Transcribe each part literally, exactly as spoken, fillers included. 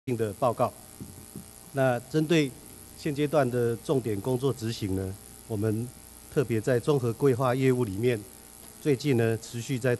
性的报告。那针对现阶段的重点工作执行呢，我们特别在综合规划业务里面，最近呢持续在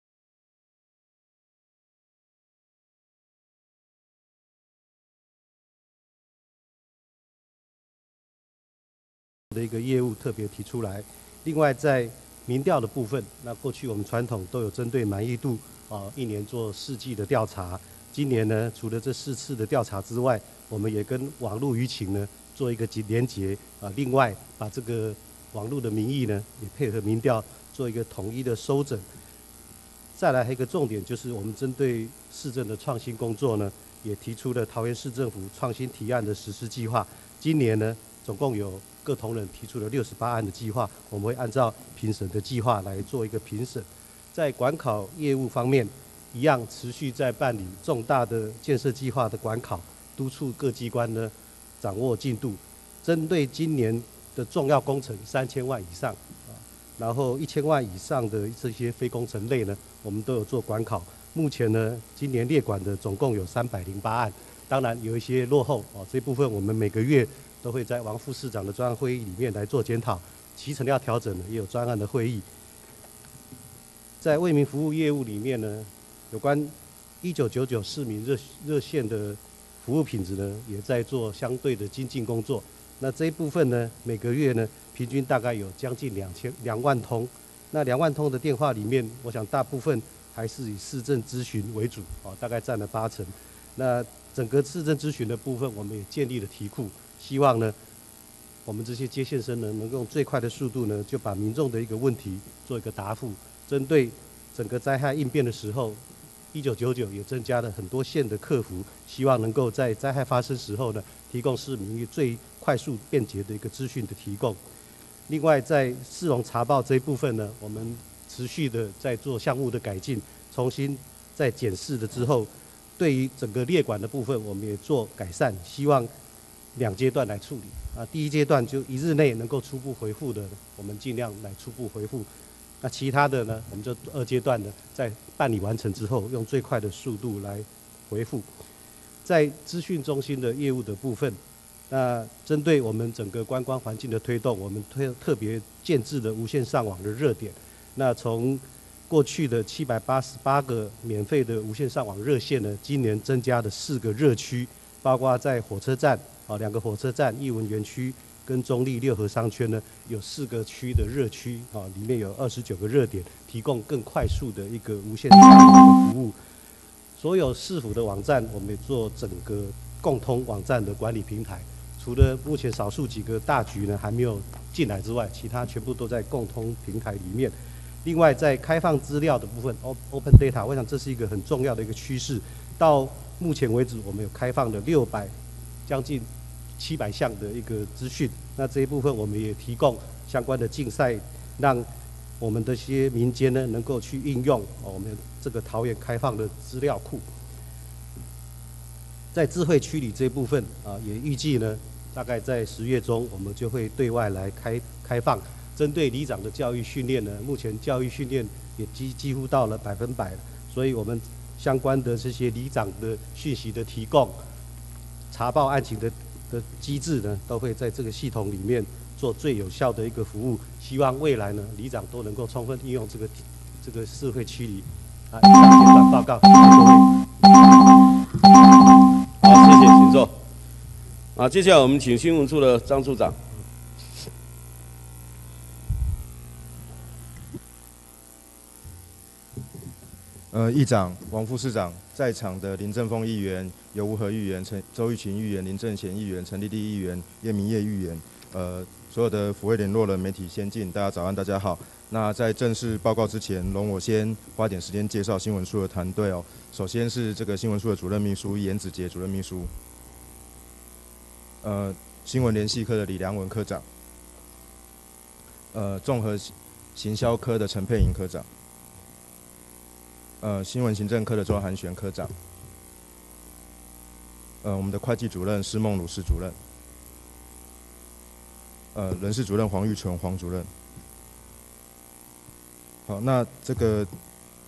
的一个业务特别提出来。另外在民调的部分，那过去我们传统都有针对满意度啊，一年做四季的调查。今年呢，除了这四次的调查之外，我们也跟网络舆情呢做一个连结啊。另外把这个网络的民意呢，也配合民调做一个统一的收整。再来还有一个重点就是我们针对市政的创新工作呢，也提出了桃园市政府创新提案的实施计划。今年呢，总共有各同仁提出了六十八案的计划，我们会按照评审的计划来做一个评审。在管考业务方面，一样持续在办理重大的建设计划的管考，督促各机关呢掌握进度。针对今年的重要工程三千万以上啊，然后一千万以上的这些非工程类呢，我们都有做管考。目前呢，今年列管的总共有三百零八案，当然有一些落后哦，这部分我们每个月都会在王副市长的专案会议里面来做检讨，期程要调整的也有专案的会议。在为民服务业务里面呢，有关一九九九市民热热线的服务品质呢，也在做相对的精进工作。那这一部分呢，每个月呢，平均大概有将近两千两万通。那两万通的电话里面，我想大部分还是以市政咨询为主，哦，大概占了八成。那整个市政咨询的部分，我们也建立了题库，希望呢，我们这些接线生呢，能够用最快的速度呢，就把民众的一个问题做一个答复。针对整个灾害应变的时候，一九九九也增加了很多线的客服，希望能够在灾害发生时候呢，提供市民最快速便捷的一个资讯的提供。另外，在市容查报这一部分呢，我们持续的在做项目的改进，重新在检视了之后，对于整个列管的部分，我们也做改善，希望两阶段来处理啊。第一阶段就一日内能够初步回复的，我们尽量来初步回复。那其他的呢，我们就二阶段的在办理完成之后，用最快的速度来回复。在资讯中心的业务的部分，那针对我们整个观光环境的推动，我们特特别建置了无线上网的热点。那从过去的七百八十八个免费的无线上网热线呢，今年增加了四个热区，包括在火车站啊，两个火车站、艺文园区跟中立六合商圈呢，有四个区的热区啊，里面有二十九个热点，提供更快速的一个无线上网的服务。所有市府的网站，我们也做整个共通网站的管理平台。除了目前少数几个大局呢还没有进来之外，其他全部都在共通平台里面。另外，在开放资料的部分 ，Open Data， 我想这是一个很重要的一个趋势。到目前为止，我们有开放了六百将近七百项的一个资讯。那这一部分我们也提供相关的竞赛，让我们的一些民间呢能够去应用我们这个桃园开放的资料库。在智慧区里这一部分啊，也预计呢，大概在十月中，我们就会对外来开开放。针对里长的教育训练呢，目前教育训练也几几乎到了百分百了，所以我们相关的这些里长的讯息的提供、查报案情的的机制呢，都会在这个系统里面做最有效的一个服务。希望未来呢，里长都能够充分应用这个这个智慧区里。啊，以上简短报告，谢谢各位。 好，谢谢，请坐。啊，接下来我们请新闻处的张处长。 呃，议长、王副市长，在场的林正峰议员、游吴和议员、陈周玉群议员、林正贤议员、陈丽丽议员、叶明业议员，呃，所有的府会联络人、媒体先进，大家早安，大家好。那在正式报告之前，容我先花点时间介绍新闻处的团队哦。首先是这个新闻处的主任秘书严子杰主任秘书，呃，新闻联系科的李良文科长，呃，综合行销科的陈佩莹科长。呃，新闻行政科的周涵璇科长，呃，我们的会计主任施梦鲁施主任，呃，人事主任黄玉纯黄主任。好，那这个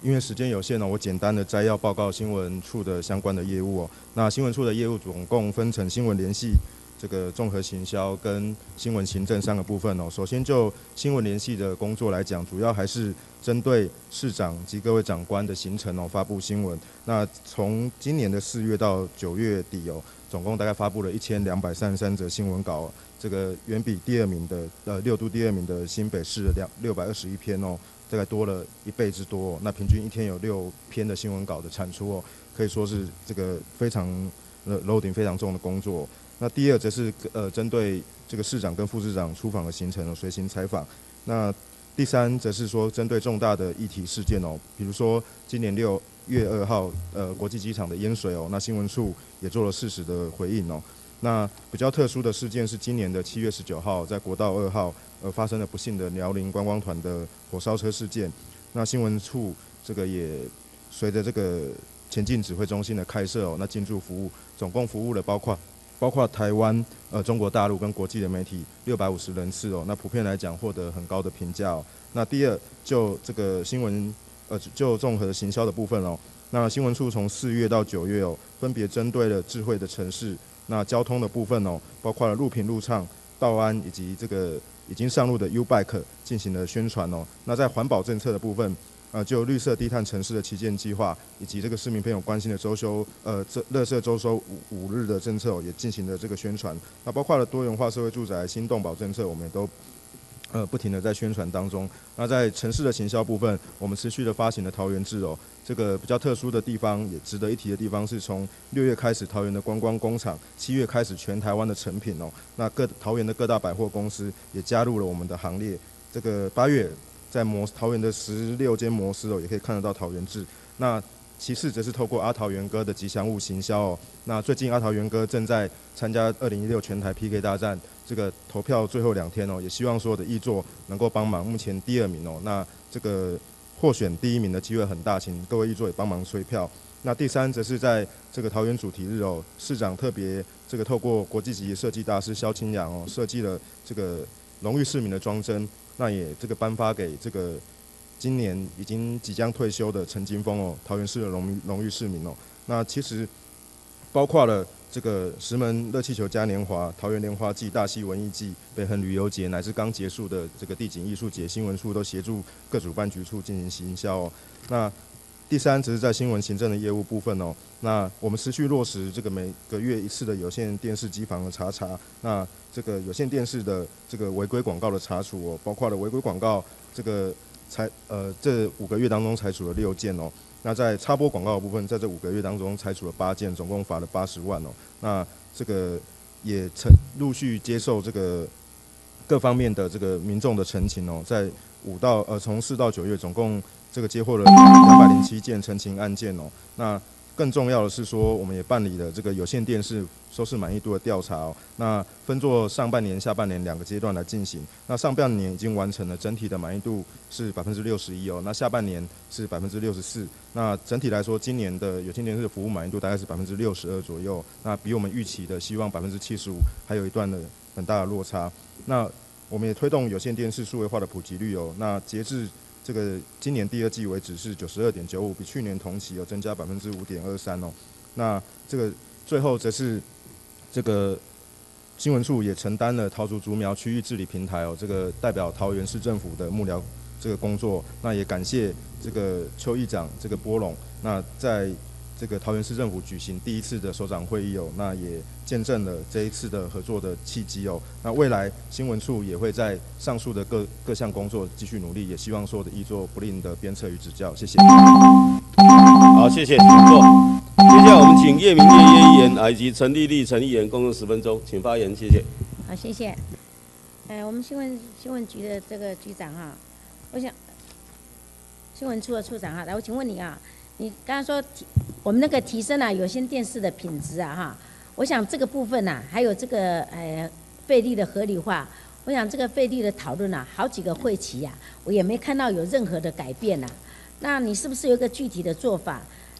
因为时间有限呢，我简单的摘要报告新闻处的相关的业务哦。那新闻处的业务总共分成新闻联系、这个综合行销跟新闻行政三个部分哦。首先就新闻联系的工作来讲，主要还是针对市长及各位长官的行程哦发布新闻。那从今年的四月到九月底哦，总共大概发布了一千两百三十三则新闻稿、哦，这个远比第二名的呃六都第二名的新北市的两六百二十一篇哦。大概多了一倍之多、哦，那平均一天有六篇的新闻稿的产出哦，可以说是这个非常呃 loading 非常重的工作。那第二则是呃针对这个市长跟副市长出访的行程哦，随行采访。那第三则是说针对重大的议题事件哦，比如说今年六月二号呃国际机场的淹水哦，那新闻处也做了适时的回应哦。那比较特殊的事件是今年的七月十九号，在国道二号呃发生了不幸的辽宁观光团的火烧车事件。那新闻处这个也随着这个前进指挥中心的开设哦，那进驻服务，总共服务了包括包括台湾、呃中国大陆跟国际的媒体六百五十人次哦。那普遍来讲获得很高的评价哦。那第二就这个新闻呃就综合的行销的部分哦，那新闻处从四月到九月哦，分别针对了智慧的城市。那交通的部分哦，包括了路平路畅、道安以及这个已经上路的 U-Bike 进行了宣传哦。那在环保政策的部分，呃，就绿色低碳城市的旗舰计划，以及这个市民朋友关心的周休呃这垃圾周收五五日的政策哦，也进行了这个宣传。那包括了多元化社会住宅、新动保政策，我们也都呃不停的在宣传当中。那在城市的行销部分，我们持续的发行了桃园志哦。这个比较特殊的地方，也值得一提的地方，是从六月开始，桃园的观光工厂，七月开始全台湾的成品哦，那各桃园的各大百货公司也加入了我们的行列。这个八月在摩桃园的十六间摩斯哦，也可以看得到桃园志。那其次则是透过阿桃园哥的吉祥物行销哦。那最近阿桃园哥正在参加二零一六全台 P K 大战，这个投票最后两天哦，也希望所有的挹作能够帮忙。目前第二名哦，那这个获选第一名的机会很大，请各位挹作也帮忙催票。那第三则是在这个桃园主题日哦，市长特别这个透过国际级设计大师萧清扬哦，设计了这个荣誉市民的装帧，那也这个颁发给这个今年已经即将退休的陈金峰哦，桃园市的荣誉荣誉市民哦。那其实包括了这个石门热气球嘉年华、桃园莲花季、大溪文艺季、北横旅游节，乃至刚结束的这个地景艺术节，新闻处都协助各主办局处进行行销哦。那第三，只是在新闻行政的业务部分哦。那我们持续落实这个每个月一次的有线电视机房的查查，那这个有线电视的这个违规广告的查处哦，包括了违规广告这个才呃这五个月当中裁处了六件哦。那在插播广告的部分，在这五个月当中裁处了八件，总共罚了八十万哦。那这个也曾陆续接受这个各方面的这个民众的陈情哦，在五到呃从四到九月，总共这个接获了两百零七件陈情案件哦。那更重要的是说，我们也办理了这个有线电视收视满意度的调查哦。那分作上半年、下半年两个阶段来进行。那上半年已经完成了，整体的满意度是百分之六十一哦。那下半年是百分之六十四。那整体来说，今年的有线电视的服务满意度大概是百分之六十二左右。那比我们预期的希望百分之七十五还有一段的很大的落差。那我们也推动有线电视数位化的普及率哦。那截至这个今年第二季为止是九十二点九五，比去年同期有增加百分之五点二三哦。那这个最后则是这个新闻处也承担了桃竹竹苗区域治理平台哦，这个代表桃园市政府的幕僚这个工作。那也感谢这个邱议长这个波龙，那在这个桃园市政府举行第一次的首长会议哦，那也见证了这一次的合作的契机哦。那未来新闻处也会在上述的各各项工作继续努力，也希望所有的挹作不吝的鞭策与指教。谢谢。 好，谢谢，请坐。接下来我们请叶明业叶议员啊以及陈丽丽陈议员共用十分钟，请发言，谢谢。 好，谢谢。呃，我们新闻新闻局的这个局长哈，我想新闻处的处长哈，来，我请问你啊，你刚刚说提我们那个提升啊有线电视的品质啊哈，我想这个部分呐、啊，还有这个呃费率的合理化，我想这个费率的讨论啊，好几个会期呀、啊，我也没看到有任何的改变呐、啊。那你是不是有一个具体的做法？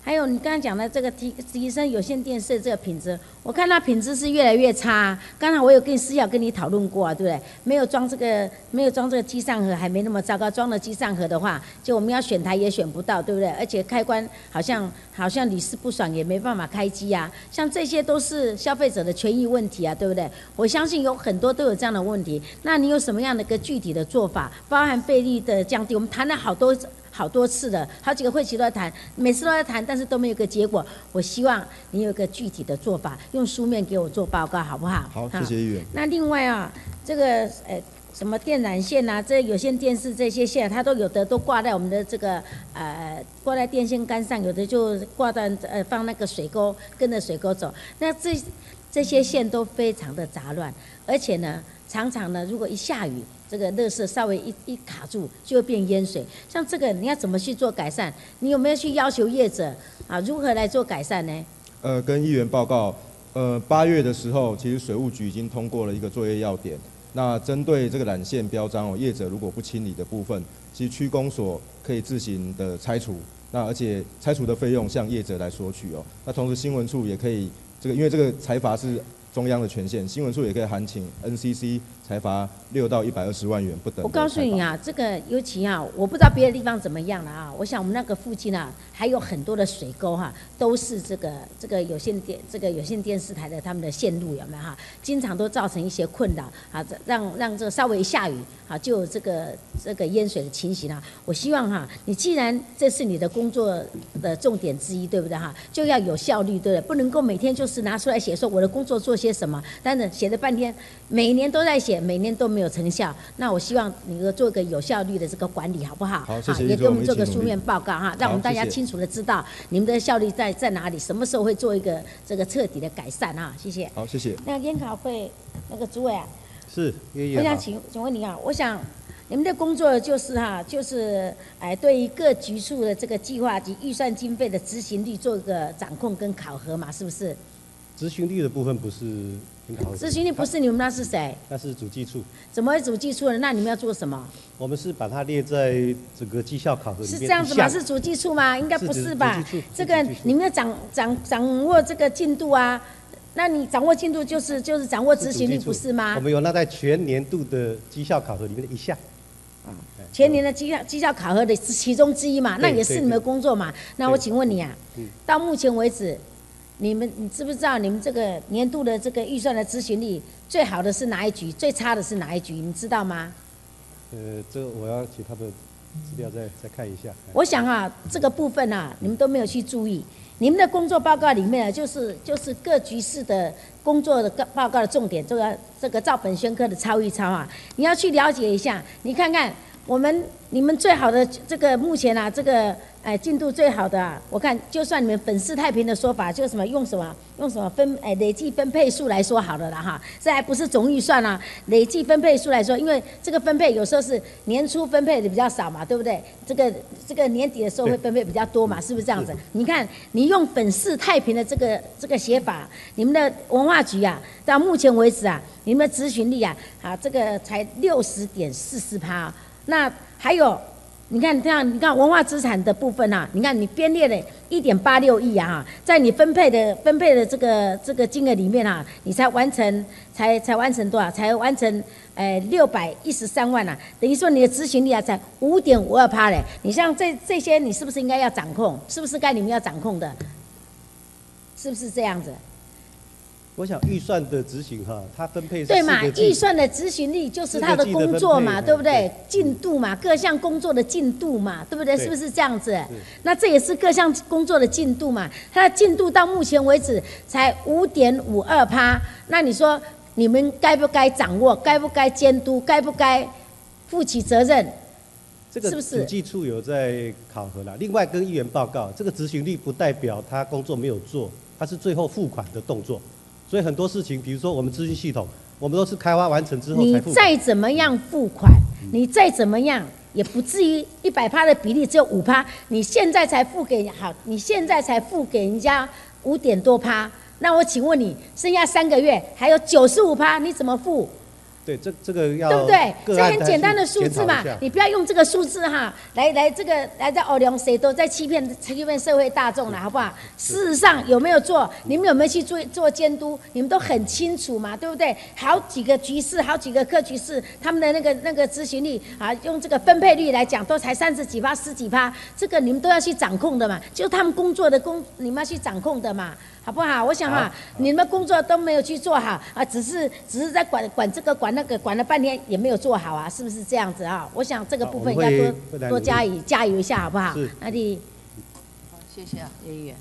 还有你刚才讲的这个提提升有线电视的这个品质，我看它品质是越来越差。刚才我有跟私下跟你讨论过啊，对不对？没有装这个没有装这个机上盒还没那么糟糕，装了机上盒的话，就我们要选台也选不到，对不对？而且开关好像好像屡试不爽，也没办法开机啊。像这些都是消费者的权益问题啊，对不对？我相信有很多都有这样的问题。那你有什么样的一个具体的做法？包含费率的降低，我们谈了好多。好多次了，好几个会期都在谈，每次都在谈，但是都没有个结果。我希望你有个具体的做法，用书面给我做报告，好不好？ 好，谢谢议员。 那另外啊，这个呃什么电缆线啊，这有线电视这些线，它都有的都挂在我们的这个呃挂在电线杆上，有的就挂在呃放那个水沟，跟着水沟走。那这这些线都非常的杂乱，而且呢，常常呢，如果一下雨，这个垃圾稍微一一卡住，就会变淹水。像这个，你要怎么去做改善？你有没有去要求业者啊，如何来做改善呢？ 呃，跟议员报告，呃，八月的时候，其实水务局已经通过了一个作业要点。那针对这个缆线标章哦，业者如果不清理的部分，其实区公所可以自行的拆除。那而且拆除的费用向业者来索取哦。那同时新闻处也可以，这个因为这个裁罚是中央的权限，新闻处也可以函请 N C C 裁罚六到一百二十万元不等。 我告诉你啊，这个尤其啊，我不知道别的地方怎么样了啊。我想我们那个附近啊，还有很多的水沟哈、啊，都是这个这个有线电这个有线电视台的他们的线路有没有哈？经常都造成一些困扰啊，让让这个稍微一下雨啊，就有这个这个淹水的情形啊。我希望哈、啊，你既然这是你的工作的重点之一，对不对哈？就要有效率，对不对？不能够每天就是拿出来写说我的工作做些什么，但是写了半天，每年都在写。每年都没有成效，那我希望你能做一个有效率的这个管理，好不好？ 好，谢谢。 也给我们做个书面报告哈，让我们大家谢谢清楚的知道你们的效率在在哪里，什么时候会做一个这个彻底的改善啊？谢谢。 好，谢谢。 那研考会那个主委啊， 是， 我想请请问你啊，我想你们的工作就是哈、啊，就是哎，对于各局处的这个计划及预算经费的执行率做一个掌控跟考核嘛，是不是？ 执行力的部分不是很考核， 执行力不是你们，那是谁？ 那是主计处。 怎么会主计处呢？那你们要做什么？ 我们是把它列在整个绩效考核里面。 是这样子吗？是主计处吗？应该不是吧？ 是这个你们要掌掌掌握这个进度啊，那你掌握进度就是就是掌握执行力，不是吗？ 我们有那在全年度的绩效考核里面的一项。 啊，全年的绩效绩效考核的其中之一嘛，那也是你们的工作嘛。那我请问你啊，到目前为止。你们，你知不知道你们这个年度的这个预算的执行力最好的是哪一局，最差的是哪一局？你知道吗？ 呃，这个我要请他们资料再再看一下。 我想啊，这个部分啊，你们都没有去注意。你们的工作报告里面啊，就是就是各局室的工作的报告的重点，这个这个照本宣科的抄一抄啊，你要去了解一下，你看看我们你们最好的这个目前啊，这个。哎，进度最好的啊，我看就算你们粉饰太平的说法，就什么用什么用什么分哎累计分配数来说好了啦哈，这还不是总预算啊，累计分配数来说，因为这个分配有时候是年初分配的比较少嘛，对不对？这个这个年底的时候会分配比较多嘛，是不是这样子？你看你用粉饰太平的这个这个写法，你们的文化局啊，到目前为止啊，你们的执行力啊，啊这个才六十点四四趴，那还有。你看这样，你看文化资产的部分啊，你看你编列了一点八六亿啊，在你分配的分配的这个这个金额里面啊，你才完成才才完成多少？才完成呃六百一十三万啊，等于说你的执行力啊才五点五二趴嘞。你像这这些，你是不是应该要掌控？是不是该你们要掌控的？是不是这样子？ 我想预算的执行哈，它分配是对嘛？预算的执行力就是他的工作嘛，对不对？进度嘛，各项工作的进度嘛，对不对？是不是这样子？那这也是各项工作的进度嘛。它的进度到目前为止才五点五二趴，那你说你们该不该掌握？该不该监督？该不该负起责任？ 这个主计处有在考核啦。另外跟议员报告，这个执行力不代表他工作没有做，他是最后付款的动作。所以很多事情，比如说我们资讯系统，我们都是开发完成之后才付款。 你再怎么样付款，你再怎么样也不至于一百趴的比例只有五趴，你现在才付给好，你现在才付给人家五点多趴，那我请问你，剩下三个月还有九十五趴，你怎么付？ 对，这这个要对不对？这个案很简单的数字嘛去检讨一下， 你不要用这个数字哈，来来这个来在欧良谁都在欺骗欺骗社会大众了，好不好？事实上有没有做？你们有没有去做做监督？你们都很清楚嘛，对不对？好几个局市，好几个科局市，他们的那个那个执行率啊，用这个分配率来讲，都才三十几趴、十几趴，这个你们都要去掌控的嘛，就他们工作的工，你们要去掌控的嘛。好不好？我想哈，你们工作都没有去做好啊，只是只是在管管这个管那个，管了半天也没有做好啊，是不是这样子啊？我想这个部分要多多加以加油一下，好不好？那你好，谢谢啊，叶议员。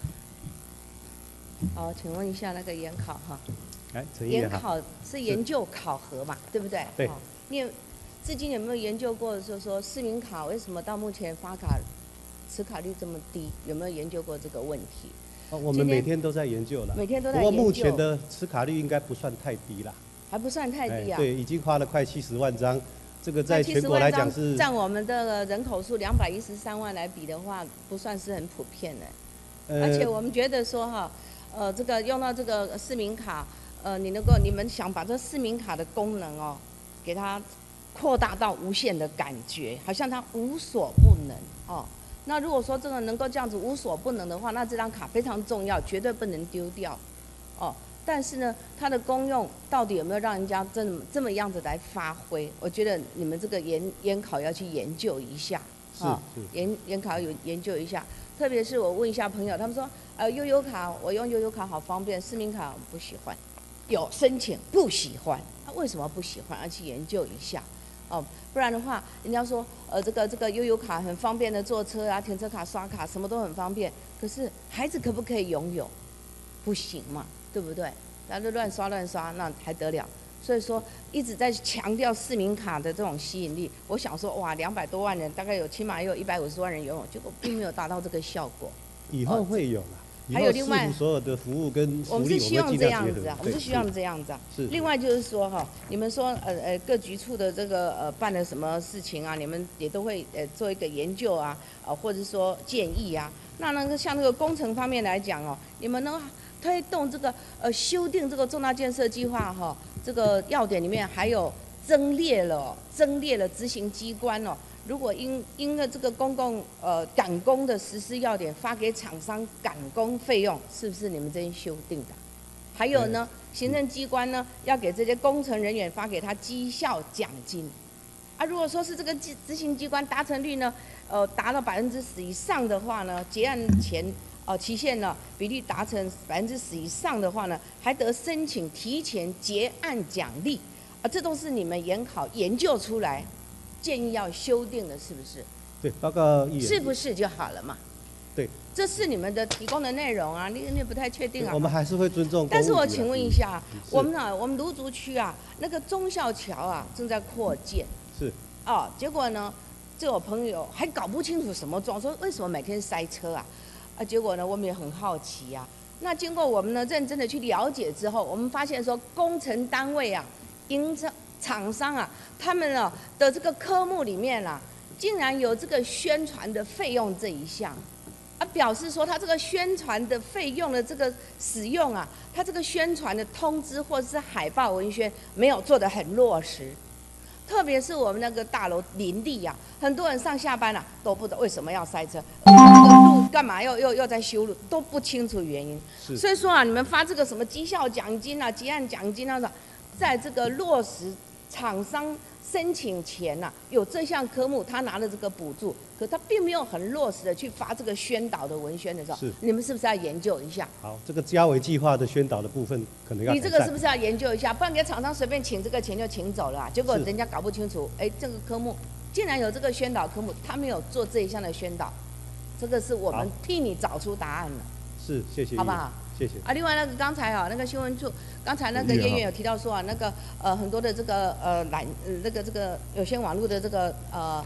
好，请问一下那个研考哈， 来，陈议员研考是研究考核嘛，对不对？ 对。 你有至今有没有研究过，就是说市民卡为什么到目前发卡持卡率这么低？有没有研究过这个问题？ 哦，我们每天都在研究了， 每天都在研究。 不过目前的持卡率应该不算太低啦， 还不算太低啊。 对，已经花了快七十万张，这个在全国来讲是占我们的人口数两百一十三万来比的话，不算是很普遍的。呃、而且我们觉得说哈，呃，这个用到这个市民卡，呃，你能够你们想把这市民卡的功能哦，给它扩大到无限的感觉，好像它无所不能哦。那如果说这个能够这样子无所不能的话，那这张卡非常重要，绝对不能丢掉，哦。但是呢，它的功用到底有没有让人家这么这么样子来发挥？我觉得你们这个研研考要去研究一下， 啊， 研研考有研究一下。特别是我问一下朋友，他们说，呃，悠游卡我用悠游卡好方便，市民卡我不喜欢，有申请不喜欢，那、啊、为什么不喜欢？要去研究一下。哦，不然的话，人家说，呃，这个这个悠游卡很方便的坐车啊，停车卡、刷卡什么都很方便。可是孩子可不可以拥有？不行嘛，对不对？大家都乱刷乱刷，那还得了？所以说一直在强调市民卡的这种吸引力。我想说，哇，两百多万人，大概有起码也有一百五十万人拥有，结果并没有达到这个效果。 以后会有啦。 还有另外所有的服务跟福利， 我们是希望这样子啊，我们是希望这样子啊。 是。 另外就是说哈，你们说呃呃各局处的这个呃办了什么事情啊，你们也都会呃做一个研究啊，啊或者说建议啊。那那个像那个工程方面来讲哦，你们能推动这个呃修订这个重大建设计划哈，这个要点里面还有增列了增列了执行机关哦。如果因因了这个公共呃赶工的实施要点发给厂商赶工费用，是不是你们这边修订的？还有呢，行政机关呢要给这些工程人员发给他绩效奖金，啊，如果说是这个执执行机关达成率呢，呃达到百分之十以上的话呢，结案前呃期限呢比例达成百分之十以上的话呢，还得申请提前结案奖励，啊，这都是你们研考研究出来。建议要修订的，是不是？ 对，报告议员。 是不是就好了嘛？ 对， 这是你们的提供的内容啊，你你不太确定啊。 我们还是会尊重。 但是我请问一下，我们啊，我们芦竹区啊，那个忠孝桥啊，正在扩建。 是。 哦，结果呢，这我朋友还搞不清楚什么状，说为什么每天塞车啊？啊，结果呢，我们也很好奇啊。那经过我们呢认真的去了解之后，我们发现说，工程单位啊，营造。厂商啊，他们啊的这个科目里面啊，竟然有这个宣传的费用这一项，啊，表示说他这个宣传的费用的这个使用啊，他这个宣传的通知或者是海报文宣没有做得很落实，特别是我们那个大楼林立啊，很多人上下班啊都不知道为什么要塞车，那个路干嘛又又又在修路，都不清楚原因。所以说啊，你们发这个什么绩效奖金啊、结案奖金啊，在这个落实。厂商申请前呐、啊，有这项科目，他拿了这个补助，可他并没有很落实的去发这个宣导的文宣的时候， 是你们是不是要研究一下？ 好，这个家维计划的宣导的部分可能要。 你这个是不是要研究一下？不然给厂商随便请这个钱就请走了、啊，结果人家搞不清楚，哎，这个科目竟然有这个宣导科目，他没有做这一项的宣导，这个是我们替你找出答案了。 是，谢谢。 好不好？ 谢谢。 啊，另外那个刚才啊，那个新闻处刚才那个叶员有提到说啊，那个呃很多的这个呃缆呃那个这个有线网络的这个呃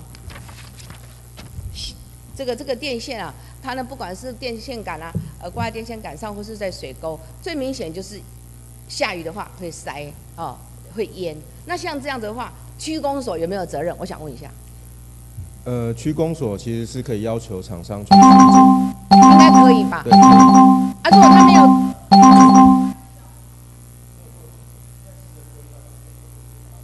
这个这个电线啊，它呢不管是电线杆啊，呃挂在电线杆上或是在水沟，最明显就是下雨的话会塞哦，会淹。那像这样子的话，区公所有没有责任？我想问一下。 呃，区公所其实是可以要求厂商去应该可以吧？ 对。啊， 如果他没有，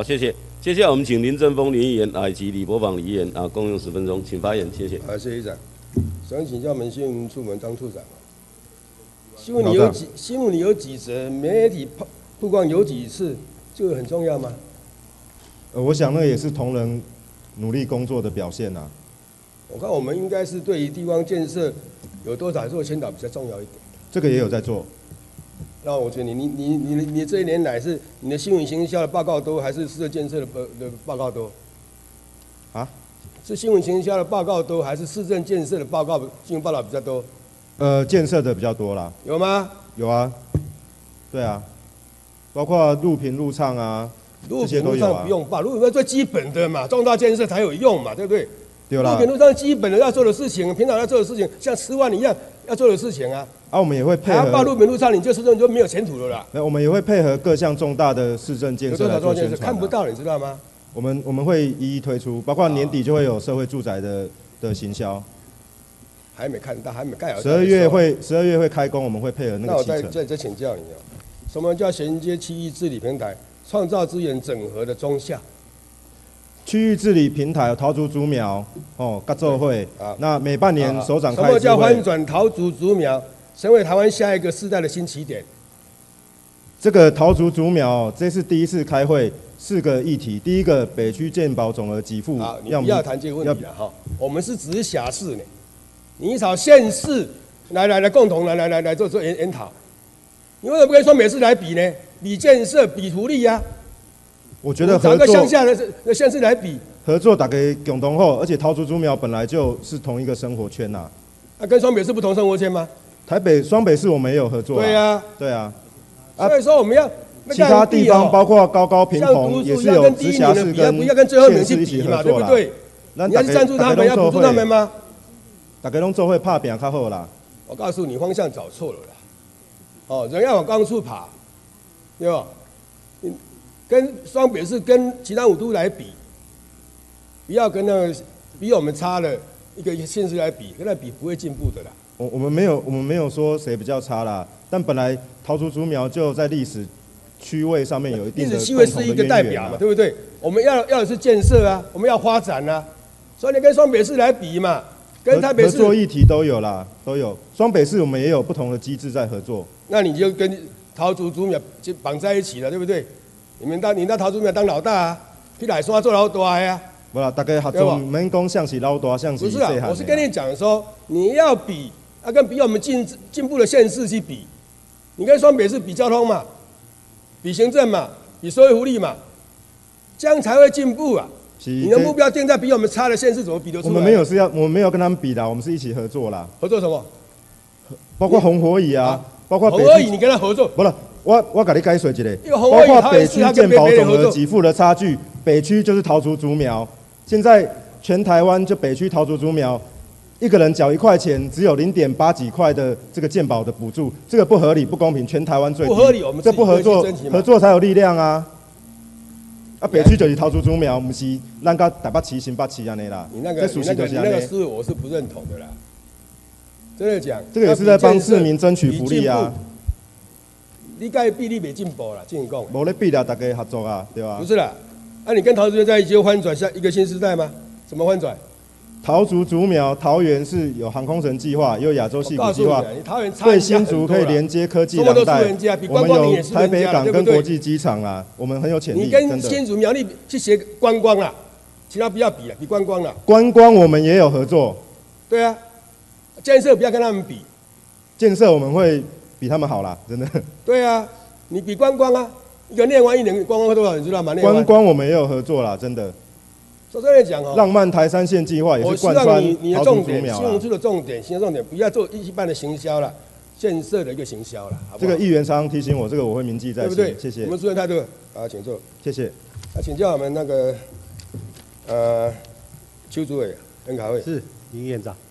好，谢谢。接下来我们请林正峰林议员啊以及李国芳李议员啊共用十分钟，请发言，谢谢。 好，谢谢议长。想请教我们新闻处门张处长，新闻你有几新闻你有几则，媒体曝光有几次，这个很重要吗？ 呃，我想那也是同仁努力工作的表现啊。 我看我们应该是对于地方建设有多少做宣导比较重要一点。 这个也有在做。 那我觉得你你你你你这一年来是你的新闻行销的报告多，还是市政建设的报的报告多？ 啊？ 是新闻行销的报告多，还是市政建设的报告新闻报道比较多？ 呃，建设的比较多啦。 有吗？ 有啊。对啊。包括路平路畅啊， 路这些都有啊平路上不。用报，路平最基本的嘛，重大建设才有用嘛，对不对？ 对啦路平。路上基本的要做的事情，平常要做的事情，像吃饭一样要做的事情啊。 啊，我们也会配还要报合。 路平路上，你这市政就没有前途了啦。 那我们也会配合各项重大的市政建有多设来少重大建设做宣传、啊。 看不到，你知道吗？ 我们我们会一一推出，包括年底就会有社会住宅的的行销。 还没看到，还没盖好。 十二月会十二月会开工，我们会配合那那我个期程。 再再再请教你哦，什么叫衔接区域治理平台，创造资源整合的中效？ 区域治理平台有桃竹竹苗哦，各做会啊。 那每半年首长什么开支会叫翻转桃竹竹苗，成为台湾下一个世代的新起点？ 这个桃竹竹苗，这是第一次开会，四个议题。第一个，北区健保总额给付好，你要不要谈这个问题了哈。我们是直辖市呢，你找县市来来来共同来来来来做做研研讨。你为什么不跟双北市来比呢？比建设，比图利呀、啊。 我觉得找合作个乡下的的县市来比， 合作打给共同后，而且桃竹竹苗本来就是同一个生活圈呐、啊。 那、啊、跟双北市不同生活圈吗？ 台北双北市我们也有合作、啊。 对呀、啊， 对啊。 啊所以说我们要。 其他地方包括高高平澎也是有直辖市跟不要跟最后名去一起比嘛， 合作啦。 对不对？你要去赞助他们，要补助他们吗？ 大家拢做会拍拼较好啦。 我告诉你，方向找错了啦。哦，人要往高处爬，对吧？你跟双北市跟其他五都来比，不要跟那个比我们差的一个县市来比，跟他比不会进步的啦。 我我们没有我们没有说谁比较差啦，但本来桃竹竹苗就在历史区位上面有一定的历史区位是一个代表嘛，对不对？我们要要的是建设啊，我们要发展啊，所以你跟双北市来比嘛，跟台北市合作议题都有啦，都有。双北市我们也有不同的机制在合作。 那你就跟桃竹竹苗就绑在一起了，对不对？你们当你当桃竹苗当老大啊，去海山做老大呀、啊。 不啦，大家合作，免讲像是老大，像是不是啊，我是跟你讲说，你要比啊，跟比我们进进步的县市去比，你跟双北市比交通嘛。比行政嘛，比社会福利嘛，这样才会进步啊！你的目标定在比我们差的县市，怎么比得出来？ 我们没有是要，我们没有跟他们比啦，我们是一起合作啦。 合作什么？ 包括红火蚁啊，包括红火蚁，你跟他合作？ 不是，我我给你解说一下， 包括北区健保总额给付的差距，北区就是桃竹竹苗，现在全台湾就北区桃竹竹苗。一个人缴一块钱，只有零点八几块的这个健保的补助，这个不合理、不公平，全台湾最低。 不合理，我们这不合作，合作才有力量啊！啊，北区就是桃竹竹苗，不是咱甲台北市、新北市安尼啦。 你那个、你那个、你那个思维我是不认同的啦。真的讲， 这个也是在帮市民争取福利啊。 你该比例没进步啦，进讲。 无咧比啦，大家合作啊，对吧？ 不是啦，啊，你跟桃竹在一起就翻转下一个新时代吗？怎么翻转？ 桃竹竹苗桃园是有航空城计划，也有亚洲矽谷计划，对新竹可以连接科技廊带。我们有台北港跟国际机场啊，我们很有潜力。 你跟新竹苗栗去学观光啦，其他不要比了，比观光啦。 观光我们也有合作。 对啊，建设不要跟他们比， 建设我们会比他们好啦，真的。 对啊，你比观光啊，一个念完一年观光会多少，你知道吗？ 观光我们也有合作啦，真的。 说真的讲哦， 浪漫台三线计划也是贯穿桃竹竹苗。 新闻处的重点，新闻重点不要做一般的行销了，建设的一个行销了。 这个议员常常提醒我，这个我会铭记在心。 对不对？ 谢谢。 我们主任态度，好，请坐。 谢谢。 啊，请教我们那个呃邱主委、恩凯会是林院长。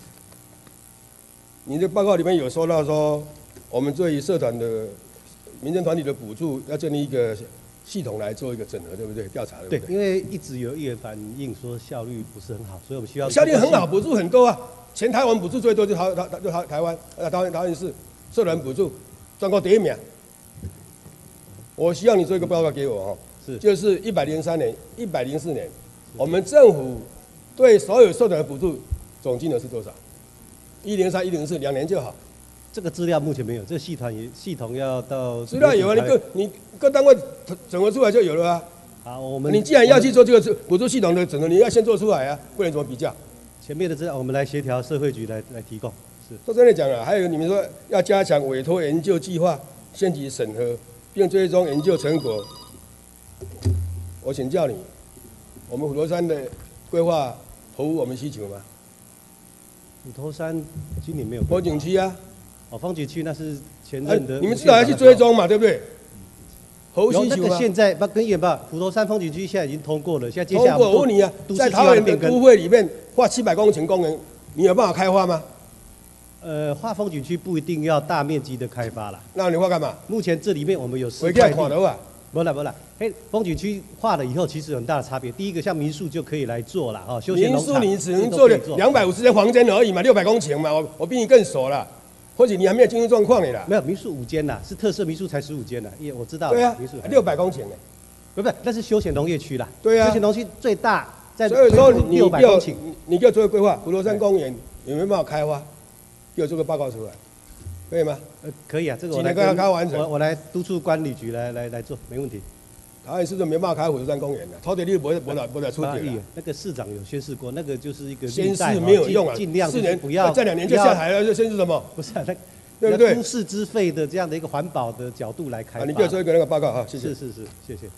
您的报告里面有说到说，我们对于社团的民间团体的补助要建立一个系统来做一个整合，对不对？调查对不对？ 对，因为一直有议员反映说效率不是很好，所以我们需要效率很好，补助很多啊。全台湾补助最多就台台就台台湾，呃，台湾台湾市社团补助全国第一名。我希望你做一个报告给我哦， 是就是一百零三年、一百零四年，我们政府对所有受奖的补助总金额是多少？一零三、一零四两年就好。 这个资料目前没有，这个系统也系统要到资料有啊，你各你各单位整合出来就有了啊。 好，我们你既然要去做这个补助系统的整合，你要先做出来啊，不然怎么比较？ 前面的资料我们来协调社会局来来提供。是。 说真的讲了，还有你们说要加强委托研究计划先期审核，并追踪研究成果。我请教你，我们虎头山的规划合乎我们需求吗？ 虎头山今年没有风景区啊， 哦，风景区那是前啊任的、 你们至少要去追踪嘛，对不对？合乎有那个需求吗？ 现在不跟远吧，虎头山风景区现在已经通过了，现在接通下来过我问你啊，在桃园的都会里面划七百公顷公园，你有办法开发吗？ 呃，划风景区不一定要大面积的开发啦。 那你画干嘛？ 目前这里面我们有四我块地。 看看的话， 不啦不啦，嘿，风景区划了以后，其实有很大的差别。第一个，像民宿就可以来做了哦，休闲民农场宿你只能做的两百五十间房间而已嘛，六百公顷嘛，我我比你更熟了，或许你还没有经济状况你啦。 没有民宿五间啦，是特色民宿才十五间啦，也我知道。 对啊民宿， 六百公顷呢。 不不，那是休闲农业区啦。 对啊休闲农业区最大在所以说你六百公顷。 你你给我做个规划，虎头山公园有没有办法开发？给我做个报告出来，可以吗？ 呃，可以啊，这个我来几年刚刚完成我我来督促管理局来来来做，没问题。 桃园市就没办法开虎头山公园了，土地你不会不会不会出八亿地了。， 那个市长有宣示过，那个就是一个先绿带试没有用啊， 尽尽量四年不要这两年就下台了，这先是什么？ 不是啊，那对不对都市之费的这样的一个环保的角度来开啊， 发。 你给我做一个那个报告哈，谢谢是。是是，谢谢。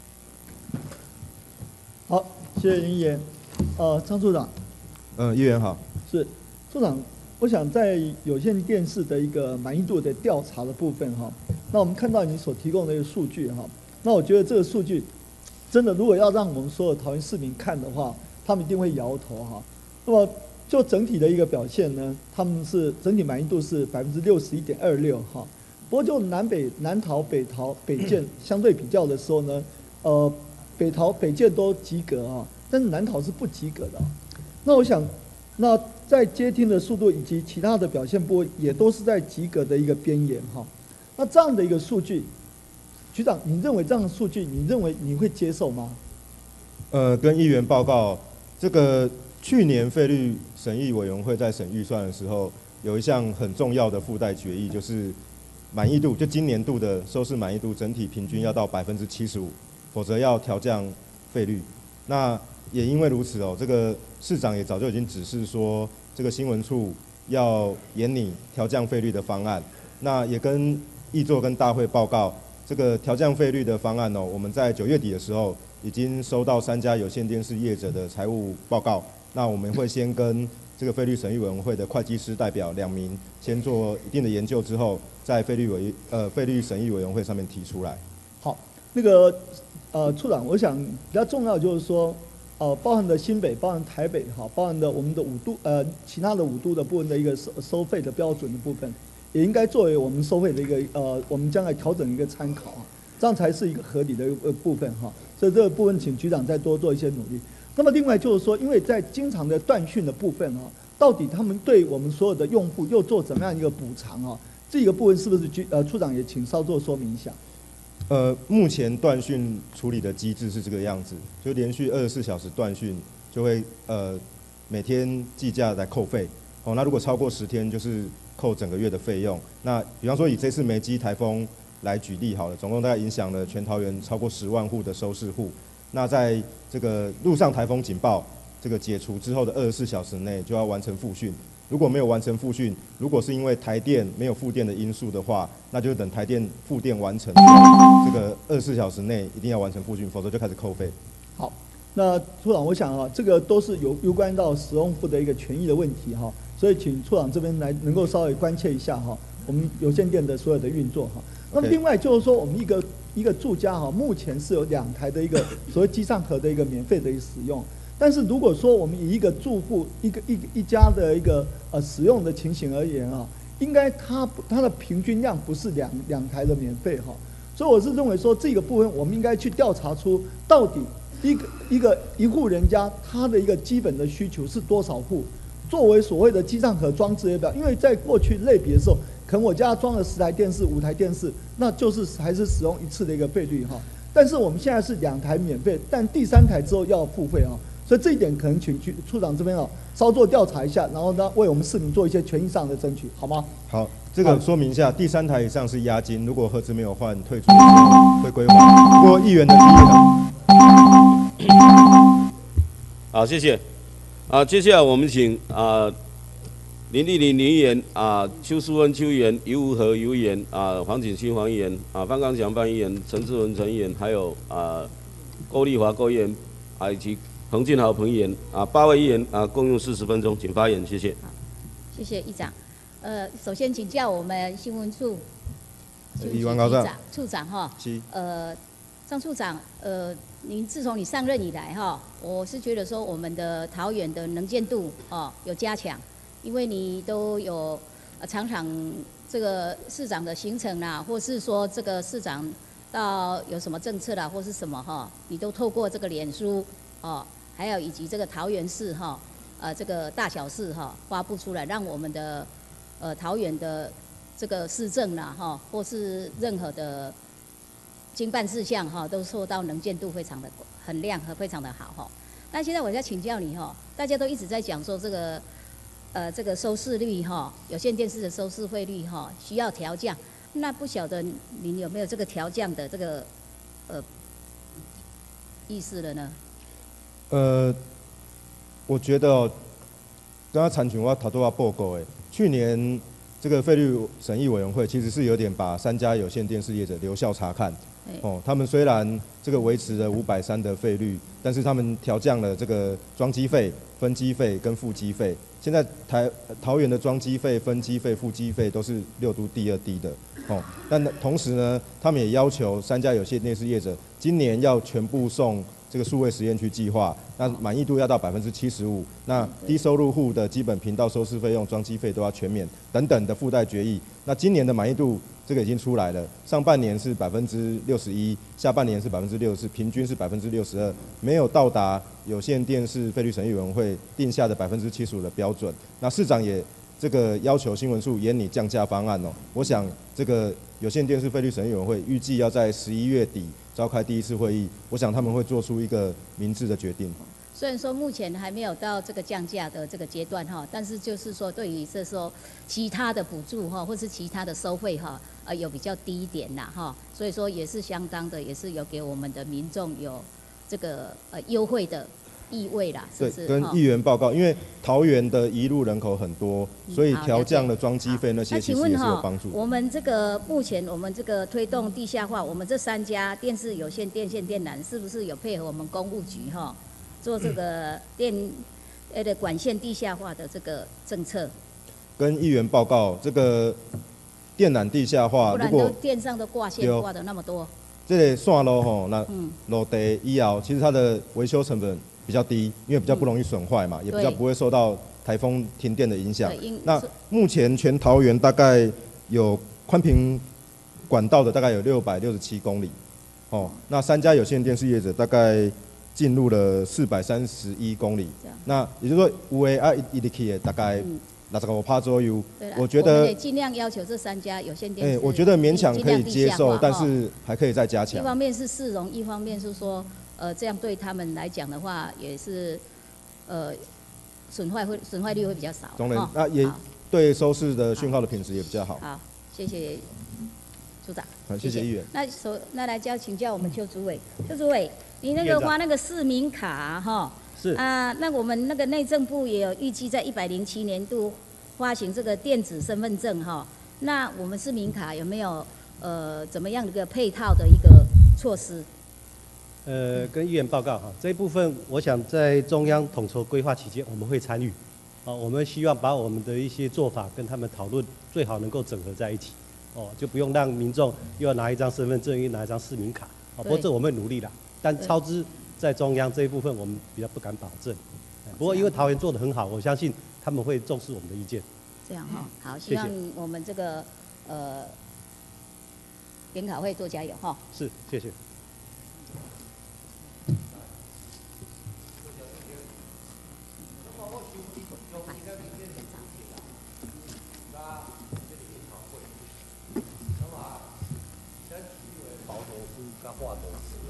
好，谢谢林议员。呃，张处长嗯，议员好。 是处长，我想在有线电视的一个满意度的调查的部分哈，那我们看到你所提供的一个数据哈，那我觉得这个数据真的如果要让我们所有桃园市民看的话，他们一定会摇头哈。那么就整体的一个表现呢，他们是整体满意度是百分之六十一点二六哈。不过就南北南桃、北桃、北建相对比较的时候呢，呃，北桃、北建都及格啊，但是南桃是不及格的啊。那我想，那在接听的速度以及其他的表现部也都是在及格的一个边缘哈。那这样的一个数据，局长，你认为这样的数据，你认为你会接受吗？ 呃，跟议员报告，这个去年费率审议委员会在审预算的时候，有一项很重要的附带决议，就是满意度，就今年度的收视满意度整体平均要到百分之七十五，否则要调降费率。那也因为如此哦，这个市长也早就已经指示说，这个新闻处要研拟调降费率的方案。那也跟议座跟大会报告，这个调降费率的方案哦，我们在九月底的时候已经收到三家有线电视业者的财务报告。那我们会先跟这个费率审议委员会的会计师代表两名先做一定的研究之后，在费率委呃费率审议委员会上面提出来。 好，那个呃处长，我想比较重要就是说，呃，包含的新北、包含台北哈，包含的我们的五都呃其他的五都的部分的一个收收费的标准的部分，也应该作为我们收费的一个呃我们将来调整的一个参考啊，这样才是一个合理的一个部分哈。所以这个部分请局长再多做一些努力。那么另外就是说，因为在经常的断讯的部分啊，到底他们对我们所有的用户又做怎么样一个补偿啊？这个部分是不是局呃处长也请稍作说明一下？ 呃，目前断讯处理的机制是这个样子，就连续二十四小时断讯，就会呃每天计价来扣费。哦，那如果超过十天，就是扣整个月的费用。那比方说以这次梅基台风来举例好了，总共大概影响了全桃园超过十万户的收视户。那在这个陆上台风警报这个解除之后的二十四小时内，就要完成复讯。如果没有完成复讯，如果是因为台电没有复电的因素的话，那就等台电复电完成，这个二十四小时内一定要完成复讯，否则就开始扣费。 好，那处长，我想啊，这个都是有攸关到使用户的一个权益的问题哈，所以请处长这边来能够稍微关切一下哈，我们有线电的所有的运作哈。那么另外就是说，我们一个一个住家哈，目前是有两台的一个所谓机上盒的一个免费的一个使用。但是如果说我们以一个住户一个一一家的一个呃使用的情形而言啊，应该它它的平均量不是两两台的免费哈，所以我是认为说这个部分我们应该去调查出到底一个一个一户人家他的一个基本的需求是多少户，作为所谓的机上盒装置也表，因为在过去类比的时候，可能我家装了十台电视、五台电视，那就是还是使用一次的一个费率哈。 但是我们现在是两台免费，但第三台之后要付费啊。所以这一点可能请局处长这边哦稍作调查一下，然后呢为我们市民做一些权益上的争取，好吗？ 好，这个说明一下，第三台以上是押金，如果盒子没有换，退出之后会归还。不过议员的提议呢？ 好，谢谢。啊，接下来我们请啊林丽玲林议员啊、邱淑芬邱议员、尤武和尤议员啊、黄锦新黄议员啊、范刚祥范议员、陈志文陈议员，还有啊郭丽华郭议员啊以及彭俊豪彭议员啊八位议员啊共用四十分钟，请发言，谢谢。 好，谢谢议长。呃，首先请教我们新闻处议员高长处长哈， 是呃，张处长，呃，您自从你上任以来哈，我是觉得说我们的桃园的能见度哦有加强，因为你都有呃常常这个市长的行程啦，或是说这个市长到有什么政策啦，或是什么哈，你都透过这个脸书哦。还有以及这个桃园市哈，呃，这个大小事哈发布出来，让我们的呃桃园的这个市政啦哈，或是任何的经办事项哈，都受到能见度非常的很亮和非常的好哈。那现在我要请教你哈，大家都一直在讲说这个呃这个收视率哈，有线电视的收视费率哈需要调降，那不晓得您有没有这个调降的这个呃意思了呢？ 呃，我觉得哦，刚刚产权我头都要报告诶，去年这个费率审议委员会其实是有点把三家有线电视业者留校察看。哦，他们虽然这个维持了五百三的费率，但是他们调降了这个装机费、分机费跟付机费。现在台桃园的装机费、分机费、付机费都是六都第二低的。哦，但同时呢，他们也要求三家有线电视业者今年要全部送这个数位实验区计划，那满意度要到百分之七十五。那低收入户的基本频道收视费用、装机费都要全免等等的附带决议。那今年的满意度这个已经出来了，上半年是百分之六十一，下半年是百分之六十，平均是百分之六十二，没有到达有线电视费率审议委员会定下的百分之七十五的标准。那市长也这个要求新闻处研拟降价方案哦。我想这个有线电视费率审议委员会预计要在十一月底召开第一次会议，我想他们会做出一个明智的决定。 虽然说目前还没有到这个降价的这个阶段哈，但是就是说对于这说其他的补助哈，或是其他的收费哈，呃有比较低一点啦哈，所以说也是相当的，也是有给我们的民众有这个呃优惠的意味啦，是不是？ 对，跟议员报告，因为桃园的移入人口很多，所以调降了装机费那些其实也是有帮助。 我们这个目前我们这个推动地下化，我们这三家电视有线电线电缆是不是有配合我们公务局哈？做这个电呃的管线地下化的这个政策， 跟议员报告这个电缆地下化，如果电上都挂线挂的那么多， 这个线路吼，那落地以后，其实它的维修成本比较低，因为比较不容易损坏嘛，也比较不会受到台风停电的影响。那目前全桃园大概有宽频管道的大概有六百六十七公里，哦，那三家有线电视业者大概进入了四百三十一公里，那也就是说，有的啊一直去的大概六十五趴左右。我觉得我们也尽量要求这三家有线电视， 我觉得勉强可以接受，但是还可以再加强。 一方面是市容，一方面是说，呃，这样对他们来讲的话，也是呃损坏会损坏率会比较少。 当然，那也对收视的讯号的品质也比较好。 好，谢谢处长。 好，谢谢议员。 那首那来教请教我们邱主委，邱主委。你那个发那个市民卡哈， 是啊，那我们那个内政部也有预计在一百零七年度发行这个电子身份证哈，那我们市民卡有没有呃怎么样的一个配套的一个措施？ 呃，跟议员报告哈，这一部分我想在中央统筹规划期间我们会参与，啊，我们希望把我们的一些做法跟他们讨论，最好能够整合在一起，哦，就不用让民众又要拿一张身份证，又拿一张市民卡，哦，不过这我们努力啦。但超支在中央这一部分，我们比较不敢保证。不过因为桃园做得很好，我相信他们会重视我们的意见。 这样哈，好，希望我们这个呃研考会多加油哈。 是，谢谢。 保护区甲化都市。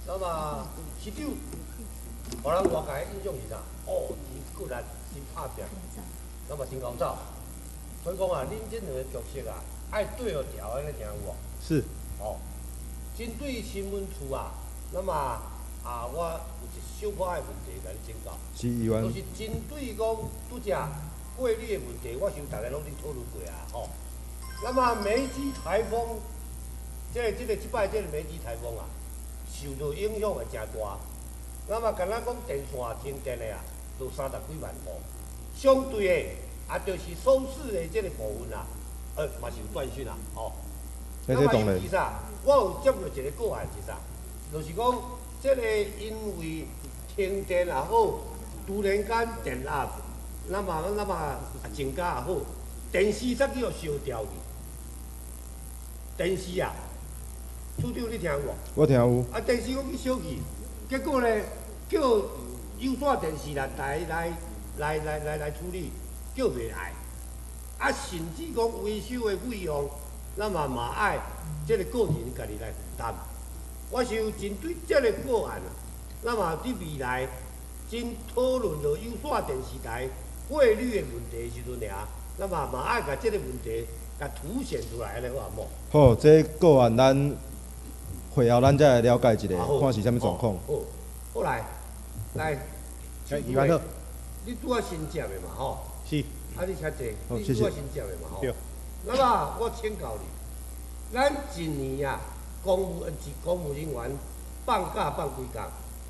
那么市长，互人外界印象是啥？哦，真骨力，真拍拼，那么真高走。所以讲啊，恁这两个角色啊，爱对号调安尼听有无？ 是。 哦，针对新闻处啊，那么啊，我有一小可爱问题甲你请教。 是议员。 就是针对讲拄只汇率的问题，我想大家拢伫讨论过啊，吼。那么梅基台风，这个、这个即摆这个梅基台风啊，受到影响会真大。那么敢若讲电线停电的啊，都三十几万户。相对的，啊，就是收视的这个部分啊，呃，嘛是有断讯啊，吼。那么尤其啥，我有接到一个个案是啥，就是讲这个因为停电也好，突然间电压，那么那么增加也好，电视则去互烧掉去。电视啊，处长你听有无？ 我听有。 啊，电视我去烧去，结果呢，叫有线电视来来来来来来来处理，叫袂来。啊，甚至讲维修的费用，那么嘛爱这个个人家己来负担。我想针对这个个案啊，那么伫未来真讨论到有线电视台汇率的问题的时阵尔，那么嘛爱甲这个问题甲凸显出来，安尼好无？ 好，这个案咱会后咱再来了解一下，看是啥物状况。 好，好来，来， 议员好， 你拄啊新接的嘛吼？ 是。 啊，你较济， 好， 你谢谢。 拄啊新接的嘛吼？ 对。 那么我请教你，咱一年啊，公务呃是公务人员放假放几工？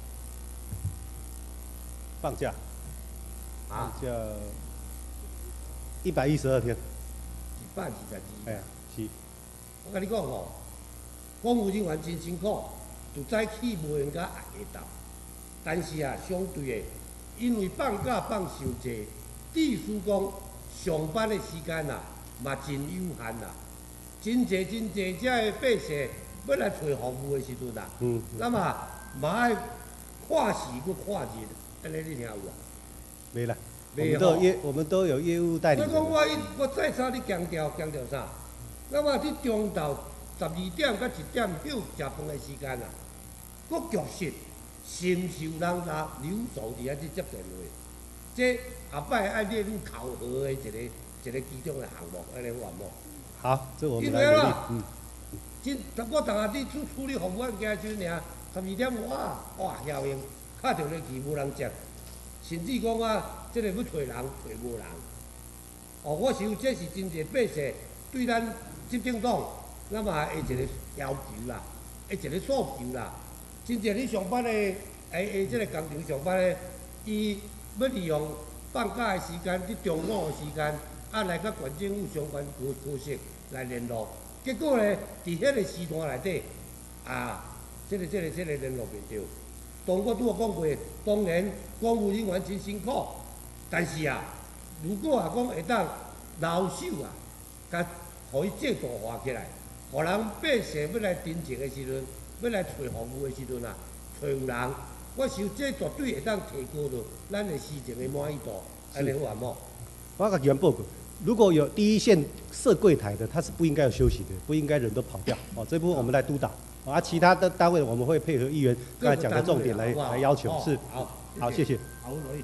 放假。 啊？ 放假一百一十二天。 一百二十二。 哎呀，是。 我甲你讲吼，公务人员真辛苦，就早起无闲甲挨下昼。但是啊，相对的，因为放假放伤济，致使讲上班的时间啊，嘛真有限啦。真济真济，遮个百姓要来找服务的时阵啊，嗯，那么嘛爱看时搁看日，安尼你听有无？ 没了。我们都有业，我们都有业务代理。 所以讲，我一我再三你强调强调啥？那么你中昼十二点到一点休食饭的时间啊，搁确实深受人啦留守伫遐去接电话，这后摆爱列入考核的一个一个其中的项目，安尼有无？ 好，这我们来努力。嗯。 真，我当下伫处处理服务案件时阵尔，十二点哇哇效应，敲着咧去无人接，甚至讲啊，即个要找人找无人。哦，我想这是真侪百姓对咱执政党，那么的一个要求啦，的一个诉求啦。真侪你上班的，诶诶，即个工厂上班的，伊要利用放假的时间，伫中午的时间，啊来甲县政府相关科科室来联络。结果呢，伫迄个时段内底，啊，即、这个、即、这个、即、这个联络袂着。当我拄啊讲过，当然公务人员真辛苦，但是啊，如果啊讲会当留守啊，甲互伊制度化起来，互人百姓要来真情的时阵，要来找服务的时阵啊，找有人，我想这绝对会当提高到咱的事情的满意度，安尼有完无？ 我甲议员报告。如果有第一线设柜台的，他是不应该有休息的，不应该人都跑掉。哦，这部分我们来督导。啊，其他的单位我们会配合议员刚才讲的重点来来要求。是， 好， 好，谢谢。 好，罗毅。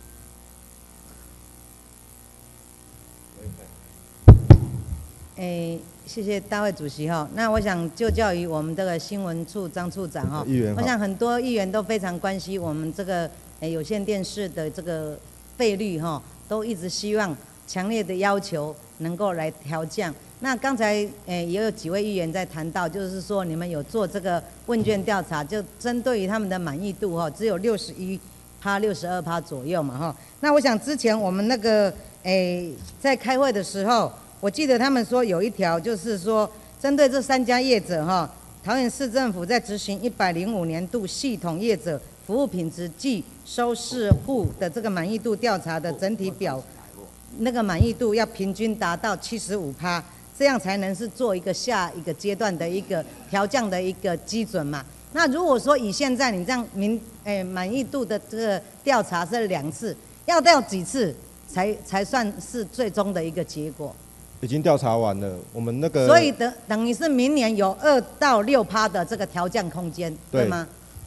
诶，谢谢大会主席哈。那我想就教于我们这个新闻处张处长哈，我想很多议员都非常关心我们这个诶有线电视的这个费率哈，都一直希望。强烈的要求能够来调降。那刚才诶也有几位议员在谈到，就是说你们有做这个问卷调查，就针对于他们的满意度哈，只有六十一趴、六十二趴左右嘛哈。那我想之前我们那个诶在开会的时候，我记得他们说有一条就是说，针对这三家业者哈，桃园市政府在执行一百零五年度系统业者服务品质暨收视户的这个满意度调查的整体表。那个满意度要平均达到七十五趴，这样才能是做一个下一个阶段的一个调降的一个基准嘛。那如果说以现在你这样民诶满意度的这个调查是两次，要到几次才才算是最终的一个结果？ 已经调查完了，我们那个所以等等于是明年有二到六趴的这个调降空间，对吗？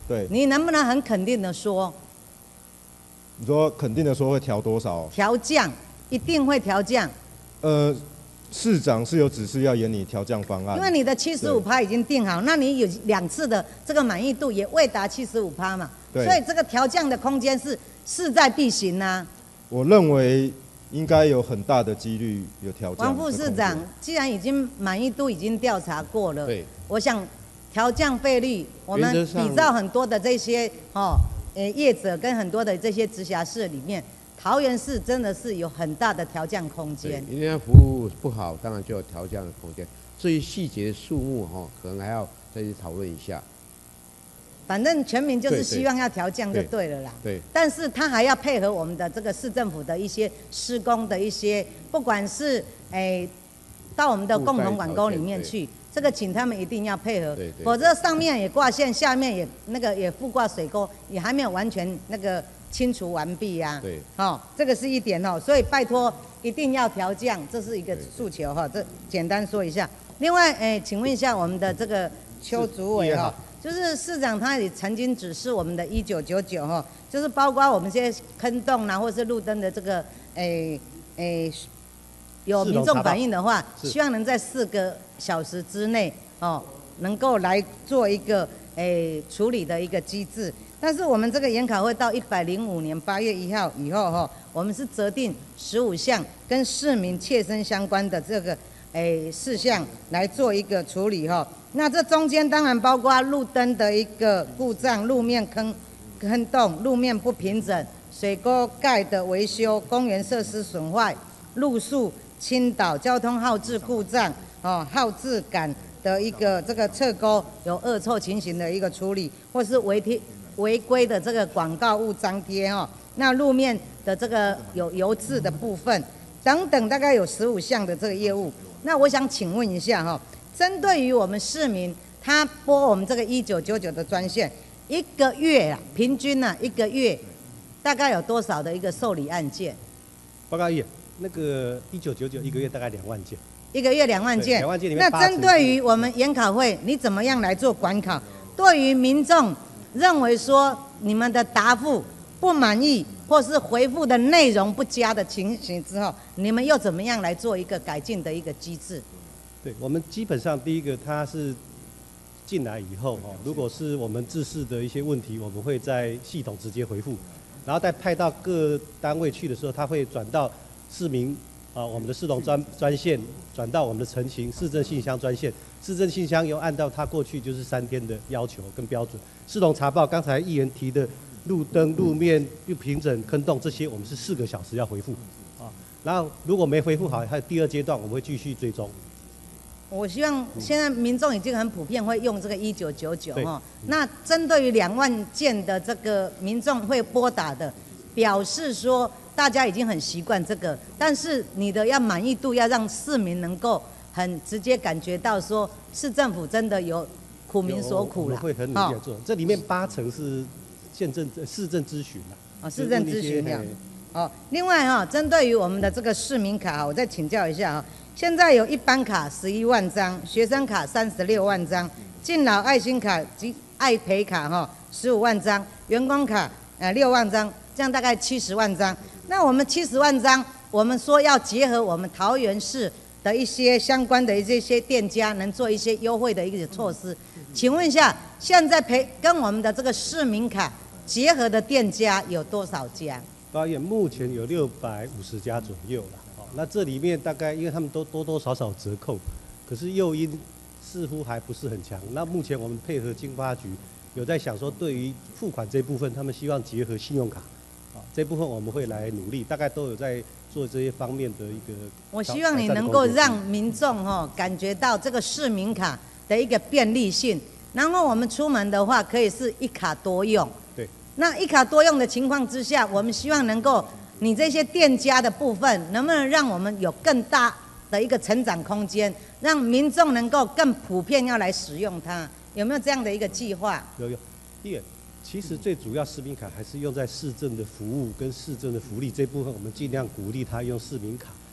对。 你能不能很肯定的说？ 你说肯定的说会调多少？ 调降，一定会调降。 呃，市长是有指示要研拟调降方案。 因为你的七十五趴已经定好，那你有两次的这个满意度也未达七十五趴嘛，所以这个调降的空间是势在必行啊。 我认为应该有很大的几率有调降。 王副市长，既然已经满意度已经调查过了， 对， 我想调降费率，我们比照很多的这些哦，呃业者跟很多的这些直辖市里面。桃园市真的是有很大的调降空间， 因为服务不好，当然就有调降的空间。至于细节数目哈，可能还要再去讨论一下。 反正全民就是希望要调降就对了啦。 对。 但是他还要配合我们的这个市政府的一些施工的一些，不管是诶、欸、到我们的共同管沟里面去，这个请他们一定要配合， 对对， 否则上面也挂线，下面也那个也附挂水沟，也还没有完全那个。清除完毕呀、啊， 对， 哦，这个是一点哦，所以拜托一定要调降，这是一个诉求哈，这简单说一下。另外，哎，请问一下我们的这个邱主委哈，就是市长他也曾经指示我们的一九九九哈，就是包括我们这些坑洞啊，或是路灯的这个，哎哎，有民众反映的话，希望能在四个小时之内哦，能够来做一个哎处理的一个机制。但是我们这个研考会到一百零五年八月一号以后哈，我们是择定十五项跟市民切身相关的这个诶事项来做一个处理哈。那这中间当然包括路灯的一个故障、路面坑坑洞、路面不平整、水沟盖的维修、公园设施损坏、路树倾倒、交通号志故障哦、号志杆的一个这个侧沟有恶臭情形的一个处理，或是违贴。违规的这个广告物张贴哦，那路面的这个有油渍的部分等等，大概有十五项的这个业务。那我想请问一下哈，针对于我们市民，他拨我们这个一九九九的专线，一个月啊，平均啊一个月大概有多少的一个受理案件？ 报告议，那个一九九九一个月大概两万件， 一个月两万件。 两万件里面， 那针对于我们研考会，你怎么样来做管考？对于民众。认为说你们的答复不满意，或是回复的内容不佳的情形之后，你们又怎么样来做一个改进的一个机制？ 对，我们基本上第一个，它是进来以后哦，如果是我们制式的一些问题，我们会在系统直接回复，然后再派到各单位去的时候，它会转到市民啊，我们的市农专专线，转到我们的陈情市政信箱专线。市政信箱又按照它过去就是三天的要求跟标准，市农查报刚才议员提的路灯、路面不平整、坑洞这些，我们是四个小时要回复啊。然后如果没回复好，还有第二阶段我们会继续追踪。 我希望现在民众已经很普遍会用这个一九九九哈。那针对于两万件的这个民众会拨打的，表示说大家已经很习惯这个，但是你的要满意度要让市民能够。很直接感觉到说，市政府真的有苦民所苦了。 我们会很努力的做，这里面八成是县政、市政咨询啦。 哦，市政咨询的。哦，另外哈，针对于我们的这个市民卡，我再请教一下哈。现在有一般卡十一万张，学生卡三十六万张，敬老爱心卡及爱培卡哈十五万张，员工卡呃六万张，这样大概七十万张。那我们七十万张，我们说要结合我们桃园市。的一些相关的这些店家能做一些优惠的一个措施，请问一下，现在陪跟我们的这个市民卡结合的店家有多少家？ 发现目前有六百五十家左右了。好，那这里面大概因为他们都多多少少折扣，可是诱因似乎还不是很强。那目前我们配合经发局有在想说，对于付款这部分，他们希望结合信用卡，啊，这部分我们会来努力，大概都有在。做这些方面的一个， 我希望你能够让民众哈感觉到这个市民卡的一个便利性，然后我们出门的话可以是一卡多用。 对。 那一卡多用的情况之下，我们希望能够你这些店家的部分，能不能让我们有更大的一个成长空间，让民众能够更普遍要来使用它？有没有这样的一个计划？ 有有，第一个。其实最主要市民卡还是用在市政的服务跟市政的福利这部分，我们尽量鼓励他用市民卡。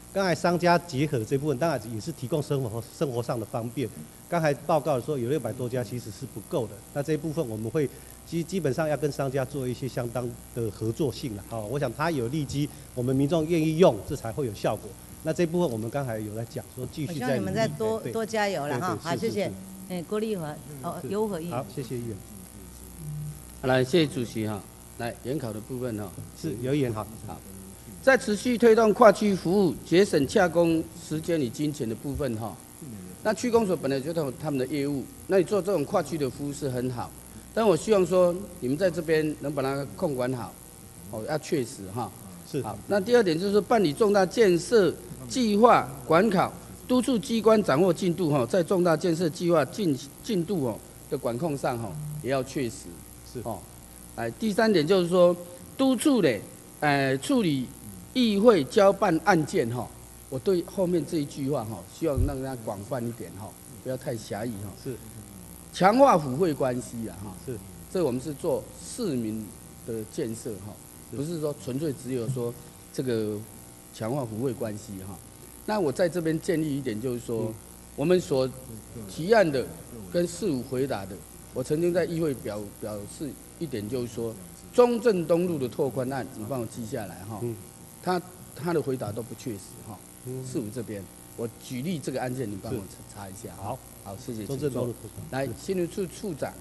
刚才商家结合这部分，当然也是提供生活生活上的方便。刚才报告说有六百多家其实是不够的，那这一部分我们会基基本上要跟商家做一些相当的合作性了。好，我想它有利基，我们民众愿意用，这才会有效果。那这部分我们刚才有在讲说继续在。 希望你们再多多加油了哈。好，谢谢。哎，郭立华，哦，游和议员。 好，谢谢议员。 好，来，谢谢主席哈。来，研考的部分哈。 是，有议员好。 好。在持续推动跨区服务、节省洽公时间与金钱的部分哈，那区公所本来就有他们的业务，那你做这种跨区的服务是很好，但我希望说你们在这边能把它控管好，哦，要确实哈。 是。 好，那第二点就是说办理重大建设计划管考，督促机关掌握进度哈，在重大建设计划进进度哦的管控上哈，也要确实。 是。哦， 哎，第三点就是说督促嘞，呃，处理。议会交办案件哈，我对后面这一句话哈，希望让它广泛一点哈，不要太狭义哈。 是， 强化府会关系啊哈。 是， 这我们是做市民的建设哈，不是说纯粹只有说这个强化府会关系哈。那我在这边建议一点就是说，嗯、我们所提案的跟市府回答的，我曾经在议会表表示一点就是说，中正东路的拓宽案，你帮我记下来哈。嗯他他的回答都不确实哈，市府这边，我举例这个案件，你帮我查一下。 好， 好，谢谢。 中正东路来，新闻处处长。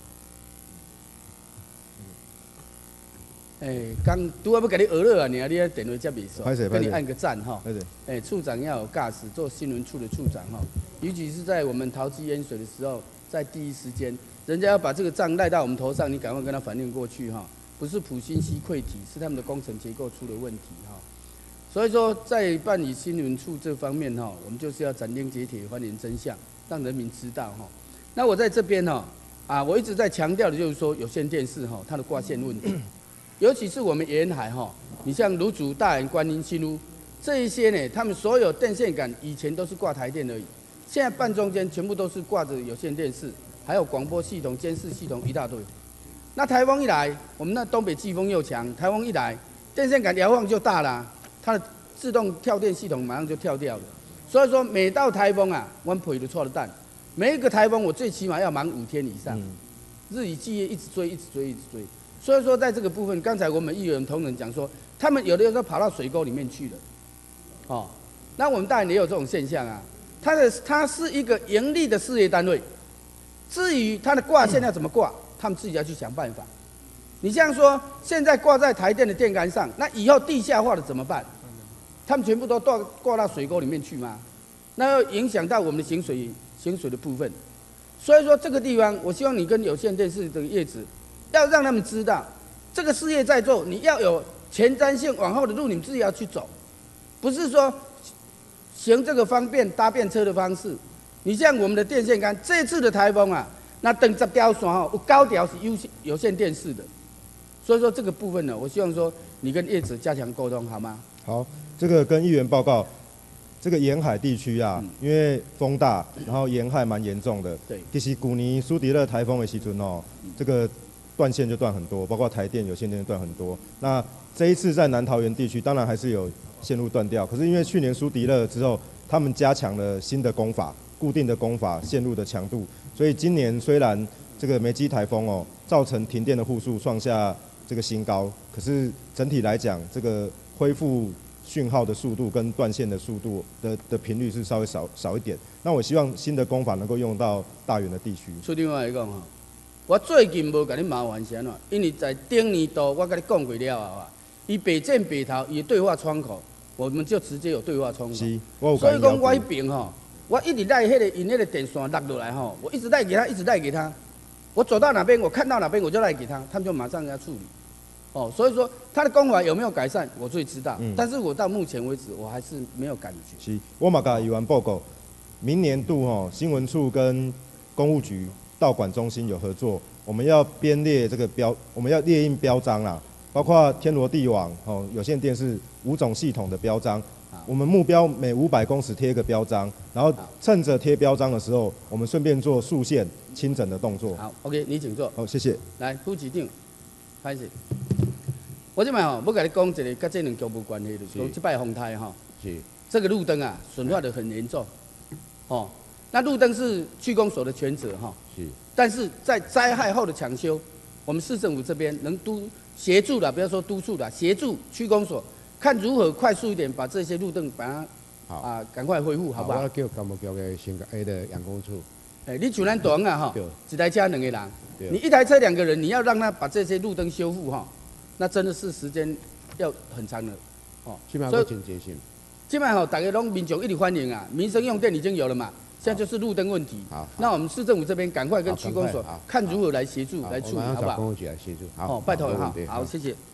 哎，刚拄啊要给你讹了啊，你啊，你啊电话接袂煞，给你按个赞哈。哎，处长要有架势，做新闻处的处长哈，尤其是在我们桃机淹水的时候，在第一时间，人家要把这个账赖到我们头上，你赶快跟他反映过去哈。不是普新溪溃堤，是他们的工程结构出了问题哈。所以说，在办理新闻处这方面哈，我们就是要斩钉截铁还原真相，让人民知道哈。那我在这边哈啊，我一直在强调的就是说，有线电视哈，它的挂线问题，尤其是我们沿海哈，你像芦竹、大安、观音、新屋这一些呢，他们所有电线杆以前都是挂台电而已，现在半中间全部都是挂着有线电视，还有广播系统、监视系统一大堆。那台风一来，我们那东北季风又强，台风一来，电线杆摇晃就大了，它的自动跳电系统马上就跳掉了。所以说，每到台风啊，我们赔都错了蛋。每一个台风，我最起码要忙五天以上，嗯、日以继夜一直追，一直追，一直追。所以说，在这个部分，刚才我们议员同仁讲说，他们有的时候跑到水沟里面去了，哦，那我们当然也有这种现象啊。它的它是一个盈利的事业单位，至于它的挂线要怎么挂？嗯他们自己要去想办法。你像说，现在挂在台电的电杆上，那以后地下化的怎么办？他们全部都挂挂到水沟里面去吗？那要影响到我们的行水行水的部分。所以说这个地方，我希望你跟有线电视的业者，要让他们知道，这个事业在做，你要有前瞻性，往后的路你们自己要去走，不是说行这个方便搭便车的方式。你像我们的电线杆，这次的台风啊。那等十条线吼，有九条是有线有线电视的，所以说这个部分呢，我希望说你跟业者加强沟通，好吗？ 好，这个跟议员报告，这个沿海地区啊，嗯、因为风大，然后沿海蛮严重的。 对。 其实去年苏迪勒台风的时阵哦，这个断线就断很多，包括台电有线电断很多。那这一次在南桃园地区，当然还是有线路断掉，可是因为去年苏迪勒之后，他们加强了新的工法，固定的工法，线路的强度。所以今年虽然这个梅基台风哦，造成停电的户数创下这个新高，可是整体来讲，这个恢复讯号的速度跟断线的速度的的频率是稍微少少一点。那我希望新的工法能够用到大园的地区。 出另外来讲哈，我最近无甲你麻烦是安怎？因为在顶年度我甲你讲过了啊，伊北正北头伊对话窗口，我们就直接有对话窗口。 是，我有所以讲我迄边吼。我一直赖迄个因迄个电线落落来吼，我一直赖给他，一直赖给他。我走到哪边，我看到哪边我就赖给他，他们就马上要处理。哦，所以说他的工法有没有改善，我最知道。嗯、但是我到目前为止，我还是没有感觉。 是，我嘛甲议员报告，明年度吼新闻处跟公务局道管中心有合作，我们要编列这个标，我们要列印标章啦，包括天罗地网哦有线电视五种系统的标章。我们目标每五百公尺贴一个标章，然后趁着贴标章的时候，我们顺便做竖线清整的动作。 好 ，OK， 你请坐。 好，谢谢。 来，副局长，开始。我这摆吼，要甲你讲一个甲这两局无关系的，讲这摆风台吼。 是。 这个路灯啊损坏的很严重，哦，那路灯是区公所的全责哈， 是， 但是在灾害后的抢修，我们市政府这边能督协助的，不要说督促的，协助区公所看如何快速一点把这些路灯把它好啊赶快恢复，好不好？ 我叫干部局的先个 A 的养工处。 哎，你像咱大王啊哈，一台车两个人，你一台车两个人，你要让他把这些路灯修复哈，那真的是时间要很长的，哦。 起码要真决心。 现在哈，大家拢民众一直欢迎啊，民生用电已经有了嘛，现在就是路灯问题。好，那我们市政府这边赶快跟区公所看如何来协助来处理，好不好？ 公务局来协助。好， 哦，拜托哈，好，谢谢。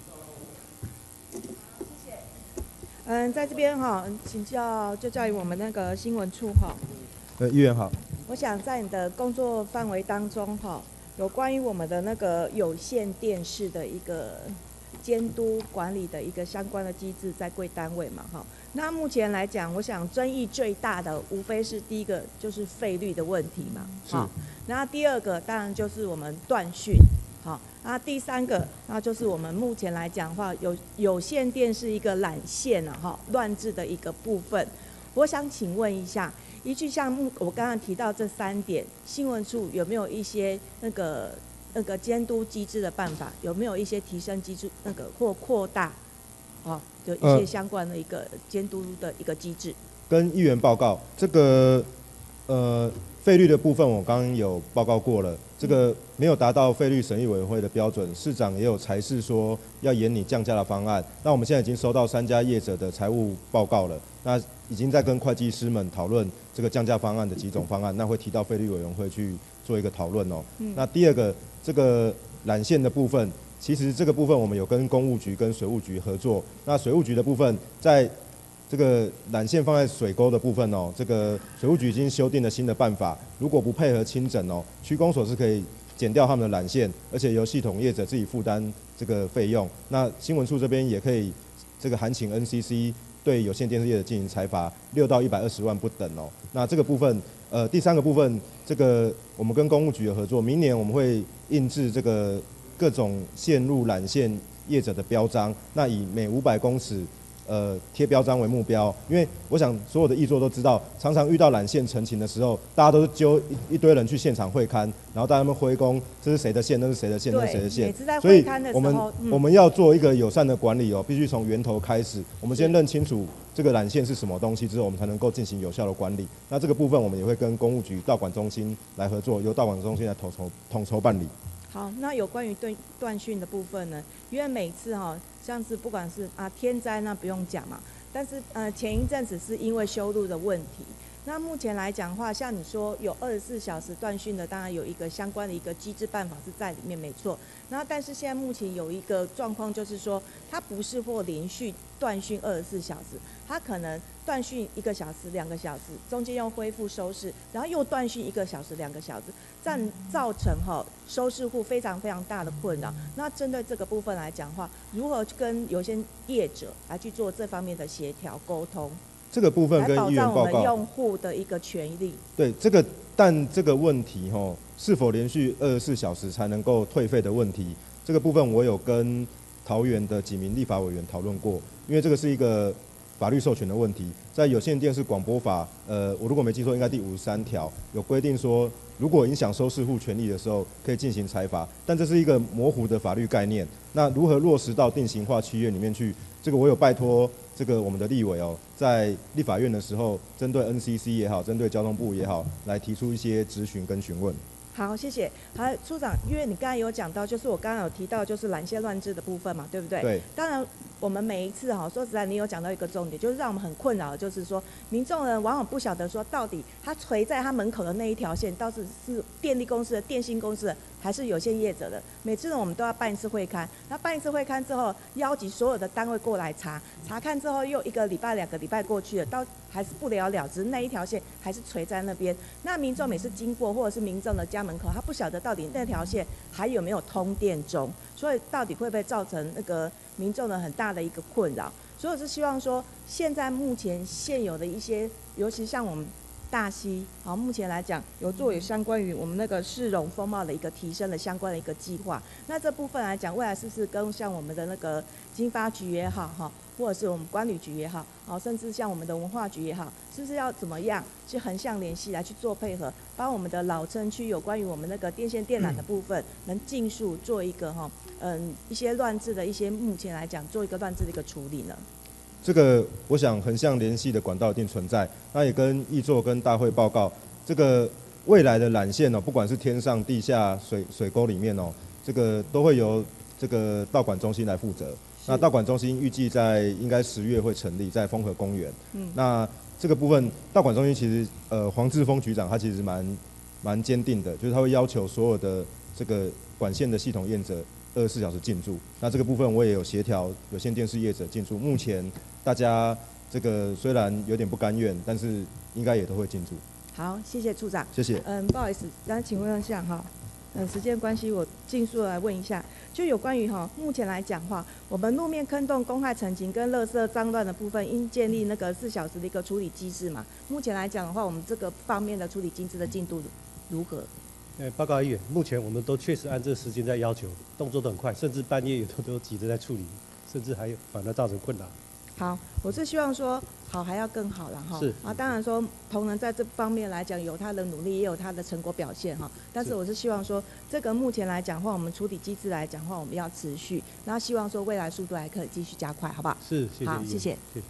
嗯，在这边哈，请教就教于我们那个新闻处哈。 呃，议员好。 我想在你的工作范围当中哈，有关于我们的那个有线电视的一个监督管理的一个相关的机制，在贵单位嘛哈。那目前来讲，我想争议最大的无非是第一个就是费率的问题嘛，好。那第二个当然就是我们断讯，好。那第三个，那就是我们目前来讲的话，有有线电视一个缆线啊哈乱制的一个部分。我想请问一下，依据项目我刚刚提到这三点，新闻处有没有一些那个那个监督机制的办法？有没有一些提升机制那个或扩大，哦，有一些相关的一个监督的一个机制？ 跟议员报告这个呃费率的部分，我刚刚有报告过了，这个没有达到费率审议委员会的标准，市长也有裁示说要研拟降价的方案。那我们现在已经收到三家业者的财务报告了，那已经在跟会计师们讨论这个降价方案的几种方案，那会提到费率委员会去做一个讨论哦。嗯、那第二个，这个缆线的部分，其实这个部分我们有跟公务局跟水务局合作。那水务局的部分，在这个缆线放在水沟的部分哦，这个水务局已经修订了新的办法，如果不配合清整哦，区公所是可以剪掉他们的缆线，而且由系统业者自己负担这个费用。那新闻处这边也可以这个函请 N C C。对有线电视业者进行裁罚，六到一百二十万不等哦。那这个部分，呃，第三个部分，这个我们跟公务局有合作，明年我们会印制这个各种线路缆线业者的标章，那以每五百公尺呃贴标章为目标，因为我想所有的议座都知道，常常遇到缆线成情的时候，大家都是揪一一堆人去现场会勘，然后大家们挥公，这是谁的线，那是谁的线，那是谁的线，所以我们、嗯、我们要做一个友善的管理哦，必须从源头开始，我们先认清楚这个缆线是什么东西之后，我们才能够进行有效的管理。那这个部分我们也会跟公务局道管中心来合作，由道管中心来统筹统筹办理。 好，那有关于断断讯的部分呢？因为每次哈、哦，像是不管是啊天灾那不用讲嘛，但是呃前一阵子是因为修路的问题。那目前来讲的话，像你说有二十四小时断讯的，当然有一个相关的一个机制办法是在里面，没错。那但是现在目前有一个状况，就是说它不是或连续断讯二十四小时，它可能断讯一个小时、两个小时，中间又恢复收视，然后又断讯一个小时、两个小时，这样造成哈收视户非常非常大的困扰。那针对这个部分来讲的话，如何跟有些业者来去做这方面的协调沟通？ 这个部分跟议员报告， 来保障我们用户的一个权利。 对这个，但这个问题吼，是否连续二十四小时才能够退费的问题，这个部分我有跟桃园的几名立法委员讨论过，因为这个是一个法律授权的问题，在有线电视广播法，呃，我如果没记错，应该第五十三条有规定说，如果影响收视户权利的时候，可以进行裁罚，但这是一个模糊的法律概念。那如何落实到定型化契约里面去？这个我有拜托这个我们的立委哦，在立法院的时候，针对 N C C 也好，针对交通部也好，来提出一些质询跟询问。 好，谢谢。好，处长，因为你刚才有讲到，就是我刚刚有提到，就是缆线乱制的部分嘛，对不对？ 对。 当然，我们每一次哈，说实在，你有讲到一个重点，就是让我们很困扰的，就是说，民众呢往往不晓得说，到底他垂在他门口的那一条线，到底是电力公司的、电信公司的，还是有线业者的？每次呢，我们都要办一次会勘，那办一次会勘之后，邀集所有的单位过来查，查看之后又一个礼拜、两个礼拜过去了，到还是不了了之，那一条线还是垂在那边。那民众每次经过，或者是民众的家门口，他不晓得到底那条线还有没有通电中，所以到底会不会造成那个民众的很大的一个困扰？所以我是希望说，现在目前现有的一些，尤其像我们大溪，好，目前来讲有做有相关于我们那个市容风貌的一个提升的相关的一个计划。那这部分来讲，未来是不是跟像我们的那个经发局也好，哈，或者是我们管理局也好，好，甚至像我们的文化局也好，是不是要怎么样去横向联系来去做配合，把我们的老城区有关于我们那个电线电缆的部分，能尽速做一个哈，嗯，一些乱制的一些目前来讲做一个乱制的一个处理呢？ 这个我想横向联系的管道一定存在，那也跟议座跟大会报告，这个未来的缆线哦，不管是天上、地下、水水沟里面哦，这个都会由这个道管中心来负责。那道管中心预计在应该十月会成立在丰和公园。嗯，那这个部分道管中心其实呃黄志峰局长他其实蛮蛮坚定的，就是他会要求所有的这个管线的系统业者二十四小时进驻。那这个部分我也有协调有线电视业者进驻，目前大家这个虽然有点不甘愿，但是应该也都会进驻。 好，谢谢处长。 谢谢。 嗯，不好意思，那请问一下哈，嗯，时间关系，我尽速来问一下，就有关于哈，目前来讲话，我们路面坑洞、公害陈情跟垃圾脏乱的部分，应建立那个四小时的一个处理机制嘛？目前来讲的话，我们这个方面的处理机制的进度如何？ 呃，报告议员，目前我们都确实按这个时间在要求，动作都很快，甚至半夜也都都急着在处理，甚至还有反而造成困扰。 好，我是希望说好还要更好了哈。是啊，当然说同仁在这方面来讲有他的努力，也有他的成果表现哈。但是我是希望说，这个目前来讲话，我们处理机制来讲话，我们要持续，然后希望说未来速度还可以继续加快，好不好？ 是，谢谢。 好，谢谢。谢谢。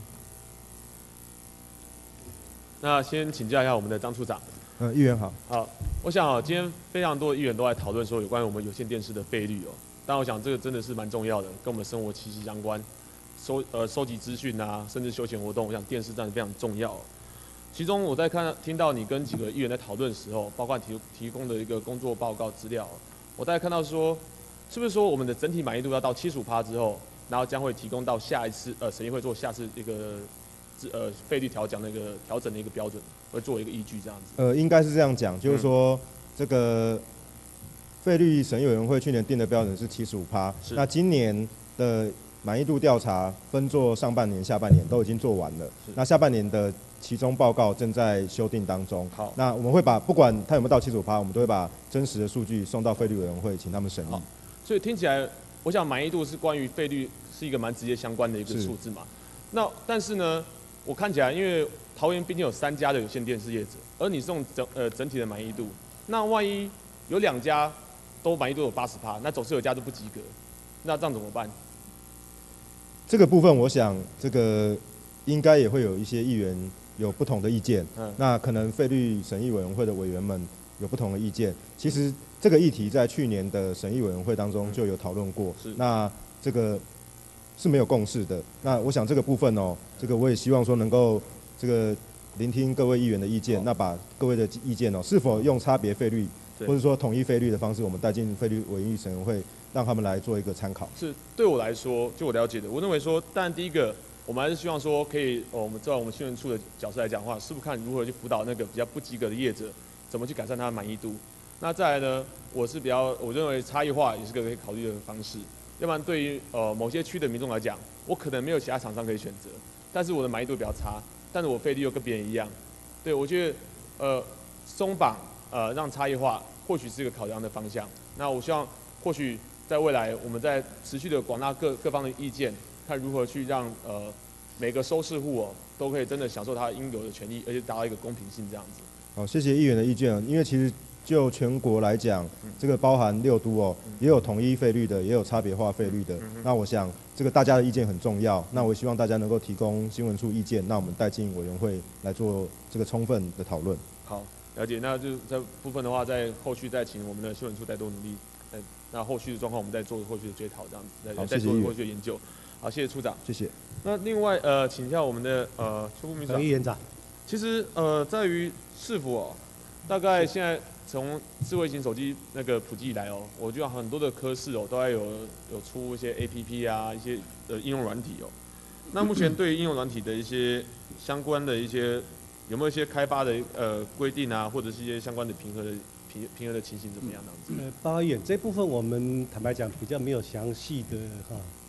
那先请教一下我们的张处长。 嗯，议员好。 好，我想啊，今天非常多的议员都在讨论说有关于我们有线电视的费率哦。但我想这个真的是蛮重要的，跟我们生活息息相关。收呃收集资讯啊，甚至休闲活动，我想电视站非常重要。其中我在看听到你跟几个议员在讨论的时候，包括提提供的一个工作报告资料，我大概看到说，是不是说我们的整体满意度要到七十五趴之后，然后将会提供到下一次呃审议会做下次一个呃费率调整的一个调整的一个标准，会作为一个依据这样子。 呃，应该是这样讲，就是说、嗯、这个费率审议委员会去年定的标准是七十五趴，那今年的满意度调查分做上半年、下半年都已经做完了。那下半年的期中报告正在修订当中。好，那我们会把不管它有没有到七十五趴，我们都会把真实的数据送到费率委员会，请他们审议。 所以听起来，我想满意度是关于费率是一个蛮直接相关的一个数字嘛。那但是呢，我看起来，因为桃园毕竟有三家的有线电视业者，而你是用整呃整体的满意度，那万一有两家都满意度有八十趴，那总是有家都不及格，那这样怎么办？ 这个部分，我想这个应该也会有一些议员有不同的意见。嗯，那可能费率审议委员会的委员们有不同的意见。其实这个议题在去年的审议委员会当中就有讨论过。是。那这个是没有共识的。那我想这个部分哦，这个我也希望说能够这个聆听各位议员的意见，那把各位的意见哦，是否用差别费率或者说统一费率的方式，我们带进费率委员审议会。让他们来做一个参考。 是对我来说，就我了解的，我认为说，当然第一个，我们还是希望说，可以，哦、我们在我们新闻处的角色来讲的话，是不是看如何去辅导那个比较不及格的业者，怎么去改善他的满意度。那再来呢，我是比较，我认为差异化也是个可以考虑的方式。要不然对于呃某些区的民众来讲，我可能没有其他厂商可以选择，但是我的满意度比较差，但是我费率又跟别人一样。对，我觉得呃松绑呃让差异化或许是一个考量的方向。那我希望或许。在未来，我们在持续的广纳各各方的意见，看如何去让呃每个收视户哦都可以真的享受他应有的权利，而且达到一个公平性这样子。 好，谢谢议员的意见。因为其实就全国来讲，嗯、这个包含六都哦，嗯、也有统一费率的，也有差别化费率的。嗯、那我想这个大家的意见很重要。那我希望大家能够提供新闻处意见，那我们带进委员会来做这个充分的讨论。 好，了解。那就这部分的话，在后续再请我们的新闻处再多努力。那后续的状况，我们再做后续的追讨，这样子，再再做后续的研究。好，谢谢处长。 谢谢。 那另外，呃，请一下我们的呃邱副秘书长。 议员长。 其实，呃，在于市府哦，大概现在从智慧型手机那个普及以来哦，我觉得很多的科室哦，都还有有出一些 A P P 啊，一些呃应用软体哦。那目前对于应用软体的一些相关的一些有没有一些开发的呃规定啊，或者是一些相关的评核的？平平衡的情形怎么样？ 呃，报告议员这部分我们坦白讲比较没有详细的哈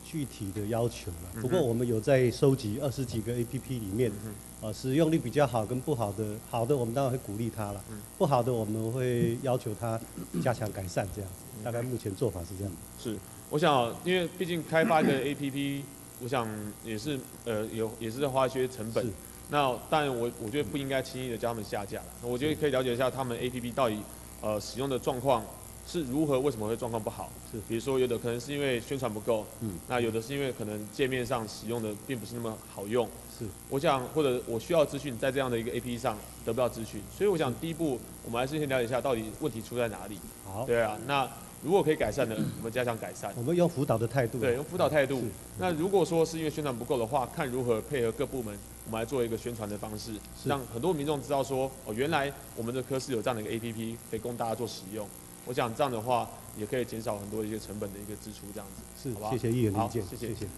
具体的要求了。不过我们有在收集二十几个 A P P 里面，呃，使用率比较好跟不好的，好的我们当然会鼓励它了，不好的我们会要求它加强改善这样子。大概目前做法是这样。 是，我想因为毕竟开发一个 A P P， 我想也是呃有也是在花一些成本。那当然我我觉得不应该轻易的叫他们下架了。我觉得可以了解一下他们 A P P 到底呃使用的状况是如何，为什么会状况不好？是，比如说有的可能是因为宣传不够，嗯，那有的是因为可能界面上使用的并不是那么好用。是，我想或者我需要资讯在这样的一个 A P P 上得不到资讯，所以我想第一步我们还是先了解一下到底问题出在哪里。好，对啊，那。如果可以改善的，我们加强改善。 我们用辅导的态度。 对，用辅导态度。那如果说是因为宣传不够的话，看如何配合各部门，我们来做一个宣传的方式，让很多民众知道说，哦，原来我们的科室有这样的一个 A P P 可以供大家做使用。我想这样的话，也可以减少很多一些成本的一个支出，这样子。 是，好不好？谢谢议员的意见。 谢谢。谢谢。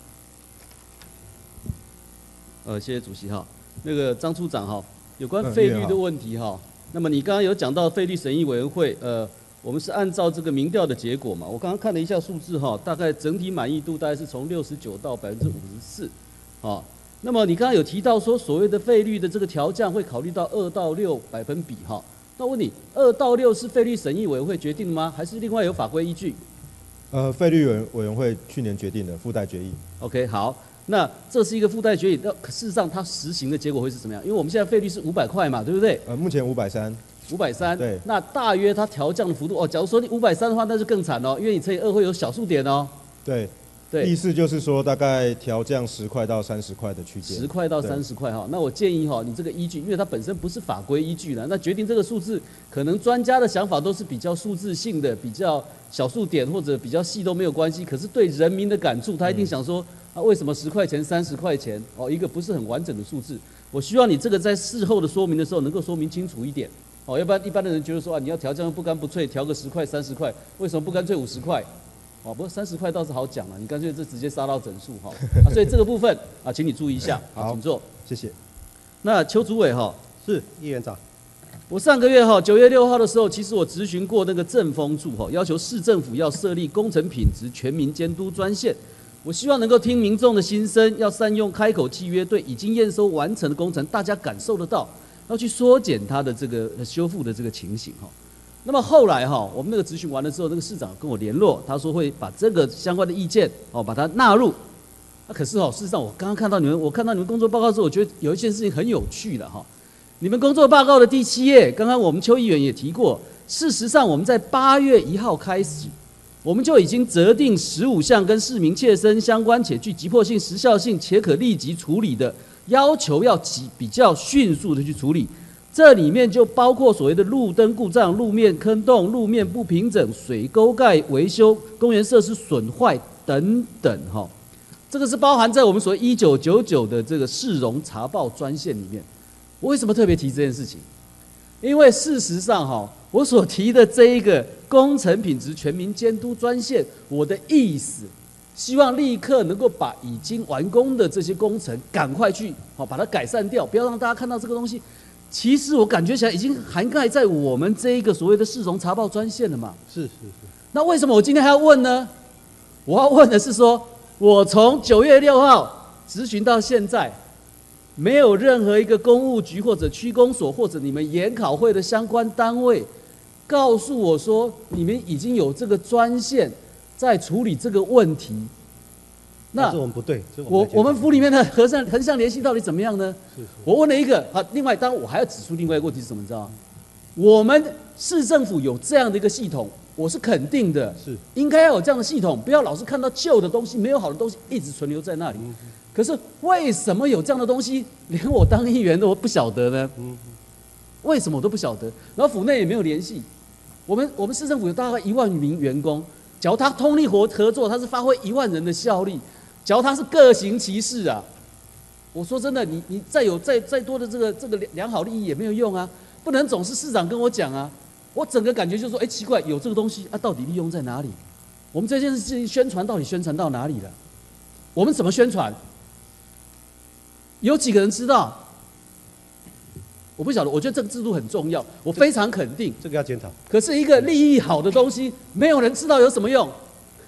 呃，谢谢主席哈。那个张处长哈，有关费率的问题哈，那么你刚刚有讲到费率审议委员会，呃。我们是按照这个民调的结果嘛，我刚刚看了一下数字哈，大概整体满意度大概是从六十九到百分之五十四，啊，那么你刚刚有提到说所谓的费率的这个调降会考虑到二到六百分比哈，那我问你，二到六是费率审议委员会决定的吗？还是另外有法规依据？ 呃，费率委委员会去年决定的附带决议。 OK， 好，那这是一个附带决议，那事实上它实行的结果会是怎么样？因为我们现在费率是五百块嘛，对不对？ 呃，目前五百三。 五百三， 对， 那大约它调降的幅度哦。假如说你五百三的话，那就更惨哦，因为你乘以二会有小数点哦。 对， 对， 意思就是说大概调降十块到三十块的区间。 十块到三十块哈，那我建议哈，你这个依据，因为它本身不是法规依据的，那决定这个数字，可能专家的想法都是比较数字性的，比较小数点或者比较细都没有关系。可是对人民的感触，他一定想说啊，为什么十块钱、三十块钱哦，一个不是很完整的数字。我希望你这个在事后的说明的时候，能够说明清楚一点。哦，要不然一般的人觉得说啊，你要调降不干不脆，调个十块、三十块，为什么不干脆五十块？哦，不过三十块倒是好讲了，你干脆这直接杀到整数哈。啊，所以这个部分啊，请你注意一下。好，请坐。 谢谢。 那邱主委哈， 是议员长。 我上个月哈九月六号的时候，其实我咨询过那个政风处哈，要求市政府要设立工程品质全民监督专线。我希望能够听民众的心声，要善用开口契约，对已经验收完成的工程，大家感受得到。要去缩减它的这个修复的这个情形哈，那么后来哈，我们那个咨询完了之后，那个市长跟我联络，他说会把这个相关的意见哦把它纳入。那可是哦，事实上我刚刚看到你们，我看到你们工作报告之后，我觉得有一件事情很有趣的哈。你们工作报告的第七页，刚刚我们邱议员也提过，事实上我们在八月一号开始，我们就已经择定十五项跟市民切身相关且具急迫性、时效性且可立即处理的。要求要比比较迅速的去处理，这里面就包括所谓的路灯故障、路面坑洞、路面不平整、水沟盖维修、公园设施损坏等等哈。这个是包含在我们所谓一九九九的这个市容查报专线里面。我为什么特别提这件事情？因为事实上哈，我所提的这一个工程品质全民监督专线，我的意思。希望立刻能够把已经完工的这些工程赶快去好把它改善掉，不要让大家看到这个东西。其实我感觉起来已经涵盖在我们这一个所谓的市容查报专线了嘛。 是是是。 那为什么我今天还要问呢？我要问的是说，我从九月六号咨询到现在，没有任何一个公务局或者区公所或者你们研考会的相关单位告诉我说，你们已经有这个专线。在处理这个问题， 那是我们不对。 我我们府里面的横向横向联系到底怎么样呢？是是我问了一个啊，另外当然我还要指出另外一个问题是什么？你知道吗？我们市政府有这样的一个系统，我是肯定的，是应该要有这样的系统，不要老是看到旧的东西、没有好的东西一直存留在那里。嗯、可是为什么有这样的东西，连我当议员都不晓得呢？嗯、为什么我都不晓得？然后府内也没有联系。我们我们市政府有大概一万名员工。假如他通力合合作，他是发挥一万人的效力；假如他是各行其事啊，我说真的，你你再有再再多的这个这个良好利益也没有用啊，不能总是市长跟我讲啊。我整个感觉就是说，哎，奇怪，有这个东西啊，到底利用在哪里？我们这件事情宣传到底宣传到哪里了？我们怎么宣传？有几个人知道？我不晓得，我觉得这个制度很重要，我非常肯定。 这个要检讨。 可是一个利益好的东西，没有人知道有什么用。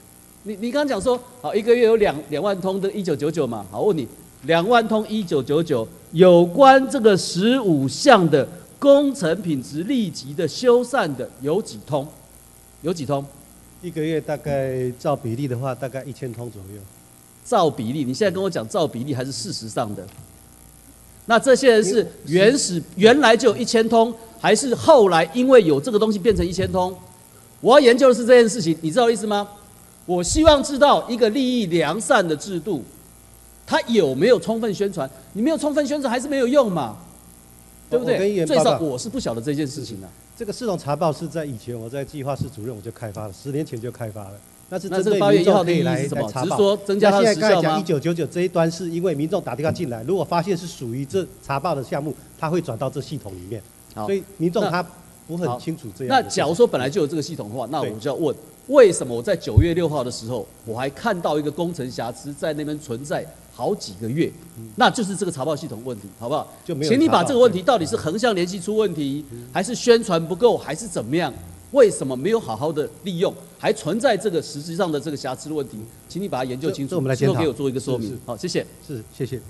你你刚刚讲说，好，一个月有两两万通的一九九九嘛？好，我问你，两万通一九九九，有关这个十五项的工程品质立即的修缮的有几通？有几通？ 一个月大概照比例的话，大概一千通左右。 照比例，你现在跟我讲照比例还是事实上的？那这些人是原始原来就有一千通，还是后来因为有这个东西变成一千通？我要研究的是这件事情，你知道意思吗？我希望知道一个利益良善的制度，它有没有充分宣传？你没有充分宣传还是没有用嘛，对不对？最少我是不晓得这件事情的。 这个系统查报是在以前我在计划室主任我就开发了，十年前就开发了。那是针对民众可以来来查报。只是说增加它的时效吗？现在刚才讲一九九九这一端是因为民众打电话进来，如果发现是属于这查报的项目，它会转到这系统里面。所以民众他不很清楚这样。 那假如说本来就有这个系统的话，那我就要问，为什么我在九月六号的时候，我还看到一个工程瑕疵在那边存在好几个月？那就是这个查报系统问题，好不好？就没有。请你把这个问题到底是横向联系出问题，还是宣传不够，还是怎么样？为什么没有好好的利用，还存在这个实质上的这个瑕疵的问题？请你把它研究清楚， 我们来检讨， 给我做一个说明。好，谢谢。 是，谢谢。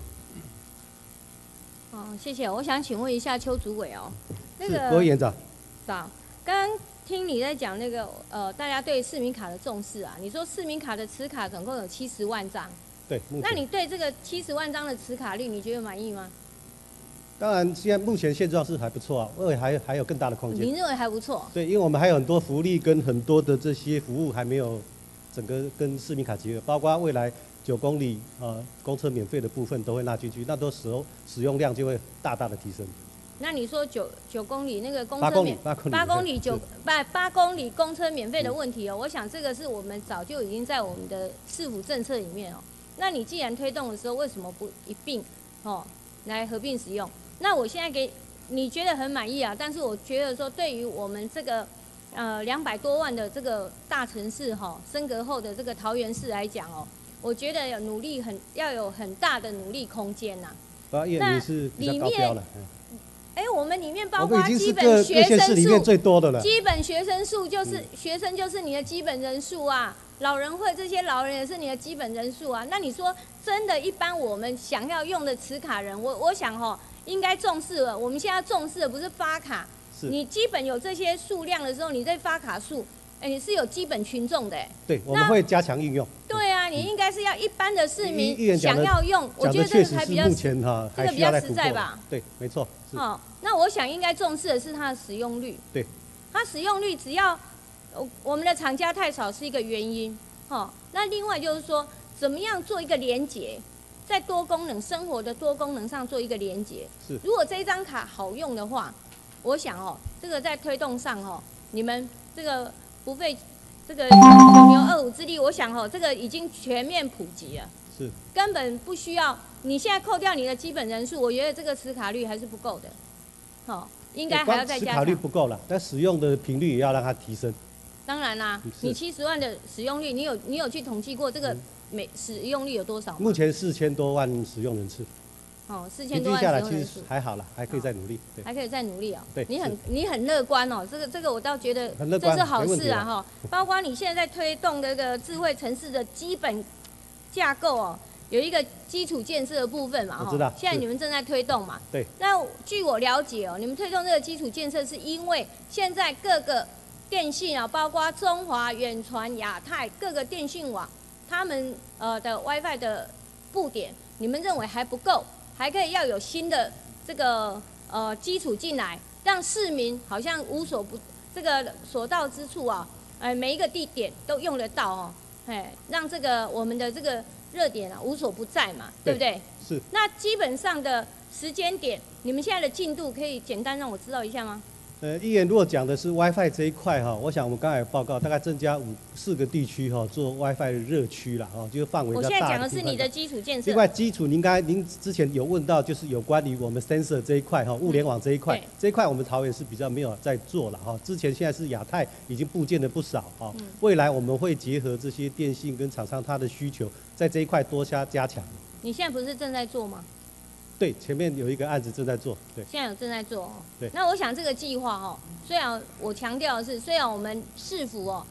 哦，谢谢。我想请问一下邱主委哦，那个郭院长。 早，刚刚听你在讲那个呃，大家对市民卡的重视啊，你说市民卡的持卡总共有七十万张。 对。 那你对这个七十万张的持卡率，你觉得满意吗？ 当然，现在目前现状是还不错啊，认为还还有更大的空间。 您认为还不错？ 对，因为我们还有很多福利跟很多的这些服务还没有整个跟市民卡结合，包括未来九公里呃公车免费的部分都会纳进去，那都使用使用量就会大大的提升。 那你说九九公里那个公车免八公里八公里九八八公里公车免费的问题哦，我想这个是我们早就已经在我们的市府政策里面哦。那你既然推动的时候，为什么不一并哦来合并使用？那我现在给你觉得很满意啊，但是我觉得说对于我们这个呃两百多万的这个大城市哈、哦、升格后的这个桃园市来讲哦，我觉得有努力很要有很大的努力空间呐、 啊。那里面。 哎，我们里面包括基本学生数， 最多的了。 基本学生数就是、嗯、学生就是你的基本人数啊，老人会这些老人也是你的基本人数啊。那你说真的，一般我们想要用的持卡人，我我想哈、哦，应该重视了。我们现在重视的不是发卡，你基本有这些数量的时候，你再发卡数，哎，你是有基本群众的哎。 对，我们会加强应用。 对啊，你应该是要一般的市民想要用，我觉得这个才比较目前哈， 这个比较实在吧。 对，没错。 好、哦，那我想应该重视的是它的使用率。 对， 它使用率只要我们的厂家太少是一个原因。哦，那另外就是说，怎么样做一个连结，在多功能生活的多功能上做一个连结。 是。 如果这一张卡好用的话，我想哦，这个在推动上哦，你们这个不费这个九牛二虎之力，我想哦，这个已经全面普及了。 是。根本不需要。你现在扣掉你的基本人数，我觉得这个持卡率还是不够的，好、哦，应该还要再加强。 持卡率不够了，但使用的频率也要让它提升。 当然啦，你七十万的使用率，你有你有去统计过这个每使用率有多少吗？ 目前四千多万使用人次。 哦，四千多万使用人次。 下来其实还好了，还可以再努力。 还可以再努力哦。 对。 你很你很乐观哦，这个这个我倒觉得这是好事啊哈。包括你现在在推动这个智慧城市的基本架构哦。有一个基础建设的部分嘛， 哈， 现在你们正在推动嘛。 对。 那据我了解哦，你们推动这个基础建设，是因为现在各个电信啊，包括中华、远传、亚太各个电信网，他们呃的 WiFi 的布点，你们认为还不够，还可以要有新的这个呃基础进来，让市民好像无所不这个所到之处啊，哎、呃、每一个地点都用得到哦，哎，让这个我们的这个。热点啊，无所不在嘛，对不对？ 是。 那基本上的时间点，你们现在的进度可以简单让我知道一下吗？ 呃，议员如果讲的是 WiFi 这一块哈，我想我们刚才有报告，大概增加五四个地区哈做 WiFi 热区啦，哈，就是范围比较大的。 我现在讲的是你的基础建设。 另外基础，您刚才您之前有问到，就是有关于我们 sensor 这一块哈，物联网这一块，嗯、这一块我们桃园是比较没有在做了哈。之前现在是亚太已经布建了不少哈，嗯、未来我们会结合这些电信跟厂商它的需求，在这一块多加加强。 你现在不是正在做吗？ 对，前面有一个案子正在做，对。 现在有正在做哦。 对。 那我想这个计划哦，虽然我强调的是，虽然我们市府哦，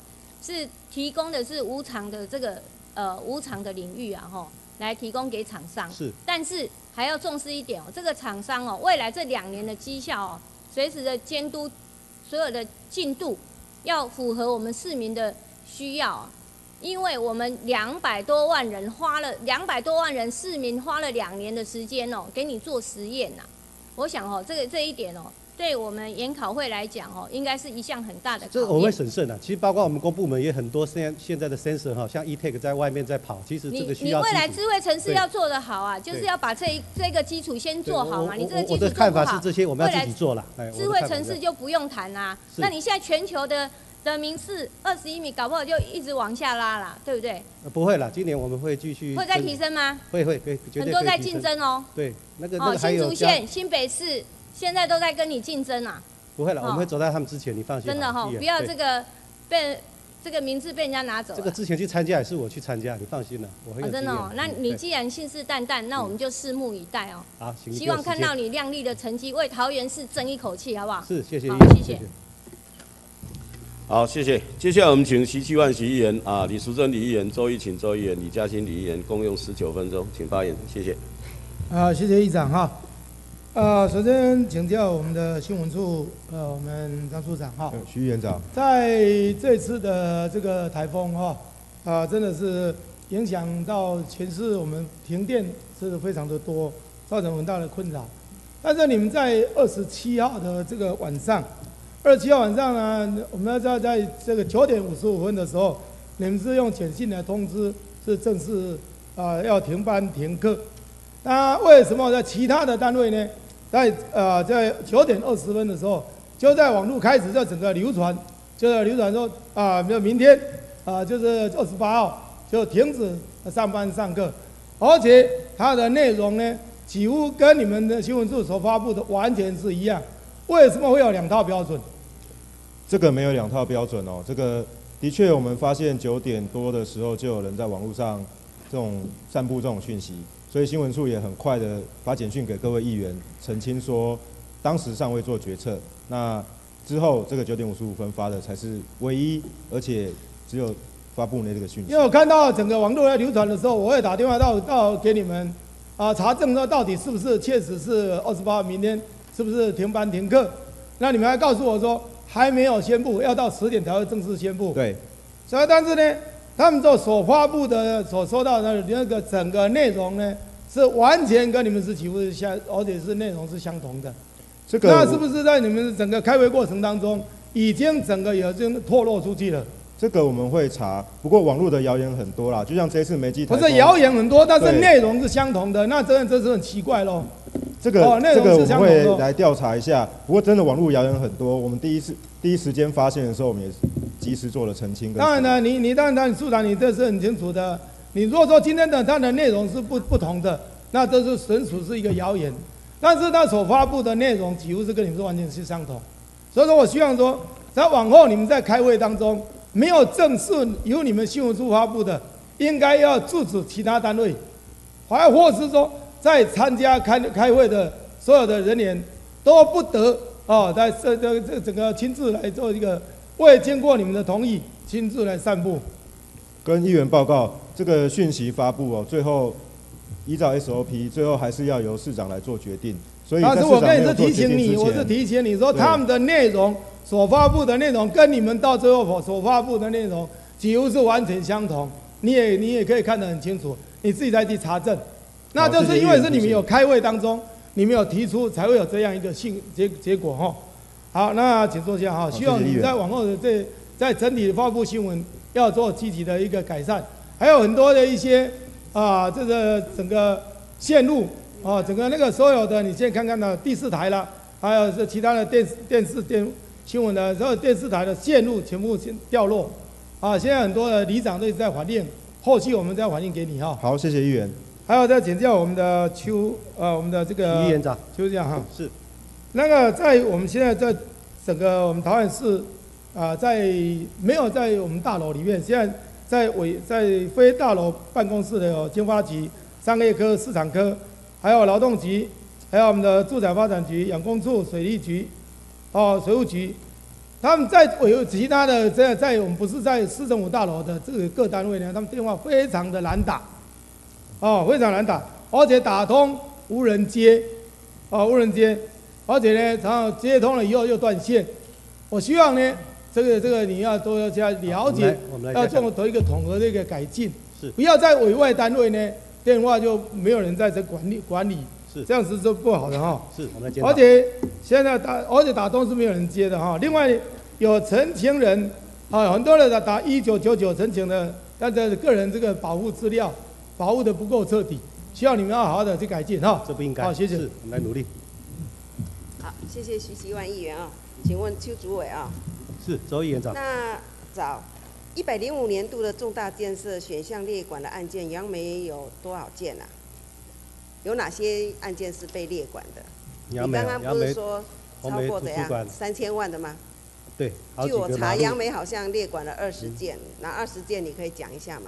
是提供的是无偿的这个呃无偿的领域啊，吼，来提供给厂商。 是， 但是还要重视一点哦，这个厂商哦，未来这两年的绩效哦，随时的监督所有的进度，要符合我们市民的需要啊。因为我们两百多万人花了两百多万人市民花了两年的时间哦，给你做实验呐、啊。我想哦，这个这一点哦，对我们研考会来讲哦，应该是一项很大的考验。 这我们会审慎的。其实包括我们公部门也很多，现在现在的 sensor 哈，像 E-Tech 在外面在跑，其实这个需要。 你你未来智慧城市要做得好啊，就是要把这一这个基础先做好嘛。你这个基础做不好， 我的看法是这些我们要自己做了。 智慧城市就不用谈啦。那你现在全球的。的民视二十一米，搞不好就一直往下拉啦，对不对？ 呃、不会啦，今年我们会继续。 会再提升吗？ 会会会，绝对很多在竞争哦。 对，那个哦， 那个还有新竹县、新北市现在都在跟你竞争啊。 不会了，我们会走在他们之前，你放心。 真的哈，不要这个被这个名字被人家拿走。 这个之前去参加也是我去参加，你放心了，我很有经验。 真的哦，那你既然信誓旦旦，那我们就拭目以待哦。 好，行。 希望看到你亮丽的成绩，为桃园市争一口气，好不好？ 是，谢谢。 好，谢谢。 好，谢谢。接下来我们请徐继万徐议员啊，李淑珍李议员、周玉琴周议员、李嘉欣李议员共用十九分钟，请发言，谢谢。 啊，谢谢议长哈。呃，首先请教我们的新闻处呃，我们张处长哈。 徐院长， 在这次的这个台风哈，啊，真的是影响到全市，我们停电是非常的多，造成很大的困扰。但是你们在二十七号的这个晚上。二十七号晚上呢，我们要在在这个九点五十五分的时候，你们是用简讯来通知，是正式啊、呃、要停班停课。那为什么在其他的单位呢，在呃在九点二十分的时候，就在网络开始就整个流传，就是流传说啊，就、呃、明天啊、呃、就是二十八号就停止上班上课，而且它的内容呢，几乎跟你们的新闻处所发布的完全是一样。为什么会有两套标准？ 这个没有两套标准哦，这个的确我们发现九点多的时候就有人在网络上这种散布这种讯息，所以新闻处也很快的把简讯给各位议员澄清说，当时尚未做决策，那之后这个九点五十五分发的才是唯一，而且只有发布那这个讯息。 因为我看到整个网络在流传的时候，我会打电话到到给你们啊查证说到底是不是确实是二十八号明天是不是停班停课？那你们还告诉我说。还没有宣布，要到十点才会正式宣布。 对， 所以但是呢，他们所所发布的、所收到的那个整个内容呢，是完全跟你们是几乎是相，而且是内容是相同的。 这个那是不是在你们整个开会过程当中，已经整个已经透露出去了？ 这个我们会查，不过网络的谣言很多啦，就像这次梅基台风， 不是谣言很多，但是内容是相同的，那真的这是很奇怪咯。 这个、哦、这个我们会来调查一下，不过真的网络谣言很多，我们第一次第一时间发现的时候，我们也及时做了澄清。 当然呢，你你当然处长你这是很清楚的。你如果说今天的它的内容是不不同的，那这是纯属是一个谣言。但是他所发布的内容几乎是跟你们是完全是相同，所以说我希望说，在往后你们在开会当中，没有正式由你们新闻处发布的，应该要制止其他单位，还或是说。在参加开开会的所有的人员都不得哦，在这这这整个亲自来做一个未经过你们的同意亲自来散布。 跟议员报告，这个讯息发布哦，最后依照 S O P， 最后还是要由市长来做决定。所以， 但是我跟你是提醒你，我是提醒你说，他们的内容所发布的内容跟你们到最后所发布的内容几乎是完全相同，你也你也可以看得很清楚，你自己再去查证。那就是因为是你们有开会当中，你们有提出，才会有这样一个性结结果哈。好，那请坐下哈。希望你在往后的这在整体的发布新闻要做积极的一个改善，还有很多的一些啊，这个整个线路啊，整个那个所有的，你现在看看的第四台啦，还有是其他的电视电视电新闻的，所有电视台的线路全部先掉落啊。现在很多的里长都在反映，后续我们再反映给你哈。 好，谢谢议员。 还有再请教我们的邱呃，我们的这个徐院长， 邱院长哈， 是那个在我们现在在整个我们桃园市啊、呃，在没有在我们大楼里面，现在在委在非大楼办公室的有经发局、商业科、市场科，还有劳动局，还有我们的住宅发展局、养工处、水利局，哦，水务局， 他们在有其他的在在我们不是在市政府大楼的这个各单位呢，他们电话非常的难打，哦，非常难打，而且打通无人接，哦，无人接，而且呢，然后接通了以后又断线。我希望呢，这个这个你要都要加了解，要做一个统合的一个改进， 是， 不要在委外单位呢电话就没有人在这管理管理， 是， 这样子是不好的哈。 是，我们来检讨。 而且现在打，而且打通是没有人接的哈。另外有陈情人，啊，很多人打打一九九九陈情的，但是个人这个保护资料保护的不够彻底，需要你们要好好的去改进哈。 这不应该。 好，谢谢。 是，我们来努力。 好，谢谢徐希万议员啊，请问邱主委啊。 是，周议员长。 那早一百零五年度的重大建设选项列管的案件，杨梅有多少件啊？有哪些案件是被列管的？你刚刚不是说超过怎样三千万的吗？ 对。 据我查，杨梅好像列管了二十件，哪二十件你可以讲一下吗？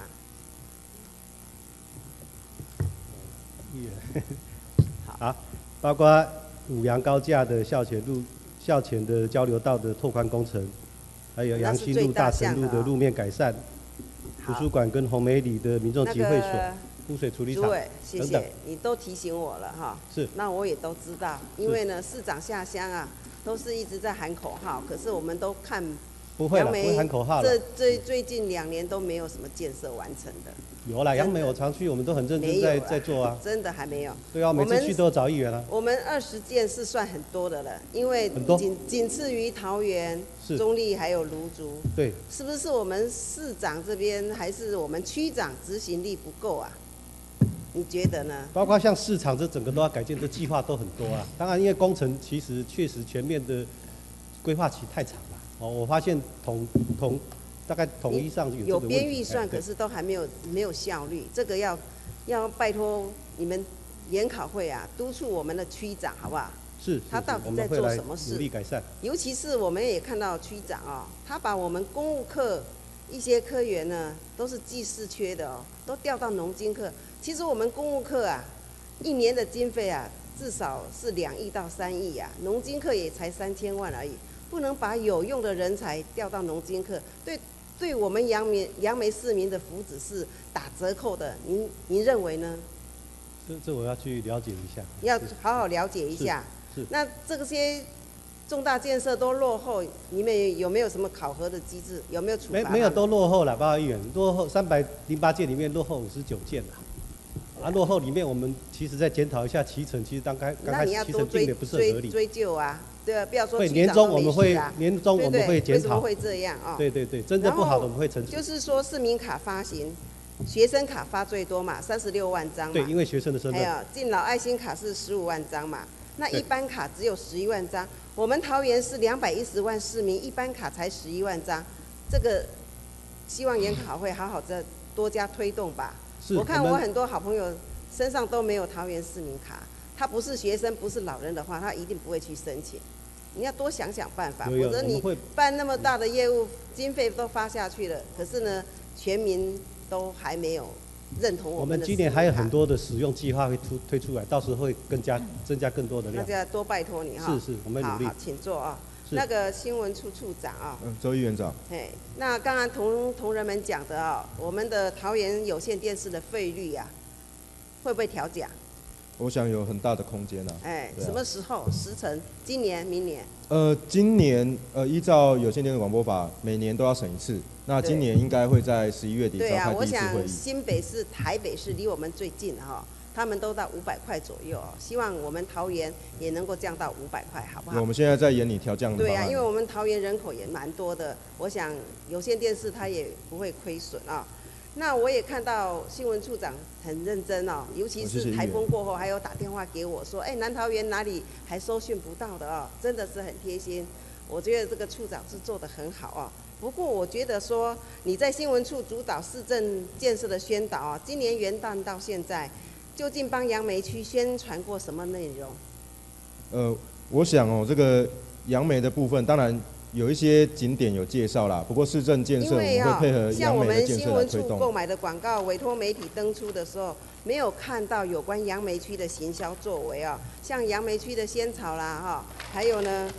好，包括五杨高架的校前路、校前的交流道的拓宽工程。还有杨新路、大成路的路面改善，图书馆跟红梅里的民众集会所、污水处理厂等等。谢谢，你都提醒我了哈。 是。 那我也都知道，因为呢，市长下乡啊，都是一直在喊口号，可是我们都看不会了，不会喊口号了。 这最最近两年都没有什么建设完成的。 有啦，杨梅我常去，我们都很认真在在做啊。 真的还没有。 对啊，每次去都有找议员啊。 我们二十件是算很多的了，因为仅仅次于桃园、中立还有芦竹。 对。 是不是我们市长这边还是我们区长执行力不够啊？你觉得呢？ 包括像市场这整个都要改建，这计划都很多啊。当然，因为工程其实确实全面的规划期太长了。哦，我发现统统。大概统一上有有编预算，可是都还没有没有效率。这个要要拜托你们研考会啊，督促我们的区长好不好？ 是。 他到底在做什么事？ 努力改善。 尤其是我们也看到区长哦，他把我们公务课一些科员呢，都是技师缺的哦，都调到农经课。其实我们公务课啊，一年的经费啊，至少是两亿到三亿啊，农经课也才三千万而已，不能把有用的人才调到农经课，对。对我们杨梅杨梅市民的福祉是打折扣的，您您认为呢？ 这这我要去了解一下。 要好好了解一下。 是。是那这些重大建设都落后，你们有没有什么考核的机制？有没有处罚？ 没没有都落后了，八个议员落后三百零八件里面落后五十九件了。啊，落后里面我们其实再检讨一下期程，其实刚开刚开始期程定的不是很合理。 追究啊。对啊，不要说会年终我们会年终我们会检讨，为什么会这样啊？ 对对对，真的不好的我们会惩处。 就是说市民卡发行，学生卡发最多嘛，三十六万张嘛。 对，因为学生的身份。 还有敬老爱心卡是十五万张嘛，那一般卡只有十一万张。我们桃园是两百一十万市民，一般卡才十一万张，这个希望研考会好好的多加推动吧。我看我很多好朋友身上都没有桃园市民卡，他不是学生不是老人的话，他一定不会去申请。你要多想想办法，否则你办那么大的业务，经费都发下去了，可是呢，全民都还没有认同我们的。 我们今年还有很多的使用计划会出推出来，到时候会更加增加更多的量。 那就要多拜托你哈。 是是，我们努力。 好，请坐啊。那个新闻处处长啊。 嗯，周议员长。 嘿，那刚刚同同仁们讲的啊，我们的桃园有线电视的费率啊，会不会调价？ 我想有很大的空间啊。 哎，什么时候？时程？今年、明年？ 呃，今年呃，依照有线电视广播法，每年都要审一次。那今年应该会在十一月底召开第一次会议。 对啊，我想新北市、台北市离我们最近哈，他们都到五百块左右哦。希望我们桃园也能够降到五百块，好不好？ 我们现在在研拟调降的方案。 对啊，因为我们桃园人口也蛮多的，我想有线电视它也不会亏损啊。那我也看到新闻处长很认真哦，尤其是台风过后，还有打电话给我说，哎，南桃园哪里还收讯不到的哦，真的是很贴心。我觉得这个处长是做得很好哦。不过我觉得说你在新闻处主导市政建设的宣导啊，今年元旦到现在，究竟帮杨梅区宣传过什么内容？ 呃，我想哦，这个杨梅的部分，当然。有一些景点有介绍啦，不过市政建设我们会配合杨梅的建设来推动。像我们新闻处购买的广告，委托媒体登出的时候，没有看到有关杨梅区的行销作为啊，像杨梅区的仙草啦，哈，还有呢，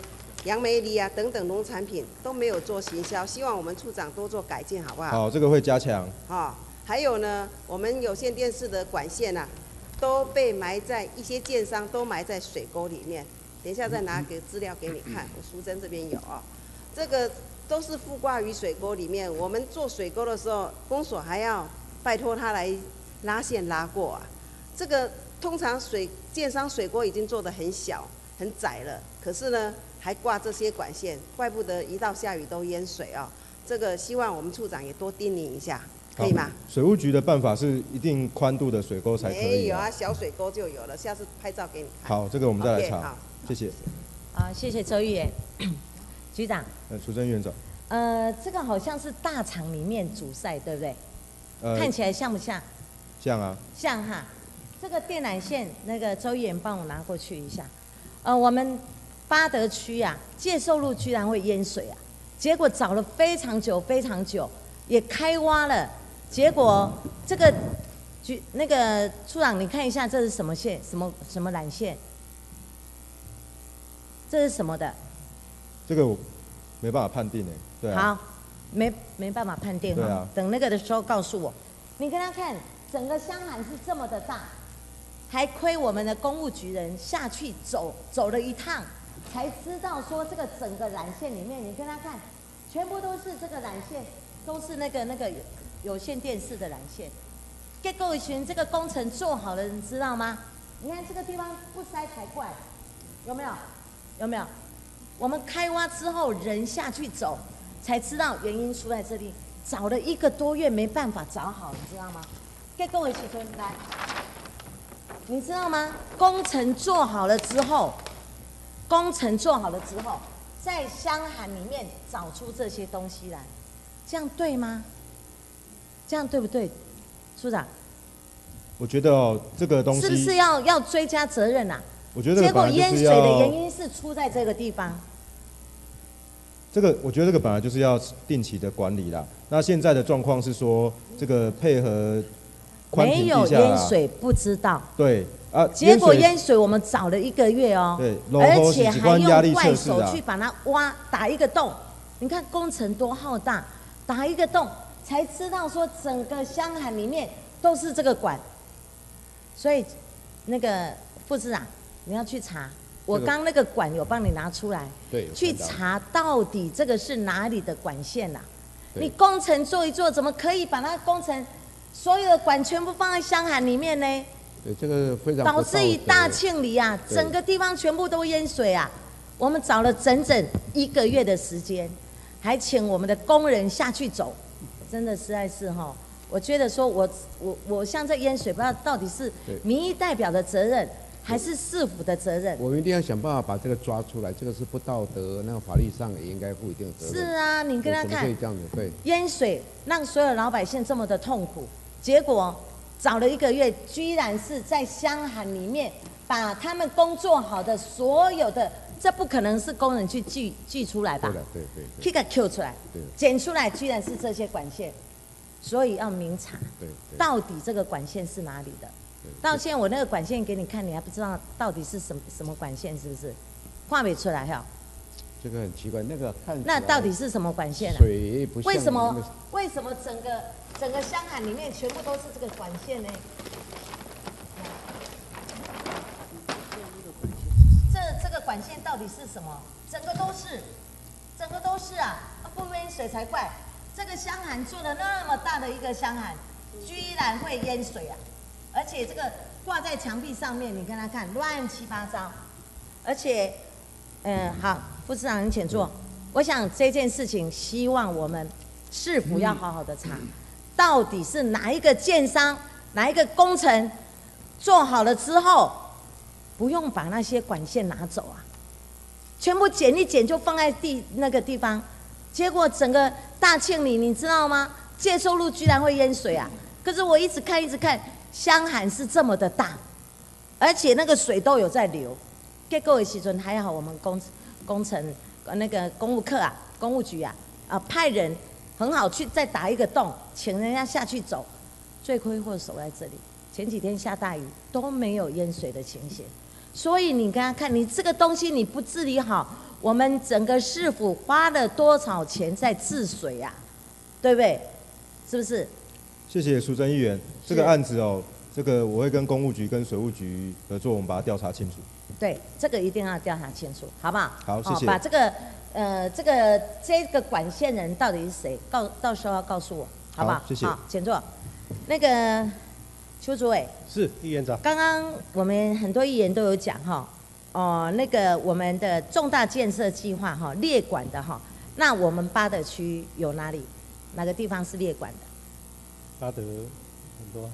杨梅梨啊等等农产品都没有做行销，希望我们处长多做改进，好不好？ 好，这个会加强。 啊、哦，还有呢，我们有线电视的管线啊，都被埋在一些建商都埋在水沟里面。等一下再拿个资料给你看，我淑珍这边有啊、哦，这个都是附挂于水沟里面。我们做水沟的时候，公所还要拜托他来拉线拉过啊。这个通常水建商水沟已经做得很小很窄了，可是呢还挂这些管线，怪不得一到下雨都淹水哦。这个希望我们处长也多叮咛一下，可以吗？ 水务局的办法是一定宽度的水沟才可以、啊。 没有啊，小水沟就有了，下次拍照给你看。 好，这个我们再来查。 Okay, 好， 谢谢。 好，谢谢周议员，局长。 呃，淑珍院长。 呃，这个好像是大厂里面主晒，对不对？呃，看起来像不像？ 像啊。 像哈。这个电缆线，那个周议员帮我拿过去一下。呃，我们八德区啊，介寿路居然会淹水啊！结果找了非常久，非常久，也开挖了，结果这个局那个处长，你看一下这是什么线？什么什么缆线？这是什么的？ 这个我没办法判定诶，对啊。 好，没没办法判定哈。 对啊。 等那个的时候告诉我。你跟他看，整个箱涵是这么的大。还亏我们的公务局人下去走走了一趟，才知道说这个整个缆线里面，你跟他看，全部都是这个缆线，都是那个那个有线电视的缆线。结果一群这个工程做好的人知道吗？你看这个地方不塞才怪，有没有？有没有？我们开挖之后人下去走，才知道原因出在这里，找了一个多月没办法找好，你知道吗？结果一群来。你知道吗？工程做好了之后，工程做好了之后，在箱涵里面找出这些东西来，这样对吗？这样对不对，处长？ 我觉得哦，这个东西是不是要要追加责任啊？ 我觉得结果淹水的原因是出在这个地方。 这个我觉得这个本来就是要定期的管理啦。那现在的状况是说，这个配合。 没有淹水不知道， 对啊， 结果淹水我们找了一个月哦， 对， 而且还用怪手去把它挖打一个洞，你看工程多浩大，打一个洞才知道说整个箱涵里面都是这个管，所以那个副市长你要去查，我刚那个管有帮你拿出来， 对， 去查到底这个是哪里的管线呐？你工程做一做，怎么可以把它工程？所有的管全部放在箱涵里面呢？ 对，这个非常导致于大庆里啊，整个地方全部都淹水啊。我们找了整整一个月的时间，还请我们的工人下去走，真的实在是哈，我觉得说我我我像这淹水，不知道到底是民意代表的责任，还是市府的责任。 我们一定要想办法把这个抓出来，这个是不道德，那个法律上也应该负一定的责任。 是啊，你跟他看， 可以这样子，对， 淹水让所有老百姓这么的痛苦。结果找了一个月，居然是在箱涵里面把他们工作好的所有的，这不可能是工人去锯锯出来吧？ 对对对， 去给 Q 出来，剪出来，居然是这些管线，所以要明查， 对， 到底这个管线是哪里的？到现在我那个管线给你看，你还不知道到底是什么什么管线，是不是？画没出来哈。 这个很奇怪，那个看那到底是什么管线啊？ 水不像为什么为什么整个整个箱涵里面全部都是这个管线呢？这这个管线到底是什么？整个都是，整个都是啊！不淹水才怪！这个箱涵做了那么大的一个箱涵，居然会淹水啊！而且这个挂在墙壁上面，你看它看乱七八糟，而且，嗯，好。副市长，您请坐。我想这件事情，希望我们市府要好好的查，到底是哪一个建商、哪一个工程做好了之后，不用把那些管线拿走啊，全部剪一剪就放在地那个地方，结果整个大庆里，你知道吗？介寿路居然会淹水啊！可是我一直看，一直看，箱涵是这么的大，而且那个水都有在流。结果的时阵还好，我们工工程那个公务课啊，公务局啊，啊派人很好去再打一个洞，请人家下去走。罪魁祸首在这里，前几天下大雨都没有淹水的情形，所以你跟他看，你这个东西你不治理好， 我们整个市府花了多少钱在治水啊？对不对？是不是？ 谢谢淑珍议员，这个案子哦，这个我会跟公务局跟水务局合作，我们把它调查清楚。 对，这个一定要调查清楚，好不好？ 好，谢谢。 哦、把这个呃这个这个管线人到底是谁？告到时候要告诉我，好不好？ 好，谢谢。 好，请坐。那个邱主委是议员长。 刚刚我们很多议员都有讲哈，哦，那个我们的重大建设计划哈，列管的哈，那我们八德区有哪里？哪个地方是列管的？ 八德很多。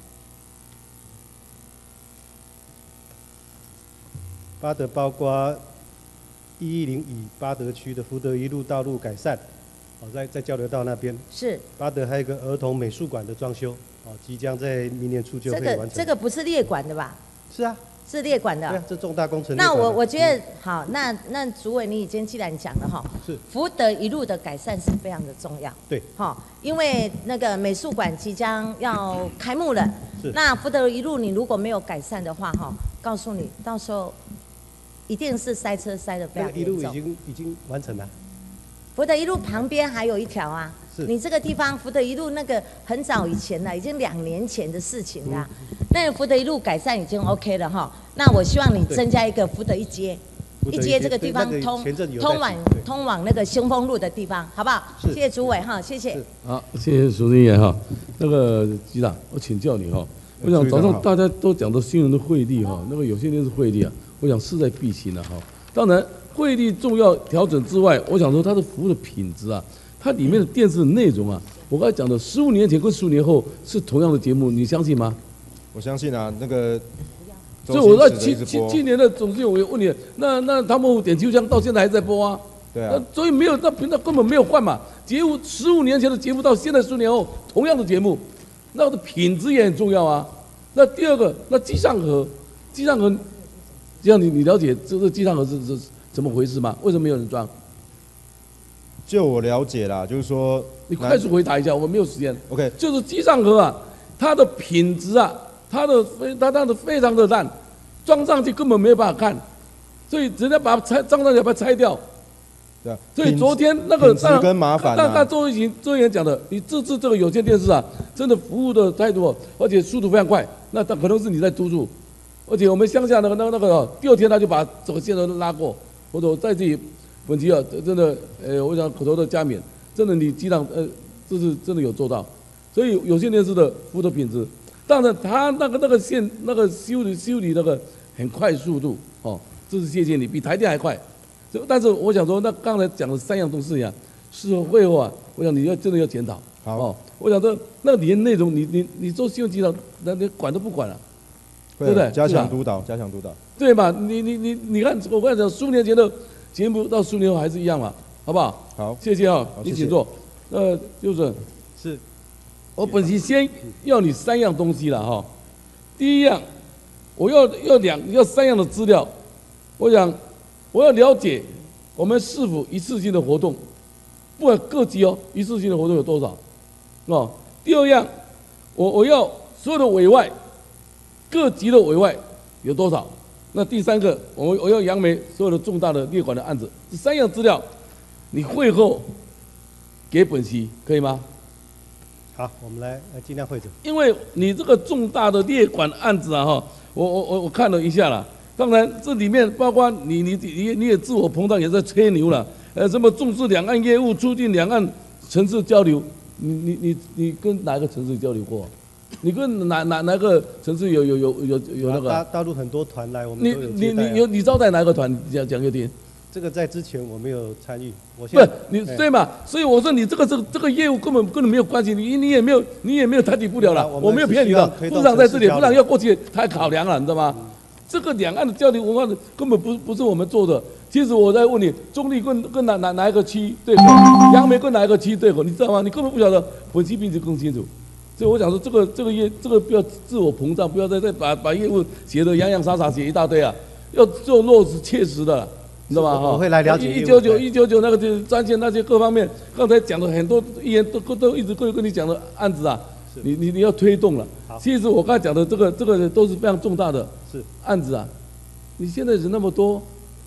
八德包括一一零乙八德区的福德一路道路改善，哦，在在交流道那边。 是。 八德还有一个儿童美术馆的装修，哦，即将在明年初就会完成。 这个这个不是列管的吧？ 是啊。 是列管的。 对啊，这重大工程。 那我我觉得、嗯、好，那那主委你已经既然讲了哈， 是福德一路的改善是非常的重要。 对。 好，因为那个美术馆即将要开幕了。 是。 那福德一路你如果没有改善的话哈，告诉你到时候。一定是塞车塞得非常严重。 一路已经已经完成了。 福德一路旁边还有一条啊，你这个地方福德一路那个很早以前了，已经两年前的事情了。嗯、那个福德一路改善已经 OK 了哈，那我希望你增加一个福德一街，一街这个地方通通往通往那个兴丰路的地方，好不好？谢谢主委哈，谢谢。 好，谢谢苏议员哈。那个局长，我请教你哈，我想早上大家都讲到新闻的汇率哈，那个有些电视汇率啊。我想势在必行了哈。当然，汇率重要调整之外，我想说它的服务的品质啊，它里面的电视的内容啊，我刚才讲的十五年前跟十五年后是同样的节目，你相信吗？ 我相信啊，那个。 所以我在今今今年的总计，我问你，那那他们点秋香到现在还在播啊？ 对啊。 所以没有，那频道根本没有换嘛。节目十五年前的节目到现在十五年后同样的节目，那个品质也很重要啊。那第二个，那机上盒，机上盒。这样你你了解这个机上盒是是怎么回事吗？为什么没有人装？ 就我了解啦，就是说你快速回答一下，我们没有时间。 OK， 就是机上盒啊，它的品质啊，它的非它它的非常的烂，装上去根本没有办法看，所以人家把它拆装上去把它拆掉。 对啊。 所以昨天那个那跟麻烦。 那那周一行周议员讲的，你这次这个有线电视啊，真的服务的态度，而且速度非常快，那可能是你在督促。而且我们乡下那个那个那个，第二天他就把整个线都拉过。我说在这里，本期啊，真的，呃，我想口头的加冕，真的你机长，呃，这是真的有做到。所以有线电视的服务的品质，当然他那个那个线那个修理修理那个很快速度，哦，这是谢谢你，比台电还快。但是我想说，那刚才讲的三样东西呀，事后会后啊，我想你要真的要检讨。 好， 哦，我想说那个里面内容，你你你做新闻机长，那你管都不管了。对不对？ 加强督导，加强督导。 对吧？你你你你看，我刚才讲十五年前的节目到十五年后还是一样嘛，好不好？ 好， 谢谢啊，你请坐。呃，就是是， 我本期先要你三样东西了哈。第一样，我要要两要三样的资料，我想我要了解我们市府一次性的活动，不管各级哦，一次性的活动有多少？哦。第二样，我我要所有的委外。各级的委外有多少？那第三个，我我要杨梅所有的重大的列管的案子，这三样资料，你会后给本席可以吗？ 好，我们来来尽量汇总。 因为你这个重大的列管案子啊，哈，我我我我看了一下了，当然这里面包括你你你你也自我膨胀，也在吹牛了，呃，什么重视两岸业务，促进两岸城市交流，你你你你跟哪个城市交流过？你跟哪哪哪个城市有有有有有那个？ 大大陆很多团来，我们你都有接待、啊、 你你有你招待哪个团？讲讲给听。 这个在之前我没有参与，我现在不是你对嘛？所以我说你这个这个这个业务根本跟你没有关系，你你也没有你也没有谈底不了了，我没有骗你的。部长在这里，部长要过去他考量了，你知道吗？嗯、这个两岸的交流文化根本不不是我们做的。其实我在问你，中立跟跟哪哪哪一个区对口，杨梅跟哪一个区对口，你知道吗？你根本不晓得，本期并且更清楚。所以我想说，这个这个业这个不要自我膨胀，不要再再把把业务写得洋洋洒洒写一大堆啊，要做落实切实的，你知道吗？哈， 我会来了解。 一九九一九九那个就专线那些各方面，刚才讲的很多议员都都一直跟跟你讲的案子啊，你你你要推动了。其实我刚才讲的这个这个都是非常重大的案子啊，你现在人那么多，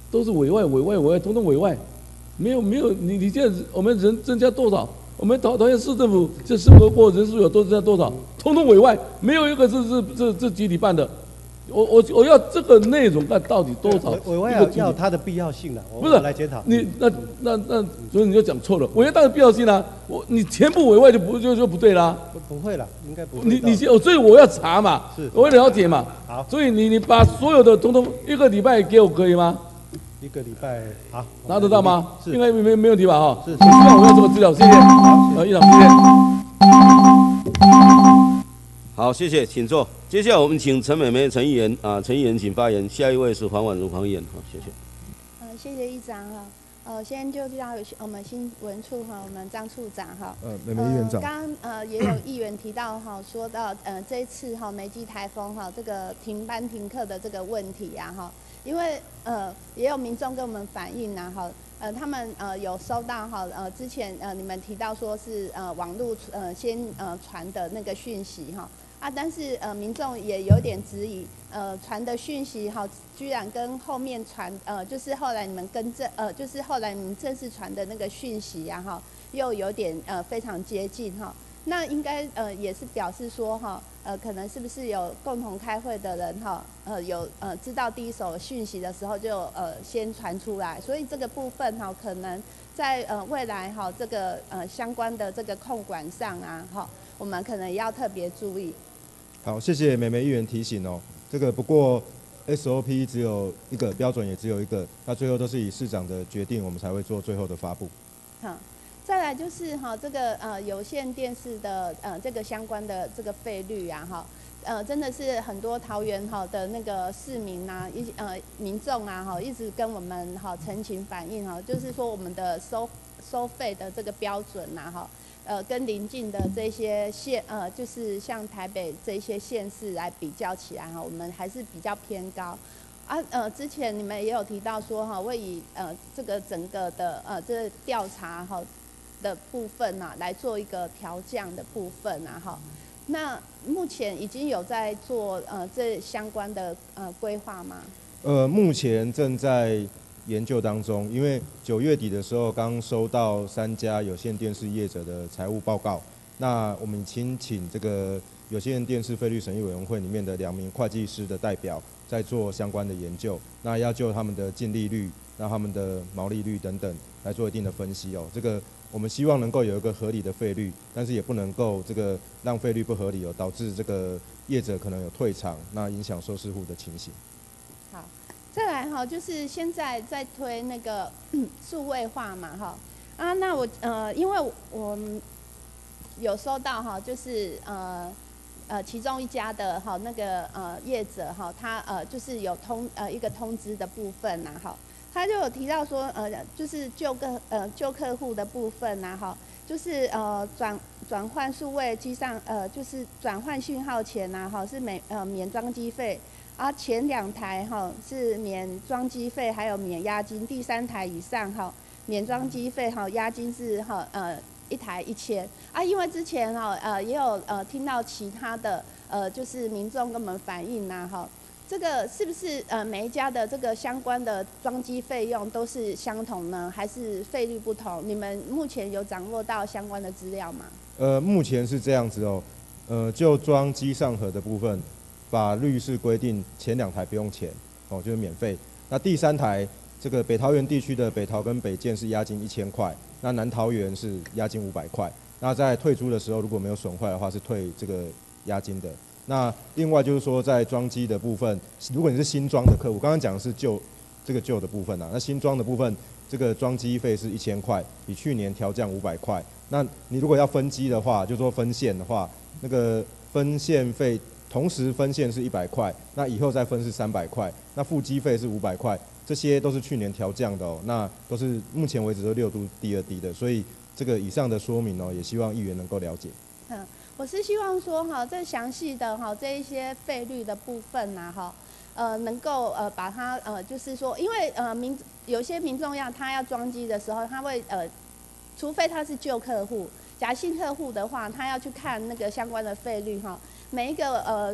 都是委外委外委外，通通委外，没有没有你你现在我们人增加多少？我们桃桃园市政府这生活过人数有多增加多少？通通委外，没有一个是是是是集体办的。我我我要这个内容，那到底多少？ 委外要要它的必要性的， 不是来检讨。 你那那那，所以你就讲错了。委外当然必要性啦，我你全部委外就不就就不对啦。 不不会啦，应该不会。 你你所以我要查嘛， 是， 我要了解嘛。 好， 所以你你把所有的统统一个礼拜给我可以吗？ 一个礼拜好， 拿得到吗？ 是， 应该没没没问题吧？哈， 是， 我希望我要这个资料，谢谢。好，呃，议长，谢谢。 好，谢谢，请坐。接下来我们请陈美美陈议员啊，陈议员请发言。下一位是黄婉如黄议员，好，谢谢。 呃，谢谢议长哈。呃，先就叫我们新闻处哈，我们张处长哈。 呃，美美议员长。 刚刚呃也有议员提到哈，说到呃这一次哈梅季台风哈这个停班停课的这个问题呀哈，因为呃也有民众跟我们反映呐哈。呃，他们呃有收到哈，呃之前呃你们提到说是呃网络呃先呃传的那个讯息哈啊，但是呃民众也有点质疑，呃传的讯息哈，居然跟后面传呃就是后来你们更正呃就是后来你们正式传的那个讯息呀哈，又有点呃非常接近哈。那应该呃也是表示说哈，呃可能是不是有共同开会的人哈，呃有呃知道第一手讯息的时候就呃先传出来，所以这个部分哈可能在呃未来哈这个呃相关的这个控管上啊哈，我们可能要特别注意。 好，谢谢美美议员提醒哦。这个不过 S O P 只有一个标准，也只有一个，那最后都是以市长的决定，我们才会做最后的发布。 好。再来就是哈，这个呃有线电视的呃这个相关的这个费率啊哈，呃真的是很多桃园哈的那个市民啊，一呃民众啊哈，一直跟我们哈陈情反映哈，就是说我们的收收费的这个标准呐哈，呃跟邻近的这些县呃就是像台北这些县市来比较起来哈，我们还是比较偏高。啊呃，之前你们也有提到说哈，会以呃这个整个的呃这个调查哈。的部分呐、啊，来做一个调降的部分啊，哈。那目前已经有在做呃这相关的呃规划吗？ 呃，目前正在研究当中，因为九月底的时候刚收到三家有线电视业者的财务报告，那我们请请这个有线电视费率审议委员会里面的两名会计师的代表在做相关的研究，那要就他们的净利率、那他们的毛利率等等来做一定的分析哦，这个。我们希望能够有一个合理的费率，但是也不能够这个让费率不合理哦，导致这个业者可能有退场，那影响收视户的情形。 好，再来哈，就是现在在推那个数位化嘛哈啊，那我呃，因为我有收到哈，就是呃呃其中一家的哈那个呃业者哈，他呃就是有通呃一个通知的部分呐哈。他就有提到说，呃，就是旧客呃旧客户的部分呐、啊，哈，就是呃转转换数位机上呃就是转换讯号前呐、啊，哈是免呃免装机费，啊前两台哈是免装机费，还有免押金，第三台以上哈免装机费哈押金是哈呃一台一千啊，因为之前哈呃也有呃听到其他的呃就是民众跟我们反映呐、啊，哈。这个是不是呃每一家的这个相关的装机费用都是相同呢，还是费率不同？你们目前有掌握到相关的资料吗？ 呃，目前是这样子哦，呃，就装机上盒的部分，法律是规定前两台不用钱哦，就是免费。那第三台这个北桃园地区的北桃跟北建是押金一千块，那南桃园是押金五百块。那在退租的时候如果没有损坏的话，是退这个押金的。那另外就是说，在装机的部分，如果你是新装的客户，刚刚讲的是旧这个旧的部分啊，那新装的部分，这个装机费是一千块，比去年调降五百块。那你如果要分机的话，就说分线的话，那个分线费同时分线是一百块，那以后再分是三百块，那付机费是五百块，这些都是去年调降的哦，那都是目前为止都六度第二低的，所以这个以上的说明哦，也希望议员能够了解。 嗯。我是希望说哈，这详细的哈这一些费率的部分呐哈，呃能够呃把它呃就是说，因为呃民有些民众要他要装机的时候，他会呃，除非他是旧客户，假新客户的话，他要去看那个相关的费率哈，每一个呃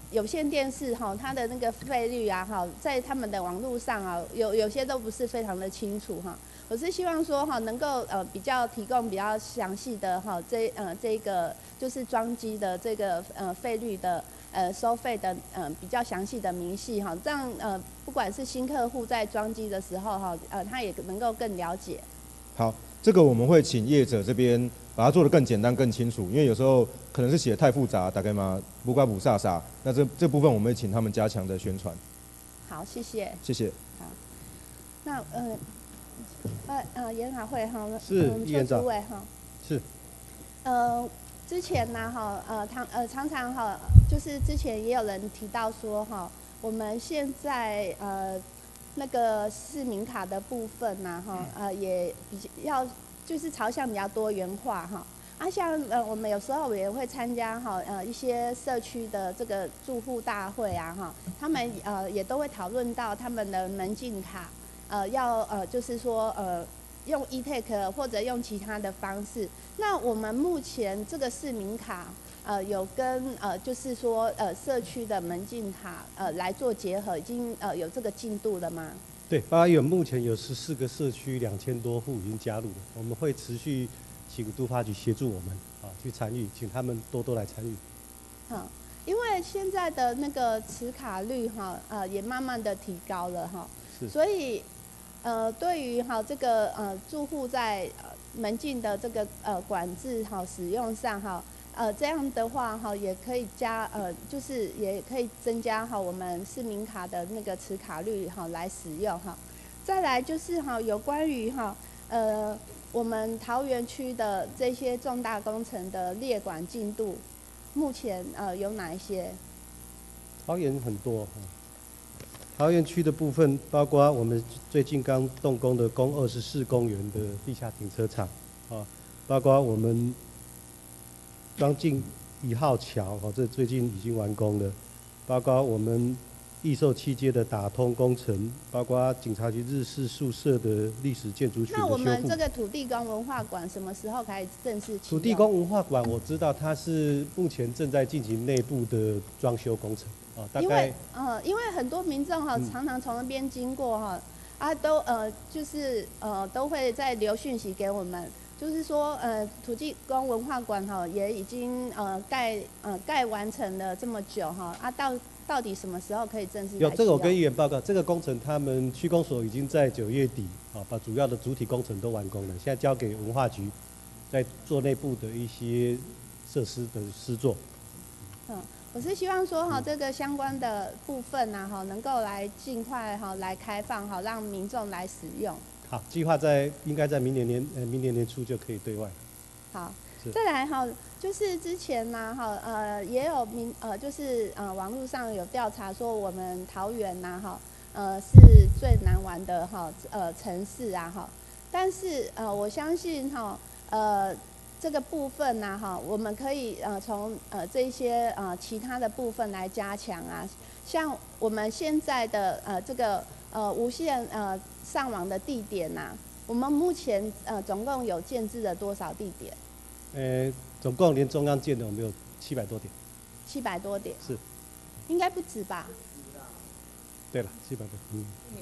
有线电视哈，它的那个费率啊哈，在他们的网络上啊，有有些都不是非常的清楚哈。我是希望说哈，能够呃比较提供比较详细的哈，这呃这个就是装机的这个呃费率的呃收费的呃比较详细的明细哈，这样呃不管是新客户在装机的时候哈，呃他也能够更了解。 好，这个我们会请业者这边把它做得更简单、更清楚，因为有时候可能是写得太复杂，大概嘛不瓜不飒飒，那这这部分我们会请他们加强的宣传。 好，谢谢。 谢谢。 好，那呃呃呃研讨会哈， 是嗯， 院长邱主委哈， 是。 呃，之前呢哈，呃常呃常常哈，就是之前也有人提到说哈，我们现在呃那个市民卡的部分呐哈，呃也比较就是朝向比较多元化哈。啊，像呃我们有时候也会参加哈呃一些社区的这个住户大会啊哈，他们呃也都会讨论到他们的门禁卡，呃要呃就是说呃用 e-take 或者用其他的方式。那我们目前这个市民卡呃有跟呃就是说呃社区的门禁卡呃来做结合，已经呃有这个进度了吗？ 对，八月目前有十四个社区，两千多户已经加入了，我们会持续请都发局协助我们啊去参与，请他们多多来参与。 好，因为现在的那个持卡率哈呃也慢慢的提高了哈，所以呃对于哈这个呃住户在呃门禁的这个呃管制哈使用上哈。呃，这样的话哈，也可以加呃，就是也可以增加哈我们市民卡的那个持卡率哈来使用哈。再来就是哈，有关于哈呃我们桃园区的这些重大工程的列管进度，目前呃有哪一些？ 桃园很多，桃园区的部分包括我们最近刚动工的公二十四公园的地下停车场啊，包括我们庄敬一号桥，哦，这最近已经完工了，包括我们义寿七街的打通工程，包括警察局日式宿舍的历史建筑群的修复。 那我们这个土地公文化馆什么时候开始正式启用？ 土地公文化馆我知道它是目前正在进行内部的装修工程啊，大概。 因为呃，因为很多民众哈、 嗯、 常常从那边经过哈，啊都呃就是呃都会在留讯息给我们。就是说，呃，土地公文化馆哈也已经呃盖呃盖完成了这么久哈，啊到到底什么时候可以正式？ 有这个我跟议员报告，这个工程他们区公所已经在九月底啊把主要的主体工程都完工了，现在交给文化局在做内部的一些设施的施作。 嗯，我是希望说哈这个相关的部分呐哈能够来尽快哈来开放哈，让民众来使用。 好，计划在应该在明年年呃明年年初就可以对外。 好，再来哈，就是之前呢哈呃也有民呃就是呃网络上有调查说我们桃园呐哈呃是最难玩的哈呃城市啊哈，但是呃我相信哈呃这个部分呐哈我们可以呃从呃这些呃其他的部分来加强啊，像我们现在的呃这个呃无线呃。上网的地点呐、啊，我们目前呃总共有建置了多少地点？ 呃，总共连中央建的我们有七百多点。 七百多点。 是。 应该不止吧？ 对了，七百多。嗯。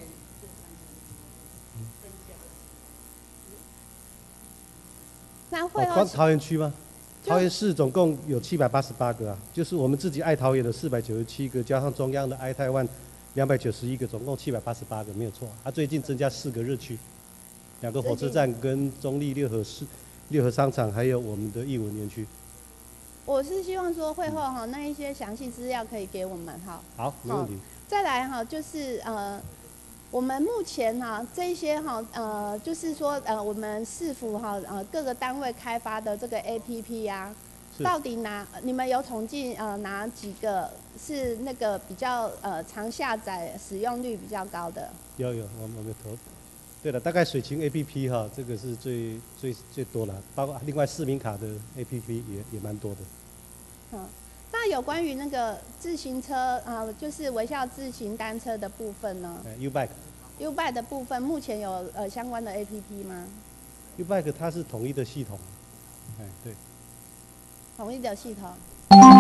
那会哦，桃园区吗？桃园市总共有七百八十八个啊，就是我们自己爱桃园的四百九十七个，加上中央的爱台湾。两百九十一个，总共七百八十八个，没有错。它、啊、最近增加四个热区，两个火车站跟中立六合市、六合商场，还有我们的艺文园区。 我是希望说会后哈，那一些详细资料可以给我们哈。 好，没问题。 再来哈，就是呃，我们目前哈这一些哈呃，就是说呃，我们市府哈呃各个单位开发的这个 A P P 啊。到底哪你们有统计呃哪几个是那个比较呃常下载使用率比较高的？ 有有，我们我们投。对了，大概水情 A P P 哈，这个是最最最多了，包括另外市民卡的 A P P 也也蛮多的。 嗯，那有关于那个自行车啊、呃，就是微笑自行单车的部分呢？ 呃 ，U-Bike。U-Bike 的部分目前有呃相关的 A P P 吗 ？U-Bike 它是统一的系统，哎对。 统一的系统， 它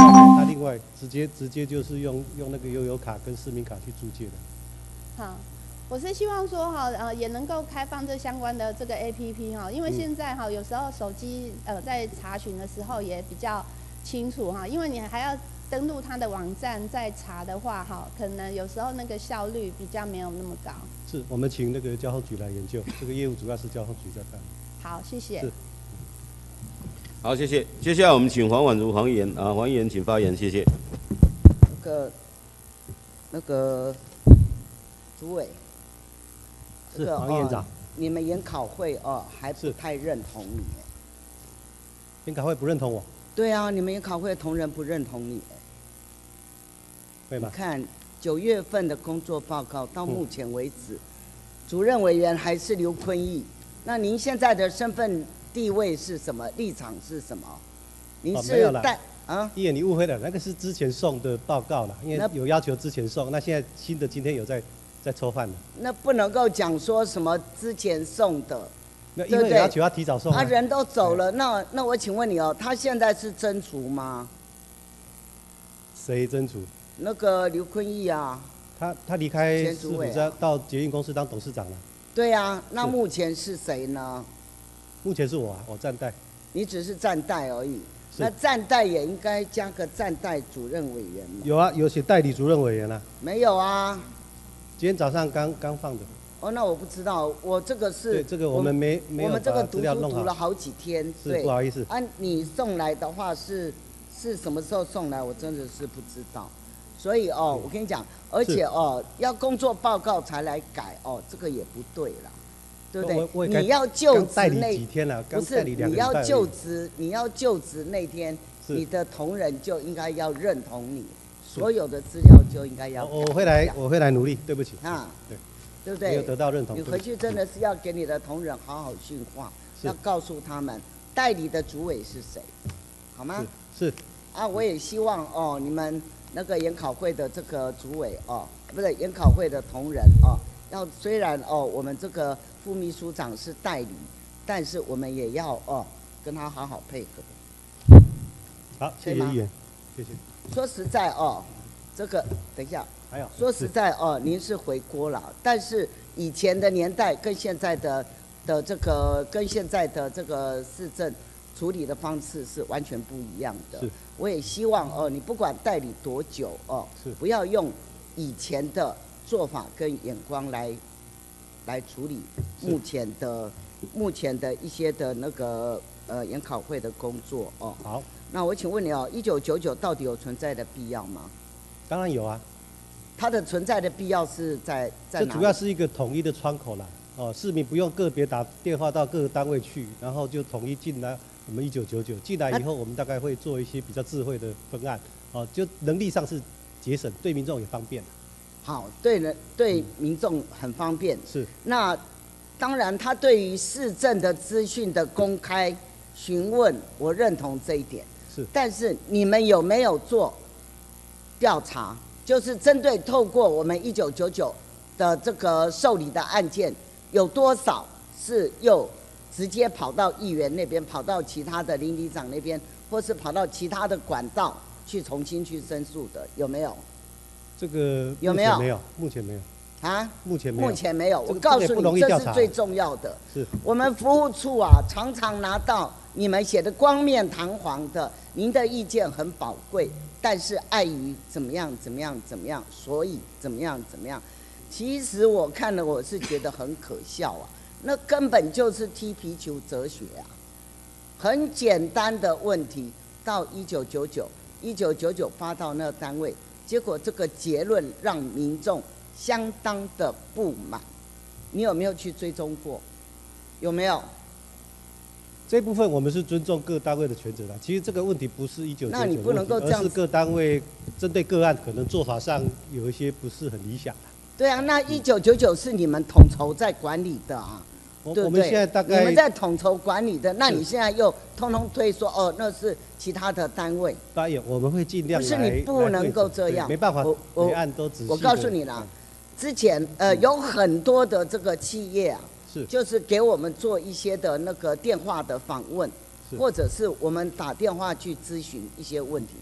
那另外直接直接就是用用那个悠游卡跟市民卡去租借的。 好。我是希望说哈，呃，也能够开放这相关的这个 A P P 哈，因为现在哈，有时候手机呃在查询的时候也比较清楚哈，因为你还要登录它的网站再查的话哈，可能有时候那个效率比较没有那么高。 是我们请那个交通局来研究，这个业务主要是交通局在办。 好，谢谢。 是。 好，谢谢。接下来我们请黄婉如黄议员啊，黄议员请发言，谢谢。 那个那个主委。 是黄院长、 哦，你们研考会哦还不太认同你。 研考会不认同我？ 对啊，你们研考会的同仁不认同你。 会吗？ 你看九月份的工作报告到目前为止，嗯、主任委员还是刘坤义。那您现在的身份地位是什么？立场是什么？您是代、 哦、啊？议员你误会了，那个是之前送的报告了，因为有要求之前送，那现在新的今天有在。在抽饭的， 那不能够讲说什么之前送的， 那因为要求要提早送啊。 啊，人都走了，那那我请问你哦，他现在是真除吗？ 谁真除？ 那个刘坤义啊。 他他离开市府在到捷运公司当董事长了。 对啊，那目前是谁呢？ 目前是我啊，我暂代。 你只是暂代而已，那暂代也应该加个暂代主任委员嘛。 有啊，有写代理主任委员啊。 没有啊。 今天早上刚刚放的。 哦，那我不知道，我这个是。 对，这个我们没没有我们这个读书读读了好几天， 对，不好意思。 按、啊、你送来的话是是什么时候送来？我真的是不知道。所以哦，我跟你讲，而且哦，要工作报告才来改哦，这个也不对啦，对不对？你要就职那几天了， 不是你要就职，你要就职那天，你的同仁就应该要认同你。所有的资料就应该要。 我会来，我会来努力。对不起。 啊， 对， 对不对？ 没有得到认同。 你回去真的是要给你的同仁好好训话，要告诉他们代理的主委是谁，好吗？ 是。 啊，我也希望哦，你们那个研考会的这个主委哦，不是研考会的同仁哦，要虽然哦我们这个副秘书长是代理，但是我们也要哦跟他好好配合。 好，谢谢议员，谢谢。 说实在哦，这个等一下， 还有说实在哦，您是回锅了，但是以前的年代跟现在的的这个跟现在的这个市政处理的方式是完全不一样的。我也希望哦，你不管代理多久哦，不要用以前的做法跟眼光来来处理目前的目前的一些的那个呃研考会的工作哦。 好。 那我请问你哦，一九九九到底有存在的必要吗？ 当然有啊。 它的存在的必要是在在哪里？ 这主要是一个统一的窗口啦。哦，市民不用个别打电话到各个单位去，然后就统一进来我们一九九九。进来以后，我们大概会做一些比较智慧的分案。哦，就能力上是节省，对民众也方便。 好，对人对民众很方便。 是。 那当然，他对于市政的资讯的公开询问，我认同这一点。 是， 但是你们有没有做调查？就是针对透过我们一九九九的这个受理的案件，有多少是又直接跑到议员那边，跑到其他的邻里长那边，或是跑到其他的管道去重新去申诉的？有没有？ 这个有没有？ 没有，目前没有。 啊？ 目前没有。 目前没有。我告诉你，这是最重要的。 是。 我们服务处啊，常常拿到你们写的光面堂皇的，您的意见很宝贵，但是碍于怎么样怎么样怎么样，所以怎么样怎么样。其实我看了，我是觉得很可笑啊，那根本就是踢皮球哲学啊，很简单的问题，到一九九九，一九九九发到那个单位，结果这个结论让民众相当的不满，你有没有去追踪过？有没有？ 这部分我们是尊重各单位的权责的。其实这个问题不是一九九九， 那你不能够这样， 而是各单位针对个案可能做法上有一些不是很理想。 对啊，那一九九九是你们统筹在管理的啊， 对不对？ 我们现在大概你们在统筹管理的，那你现在又通通推说哦，那是其他的单位。 当然，我们会尽量。 不是你不能够这样， 没办法， 我每案都仔细。 我告诉你啦，之前呃有很多的这个企业啊， 是就是给我们做一些的那个电话的访问，或者是我们打电话去咨询一些问题，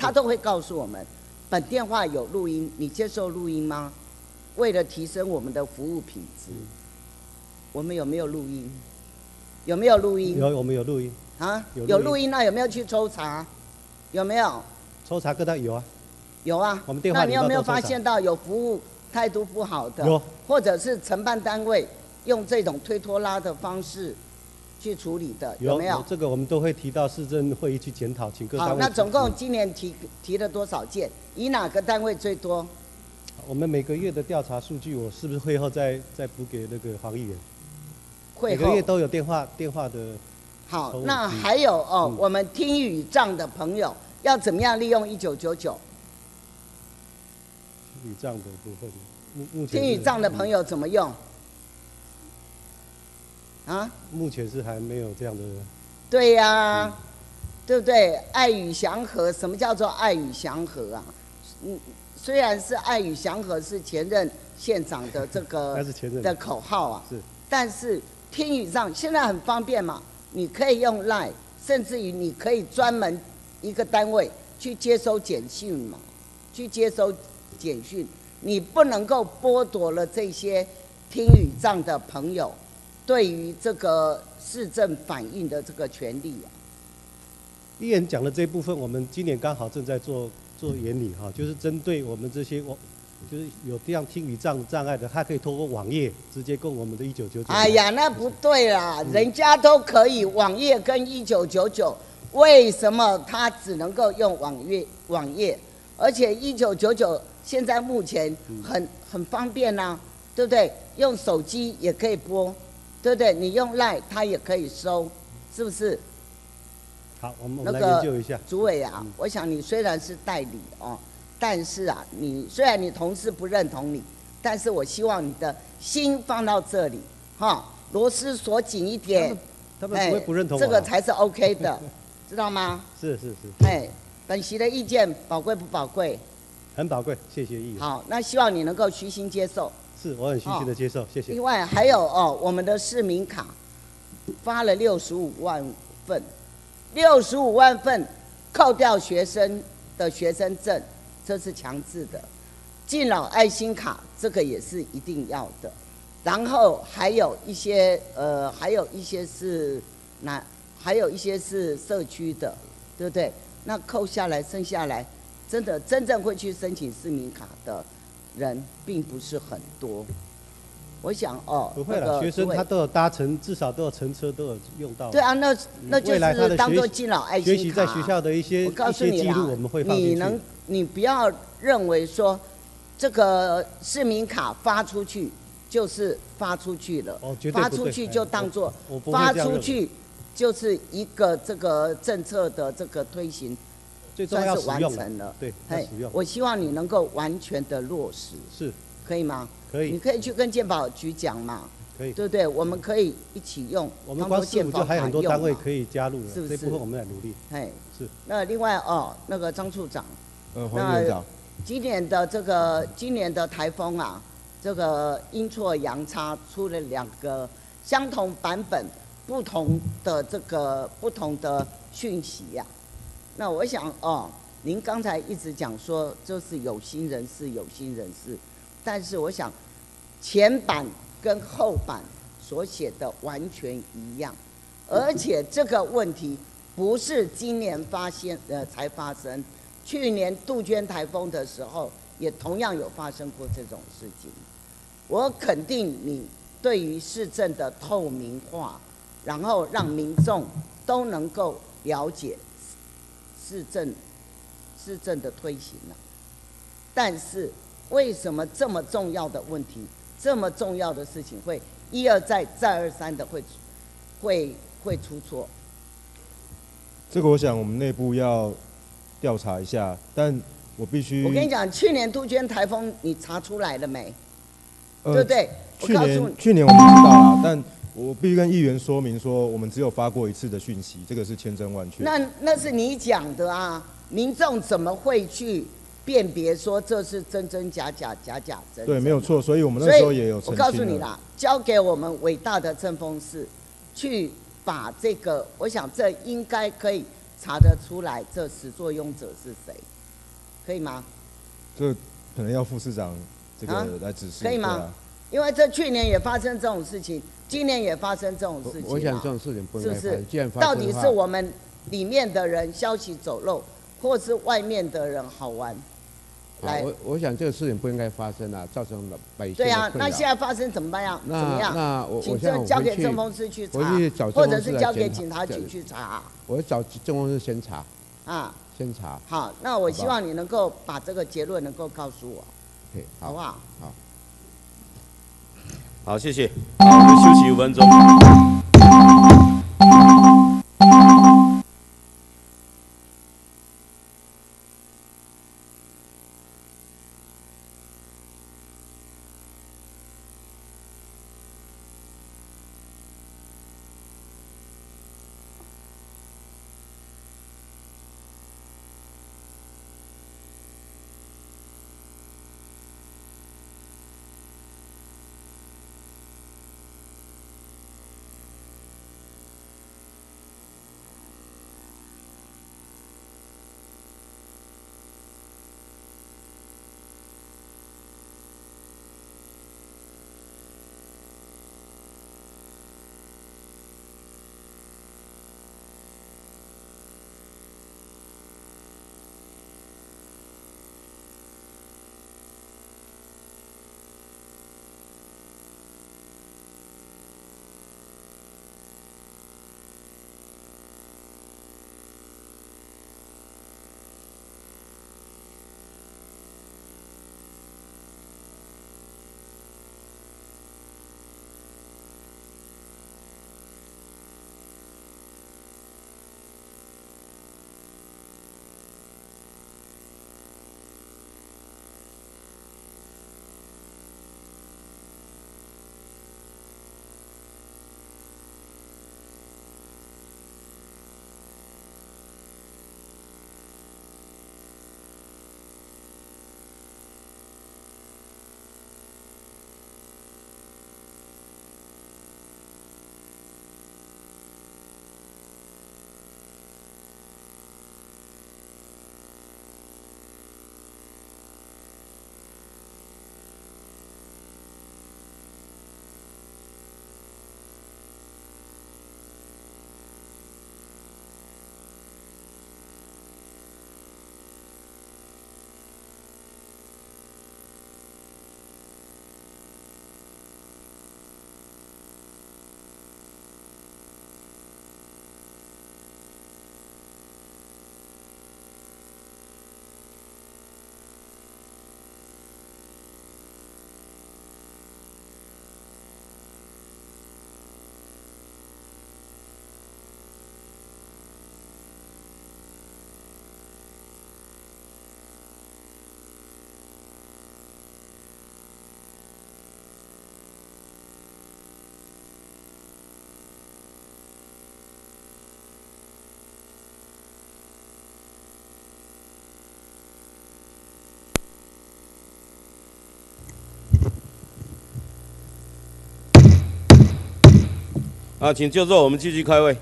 他都会告诉我们，本电话有录音，你接受录音吗？为了提升我们的服务品质，我们有没有录音？有没有录音？ 有，我们有录音。 啊， 有录音有录音，那有没有去抽查？有没有？ 抽查各单有啊。 有啊。 我们电话那你有没有里都抽查发现到有服务态度不好的？ 有。 或者是承办单位用这种推拖拉的方式去处理的，有没有？ 这个我们都会提到市政会议去检讨，请各单位。 好，那总共今年提提了多少件？以哪个单位最多？ 我们每个月的调查数据，我是不是会后再再补给那个黄议员？ 会后每个月都有电话电话的。 好，那还有哦， 嗯、 我们听语障的朋友要怎么样利用一九九九？ 听语障的部分，目目前听语障的朋友怎么用？啊？ 目前是还没有这样的。 对呀、啊嗯，对不对？爱与祥和，什么叫做爱与祥和啊？嗯。虽然是爱与祥和是前任县长的这个的口号啊， 是， 但是听语上现在很方便嘛，你可以用 LINE， 甚至于你可以专门一个单位去接收简讯嘛，去接收简讯，你不能够剥夺了这些听语障的朋友对于这个市政反映的这个权利啊。 议员讲的这一部分，我们今年刚好正在做。做研拟哈，就是针对我们这些网，就是有这样听语障障碍的，他可以透过网页直接跟我们的一九九九。 哎呀，那不对啦，嗯、人家都可以网页跟一九九九，为什么他只能够用网页网页？而且一九九九现在目前很很方便呐、啊，对不对？用手机也可以拨，对不对？你用 LINE 它也可以收，是不是？ 好，我们来研究一下。 主委啊，嗯、我想你虽然是代理哦，但是啊，你虽然你同事不认同你，但是我希望你的心放到这里，哈，螺丝锁紧一点。 他们不会不认同我、 哎，这个才是 OK 的，知道吗？ 是是是。 哎，本席的意见宝贵不宝贵？ 很宝贵，谢谢议员。 好，那希望你能够虚心接受。 是，我很虚心的接受，哦、谢谢。 另外还有哦，我们的市民卡发了六十五万份。六十五万份，扣掉学生的学生证，这是强制的。敬老爱心卡，这个也是一定要的。然后还有一些呃，还有一些是哪，还有一些是社区的，对不对？那扣下来，剩下来，真的真正会去申请市民卡的人，并不是很多。我想哦， 不会了，学生他都有搭乘，至少都有乘车，都有用到。 对啊，那那就是当做敬老爱心卡。 学习在学校的一些我告诉你啦， 我们会放进去。 你能，你不要认为说这个市民卡发出去就是发出去了， 哦，绝对发出去就当做发出去就是一个这个政策的这个推行，算是完成了。 对，要使用。 我希望你能够完全的落实。 是。 可以吗？ 可以。 你可以去跟健保局讲嘛。 可以。 对不对？我们可以一起用。 我们光市府就还有很多单位可以加入了， 是不是？ 这部分我们来努力。 哎， 是。 那另外哦，那个张处长。 呃，黄院长。 今年的这个今年的台风啊，这个阴错阳差出了两个相同版本、不同的这个不同的讯息呀、啊。那我想哦。您刚才一直讲说，就是有心人士，有心人士，但是我想，前版跟后版所写的完全一样，而且这个问题不是今年发现呃才发生，去年杜鹃台风的时候也同样有发生过这种事情。我肯定你对于市政的透明化，然后让民众都能够了解市政。市政的推行了、啊，但是为什么这么重要的问题、这么重要的事情会一而再、再而三的会会会出错？ 这个我想我们内部要调查一下，但我必须…… 我跟你讲，去年杜鹃台风你查出来了没？呃、对不对？ 去年去年我们知道了，但我必须跟议员说明说，我们只有发过一次的讯息，这个是千真万确。 那那是你讲的啊。民众怎么会去辨别说这是真真假假、假假真真？ 对，没有错。所以我们那时候也有澄清了。 我告诉你啦，交给我们伟大的政风室去把这个，我想这应该可以查得出来，这始作俑者是谁。 可以吗？ 这可能要副市长这个来指示， 可以吗？因为这去年也发生这种事情，今年也发生这种事情。 我想这种事情不应该发生。既然发生到底是我们里面的人消息走漏，或是外面的人好玩？来， 我我想这个事情不应该发生啊，造成百姓。 对啊，那现在发生怎么办呀？怎么样？ 那我请这交给政风司去查，或者是交给警察局去查。 我找政风司先查。 啊。 先查。 好，那我希望你能够把这个结论能够告诉我，好不好？ 好。 好，谢谢。好，我们休息五分钟。啊，请就座，我们继续开会。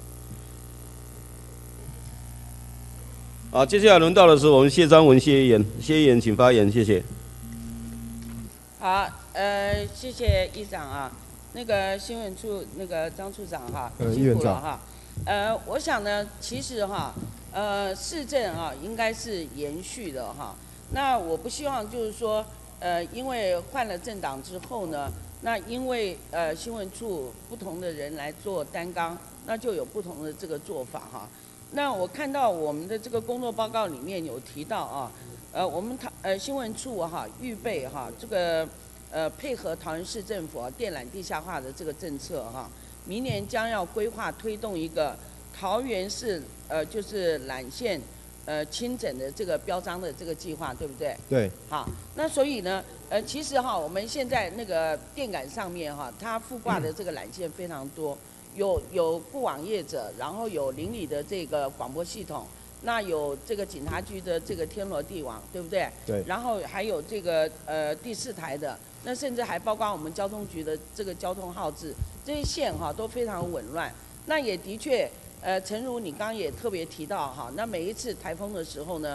啊，接下来轮到的是我们谢章文谢议员，谢议员请发言，谢谢。 好，呃，谢谢议长啊，那个新闻处那个张处长哈，辛苦了哈。呃，我想呢，其实哈，呃，市政啊应该是延续的哈。那我不希望就是说，呃，因为换了政党之后呢。那因为呃新闻处不同的人来做担纲，那就有不同的这个做法哈。那我看到我们的这个工作报告里面有提到啊，呃我们桃呃新闻处哈预备哈这个呃配合桃园市政府啊电缆地下化的这个政策哈，明年将要规划推动一个桃园市呃就是缆线呃清整的这个标章的这个计划，对不对？ 对。 好，那所以呢。呃，其实哈，我们现在那个电杆上面哈，它附挂的这个缆线非常多，有有固网业者，然后有邻里的这个广播系统，那有这个警察局的这个天罗地网，对不对？ 对。 然后还有这个呃第四台的，那甚至还包括我们交通局的这个交通号志，这些线哈都非常紊乱。那也的确，呃，诚如你刚刚也特别提到哈，那每一次台风的时候呢，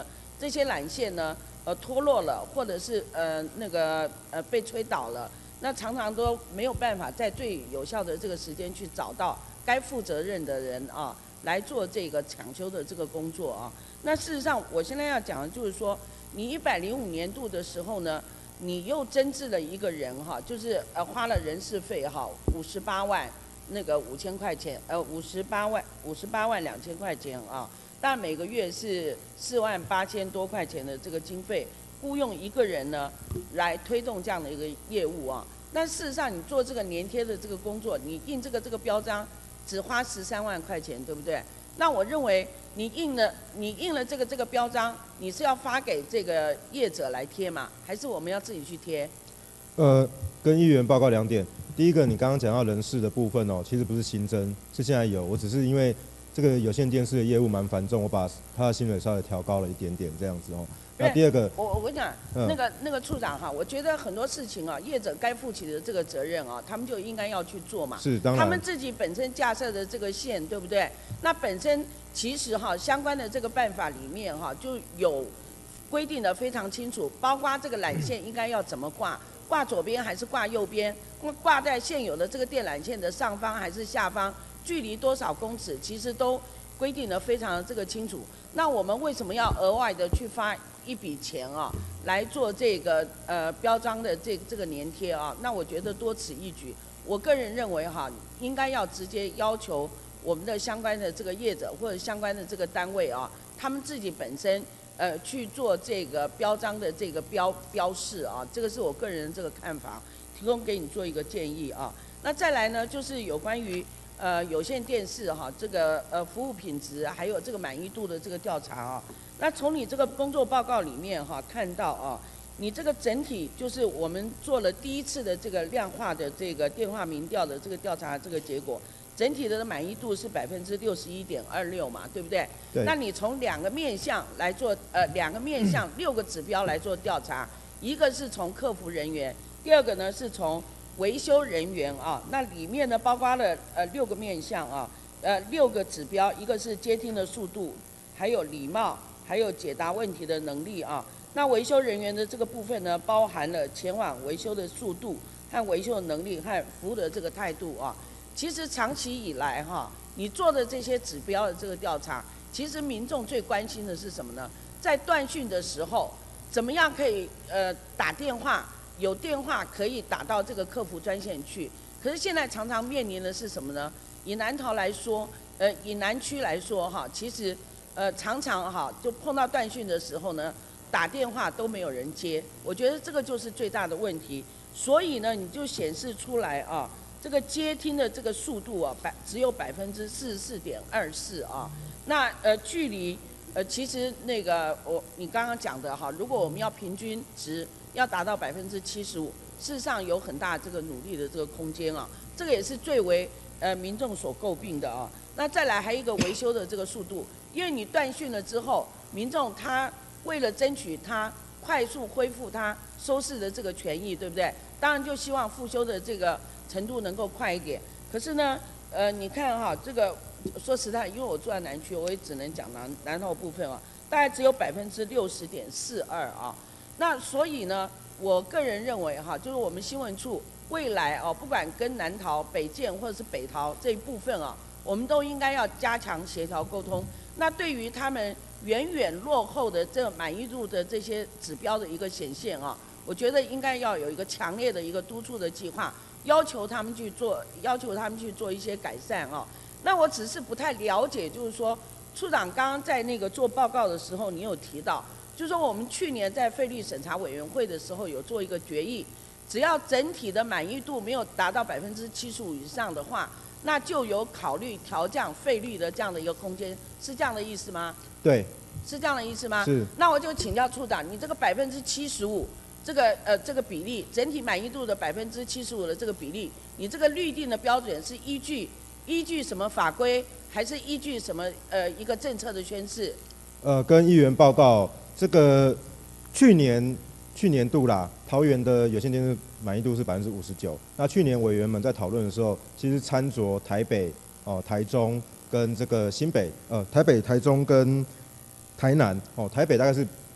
这些缆线呢，呃脱落了，或者是呃那个呃被吹倒了，那常常都没有办法在最有效的这个时间去找到该负责任的人啊，来做这个抢修的这个工作啊。那事实上，我现在要讲的就是说，你一百零五年度的时候呢，你又增置了一个人哈，就是呃花了人事费哈，五十八万那个五千块钱，呃五十八万五十八万两千块钱啊。但每个月是四万八千多块钱的这个经费，雇佣一个人呢来推动这样的一个业务啊。那事实上，你做这个粘贴的这个工作，你印这个这个标章只花十三万块钱，对不对？那我认为你印了你印了这个这个标章，你是要发给这个业者来贴吗？还是我们要自己去贴？ 呃，跟议员报告两点。第一个，你刚刚讲到人事的部分哦，其实不是新增，是现在有，我只是因为这个有线电视的业务蛮繁重，我把他的薪水稍微调高了一点点这样子哦。那第二个， 我我跟你讲，嗯、那个那个处长哈，我觉得很多事情啊，业者该负起的这个责任啊，他们就应该要去做嘛。 是，当然。 他们自己本身架设的这个线，对不对？那本身其实哈，相关的这个办法里面哈，就有规定的非常清楚，包括这个缆线应该要怎么挂。挂左边还是挂右边？挂在现有的这个电缆线的上方还是下方？距离多少公尺？其实都规定得非常的这个清楚。那我们为什么要额外的去发一笔钱啊，来做这个呃标章的这这个粘贴啊？那我觉得多此一举。我个人认为哈，应该要直接要求我们的相关的这个业者或者相关的这个单位啊，他们自己本身。呃，去做这个标章的这个标标示啊，这个是我个人的这个看法，提供给你做一个建议啊。那再来呢，就是有关于呃有线电视哈、啊、这个呃服务品质还有这个满意度的这个调查啊。那从你这个工作报告里面哈、啊、看到啊，你这个整体就是我们做了第一次的这个量化的这个电话民调的这个调查这个结果。整体的满意度是百分之六十一点二六嘛，对不对？ 对。 那你从两个面向来做，呃，两个面向六个指标来做调查，一个是从客服人员，第二个呢是从维修人员啊。那里面呢包括了呃六个面向啊，呃六个指标，一个是接听的速度，还有礼貌，还有解答问题的能力啊。那维修人员的这个部分呢，包含了前往维修的速度和维修的能力和服务的这个态度啊。其实长期以来哈，你做的这些指标的这个调查，其实民众最关心的是什么呢？在断讯的时候，怎么样可以呃打电话，有电话可以打到这个客服专线去。可是现在常常面临的是什么呢？以南投来说，呃，以南区来说哈，其实呃常常哈就碰到断讯的时候呢，打电话都没有人接。我觉得这个就是最大的问题。所以呢，你就显示出来啊。这个接听的这个速度啊，百只有百分之四十四点二四啊。那呃距离呃其实那个我你刚刚讲的哈，如果我们要平均值要达到百分之七十五，事实上有很大这个努力的这个空间啊。这个也是最为呃民众所诟病的啊。那再来还有一个维修的这个速度，因为你断讯了之后，民众他为了争取他快速恢复他收视的这个权益，对不对？当然就希望复修的这个。程度能够快一点，可是呢，呃，你看哈，这个说实在，因为我住在南区，我也只能讲南南投部分啊，大概只有百分之六十点四二啊。那所以呢，我个人认为哈，就是我们新闻处未来哦，不管跟南投、北建或者是北投这一部分啊，我们都应该要加强协调沟通。那对于他们远远落后的这满意度的这些指标的一个显现啊，我觉得应该要有一个强烈的一个督促的计划。要求他们去做，要求他们去做一些改善啊。那我只是不太了解，就是说，处长刚刚在那个做报告的时候，你有提到，就是说我们去年在费率审查委员会的时候有做一个决议，只要整体的满意度没有达到百分之七十五以上的话，那就有考虑调降费率的这样的一个空间，是这样的意思吗？ 对。 是这样的意思吗？ 是。 那我就请教处长，你这个百分之七十五。这个呃这个比例，整体满意度的百分之七十五的这个比例，你这个预定的标准是依据依据什么法规，还是依据什么呃一个政策的宣示？ 呃，跟议员报告，这个去年去年度啦，桃园的有线电视满意度是百分之五十九。那去年委员们在讨论的时候，其实参酌台北、哦、台中跟这个新北，呃，台北、台中跟台南，哦，台北大概是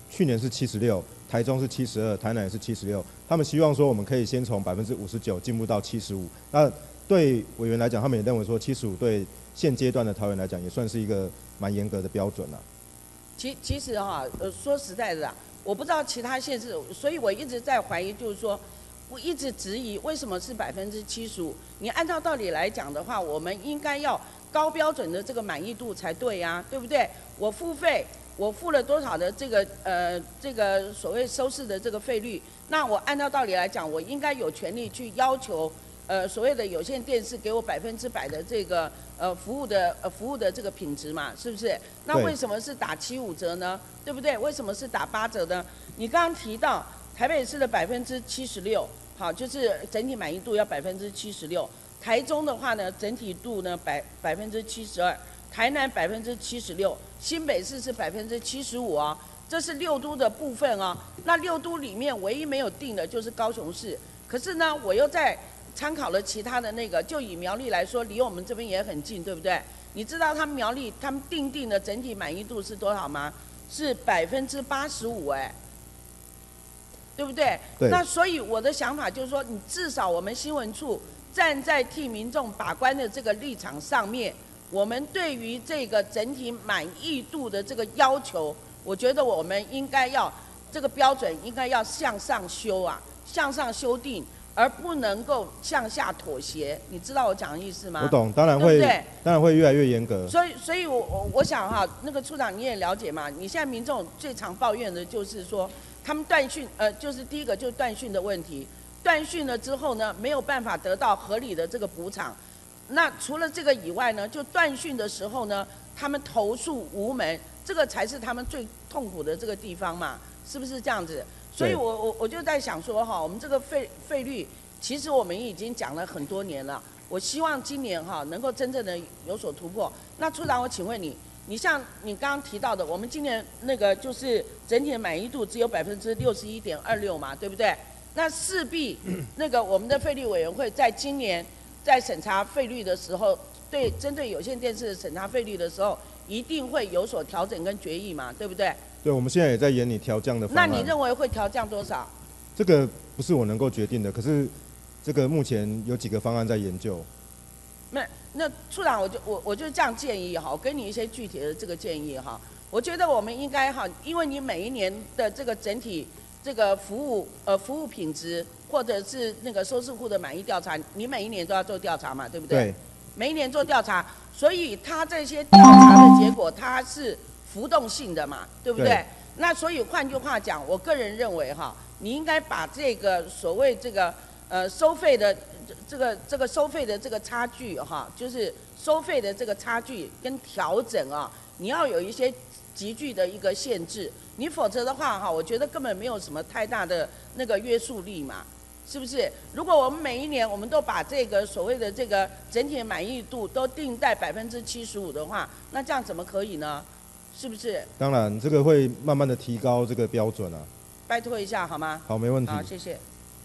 去年是七十六，台中是七十二，台南也是七十六。他们希望说我们可以先从百分之五十九进步到七十五。那对委员来讲，他们也认为说七十五对现阶段的桃园来讲，也算是一个蛮严格的标准啦。 其其实哈、呃，说实在的、啊，我不知道其他县市，所以我一直在怀疑，就是说，我一直质疑为什么是百分之七十五？你按照道理来讲的话，我们应该要高标准的这个满意度才对呀、啊，对不对？我付费，我付了多少的这个呃这个所谓收视的这个费率，那我按照道理来讲，我应该有权利去要求。呃，所谓的有线电视给我百分之百的这个呃服务的呃服务的这个品质嘛，是不是？那为什么是打七五折呢？对不对？为什么是打八折呢？你刚刚提到台北市的百分之七十六，好，就是整体满意度要百分之七十六。台中的话呢，整体度呢百百分之七十二，台南百分之七十六，新北市是百分之七十五啊。这是六都的部分啊。那六都里面唯一没有定的就是高雄市，可是呢，我又在参考了其他的那个，就以苗栗来说，离我们这边也很近，对不对？你知道他们苗栗他们定定的整体满意度是多少吗？是百分之八十五，哎，对不对？ 对。 那所以我的想法就是说，你至少我们新闻处站在替民众把关的这个立场上面，我们对于这个整体满意度的这个要求，我觉得我们应该要这个标准应该要向上修啊，向上修订。而不能够向下妥协，你知道我讲的意思吗？ 我懂，当然会， 对不对？ 当然会越来越严格。 所以，所以我我我想哈，那个处长你也了解嘛？你现在民众最常抱怨的就是说，他们断讯，呃，就是第一个就是断讯的问题，断讯了之后呢，没有办法得到合理的这个补偿。那除了这个以外呢，就断讯的时候呢，他们投诉无门，这个才是他们最痛苦的这个地方嘛，是不是这样子？所以我我我就在想说哈，我们这个费费率，其实我们已经讲了很多年了。我希望今年哈能够真正的有所突破。那处长，我请问你，你像你刚刚提到的，我们今年那个就是整体的满意度只有百分之六十一点二六嘛，对不对？那势必那个我们的费率委员会在今年在审查费率的时候，对针对有线电视的审查费率的时候，一定会有所调整跟决议嘛，对不对？ 对，我们现在也在研拟调降的方案。 那你认为会调降多少？ 这个不是我能够决定的，可是这个目前有几个方案在研究。 那那处长，我就我我就这样建议哈，我给你一些具体的这个建议哈。我觉得我们应该哈，因为你每一年的这个整体这个服务呃服务品质，或者是那个收视户的满意调查，你每一年都要做调查嘛，对不对？ 对。 每一年做调查，所以它这些调查的结果，它是浮动性的嘛，对不对？对。那所以换句话讲，我个人认为哈，你应该把这个所谓这个呃收费的这个这个收费的这个差距哈，就是收费的这个差距跟调整啊，你要有一些急剧的一个限制，你否则的话哈，我觉得根本没有什么太大的那个约束力嘛。是不是？如果我们每一年我们都把这个所谓的这个整体的满意度都定在百分之七十五的话，那这样怎么可以呢？是不是？ 当然，这个会慢慢的提高这个标准啊。 拜托一下好吗？ 好，没问题。 好，谢谢。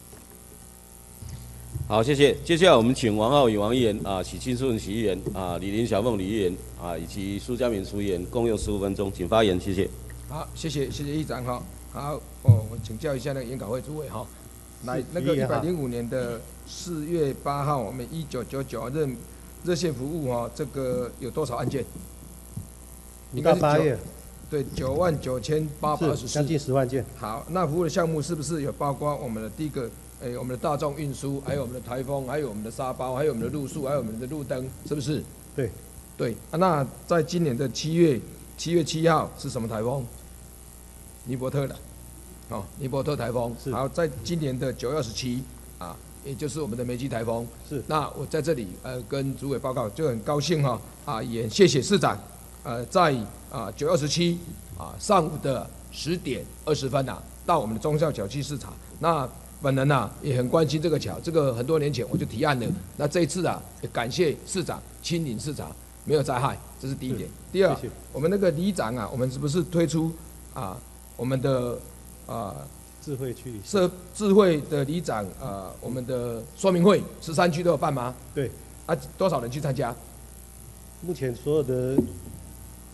好，谢谢。接下来我们请王浩宇王议员啊、许清顺许议员啊、李林小凤李议员啊，以及苏佳敏苏议员共用十五分钟，请发言，谢谢。 好，谢谢谢谢议长哈。好，哦，我请教一下那个研考会主委哈。来，那个一百零五年的四月八号，我们一九九九任热线服务哈，这个有多少案件？ 应该是八月。 对，九万九千八百二十四， 将近十万件。 好，那服务的项目是不是有包括我们的第一个，诶、欸，我们的大众运输，还有我们的台风，还有我们的沙包，还有我们的路树，还有我们的路灯，是不是？ 对。 对，啊，那在今年的七月七月七号是什么台风？尼伯特的。哦，尼伯特台风，好，在今年的九月二十七啊，也就是我们的梅基台风， 是。 那我在这里呃跟主委报告，就很高兴哈啊，也谢谢市长，呃，在啊九月二十七啊上午的十点二十分啊，到我们的忠孝桥去视察。那本人啊也很关心这个桥，这个很多年前我就提案了。那这一次啊，也感谢市长亲临视察，没有灾害，这是第一点。第二，谢谢我们那个里长啊，我们是不是推出啊我们的啊， 智慧区社智慧的里长啊，我们的说明会十三区都有办吗？ 对。 啊，多少人去参加？ 目前所有的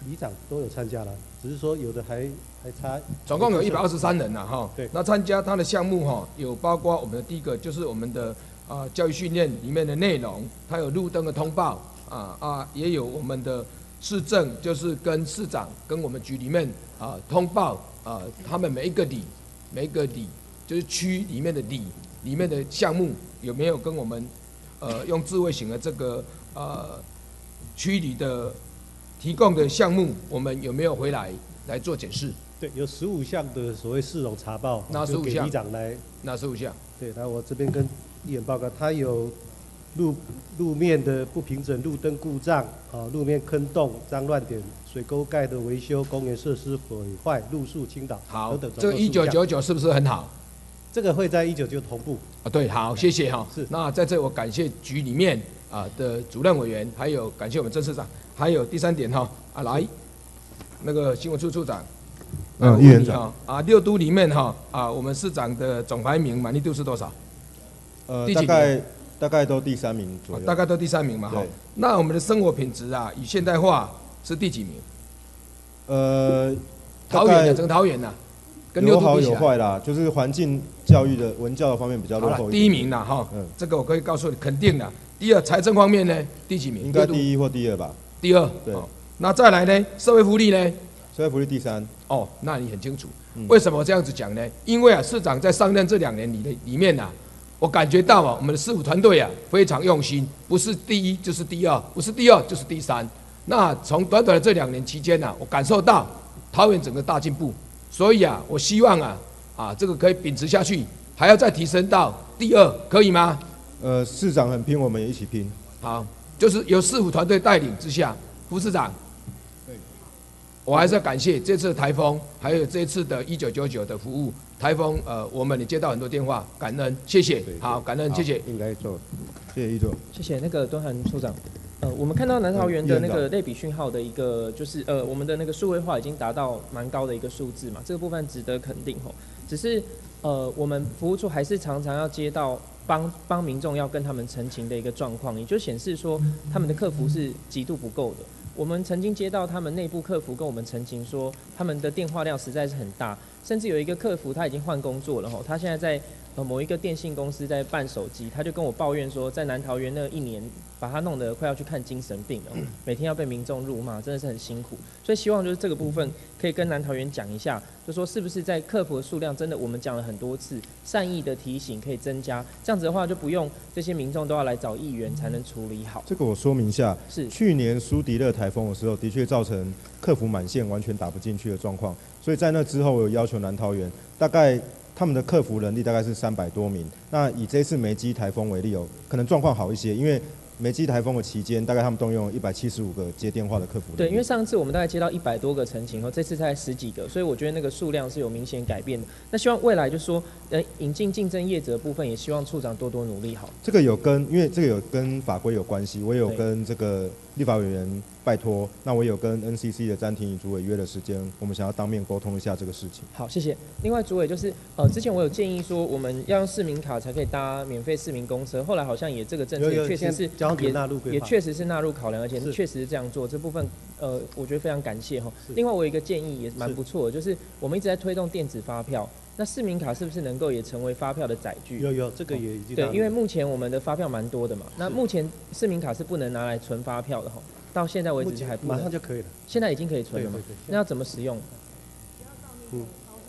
里长都有参加了，只是说有的还还差。 总共有一百二十三人呐，哈。 对。 那参加他的项目哈，有包括我们的第一个就是我们的啊、呃、教育训练里面的内容，它有路灯的通报啊啊，也有我们的市政，就是跟市长跟我们局里面啊、呃、通报啊、呃，他们每一个里每一个里就是区里面的里里面的项目有没有跟我们呃用智慧型的这个呃区里的提供的项目，我们有没有回来来做检视？ 对，有十五项的所谓市容查报， 哪十五项？ 里长来。 哪十五项？ 对，那我这边跟议员报告，它有路路面的不平整、路灯故障、啊路面坑洞、脏乱点、水沟盖的维修、公园设施毁坏、路树倾倒好， 等等。 这个一九九九是不是很好？ 这个会在一九九同步。 啊，对，好，谢谢哈。 是。 那在这我感谢局里面啊的主任委员，还有感谢我们郑市长，还有第三点哈啊来，那个新闻处处长。 嗯，议员长啊，六都里面哈啊，我们市长的总排名满意度是多少？ 呃，大概大概都第三名左右。 大概都第三名嘛哈。那我们的生活品质啊，以现代化是第几名？ 呃， 桃园的整个桃园呐，跟六都比起来有好有坏啦，就是环境教育的文教的方面比较落后一点。 第一名啦哈，嗯，这个我可以告诉你肯定的。第二，财政方面呢，第几名？ 应该第一或第二吧。 第二，对。那再来呢，社会福利呢？ 社会福利第三。 哦，那你很清楚。为什么这样子讲呢？因为啊，市长在上任这两年里的里面啊，我感觉到啊，我们的市府团队啊非常用心，不是第一就是第二，不是第二就是第三。那从短短的这两年期间呢、啊，我感受到桃园整个大进步，所以啊，我希望啊啊这个可以秉持下去，还要再提升到第二，可以吗？ 呃，市长很拼，我们也一起拼。 好，就是由市府团队带领之下，副市长。我还是要感谢这次的台风，还有这次的一九九九的服务。台风，呃，我们也接到很多电话，感恩，谢谢。好，感恩，谢谢。 应该做，谢谢一座。 谢谢那个敦涵处长。呃，我们看到南桃园的那个类比讯号的一个，就是呃，我们的那个数位化已经达到蛮高的一个数字嘛，这个部分值得肯定吼。只是呃，我们服务处还是常常要接到帮帮民众要跟他们陈情的一个状况，也就显示说他们的客服是极度不够的。我们曾经接到他们内部客服跟我们澄清说，他们的电话量实在是很大，甚至有一个客服他已经换工作了吼，他现在在呃某一个电信公司在办手机，他就跟我抱怨说，在南桃园那一年把他弄得快要去看精神病了，每天要被民众辱骂，真的是很辛苦。所以希望就是这个部分可以跟南桃园讲一下，就说是不是在客服的数量真的我们讲了很多次，善意的提醒可以增加，这样子的话就不用这些民众都要来找议员才能处理好。 这个我说明一下， 是去年苏迪勒台风的时候，的确造成客服满线完全打不进去的状况，所以在那之后我有要求南桃园大概。他们的客服人力大概是三百多名。那以这次梅基台风为例哦，可能状况好一些，因为梅基台风的期间，大概他们动用一百七十五个接电话的客服。 对，因为上次我们大概接到一百多个陈情后，这次才十几个，所以我觉得那个数量是有明显改变的。那希望未来就说，呃，引进竞争业者的部分，也希望处长多多努力好。 这个有跟，因为这个有跟法规有关系，我有跟这个立法委员拜托，那我有跟 N C C 的詹婷仪主委约了时间，我们想要当面沟通一下这个事情。 好，谢谢。另外，主委就是呃，之前我有建议说，我们要用市民卡才可以搭免费市民公车，后来好像也这个政策确实是也也确实是纳入考量，而且确实是这样做。这部分呃，我觉得非常感谢哈。另外，我有一个建议也蛮不错的，就是我们一直在推动电子发票。那市民卡是不是能够也成为发票的载具？ 有有，这个也已经对，因为目前我们的发票蛮多的嘛。那目前市民卡是不能拿来存发票的哈，到现在为止还不能。 马上就可以了。 现在已经可以存了嘛？那要怎么使用？嗯。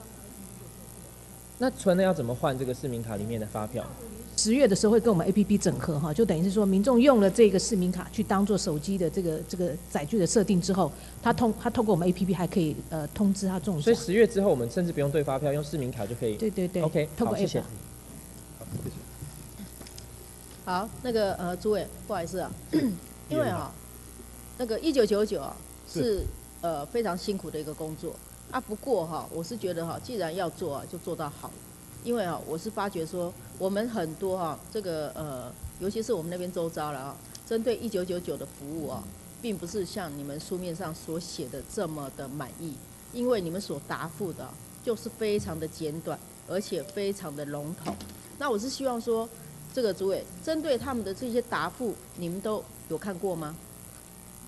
那存了要怎么换这个市民卡里面的发票？ 十月的时候会跟我们 A P P 整合哈，就等于是说民众用了这个市民卡去当做手机的这个这个载具的设定之后，他通他透过我们 A P P 还可以呃通知他中奖。 所以十月之后我们甚至不用对发票，用市民卡就可以。 对对对。 OK， 透过 A P P。谢谢。 好，那个呃，诸位不好意思啊，因为啊，那个一九九九啊是呃非常辛苦的一个工作啊。不过哈，我是觉得哈，既然要做啊，就做到好。因为啊，我是发觉说，我们很多哈、啊，这个呃，尤其是我们那边周遭了啊，针对一九九九的服务啊，并不是像你们书面上所写的这么的满意，因为你们所答复的、啊、就是非常的简短，而且非常的笼统。那我是希望说，这个主委针对他们的这些答复，你们都有看过吗？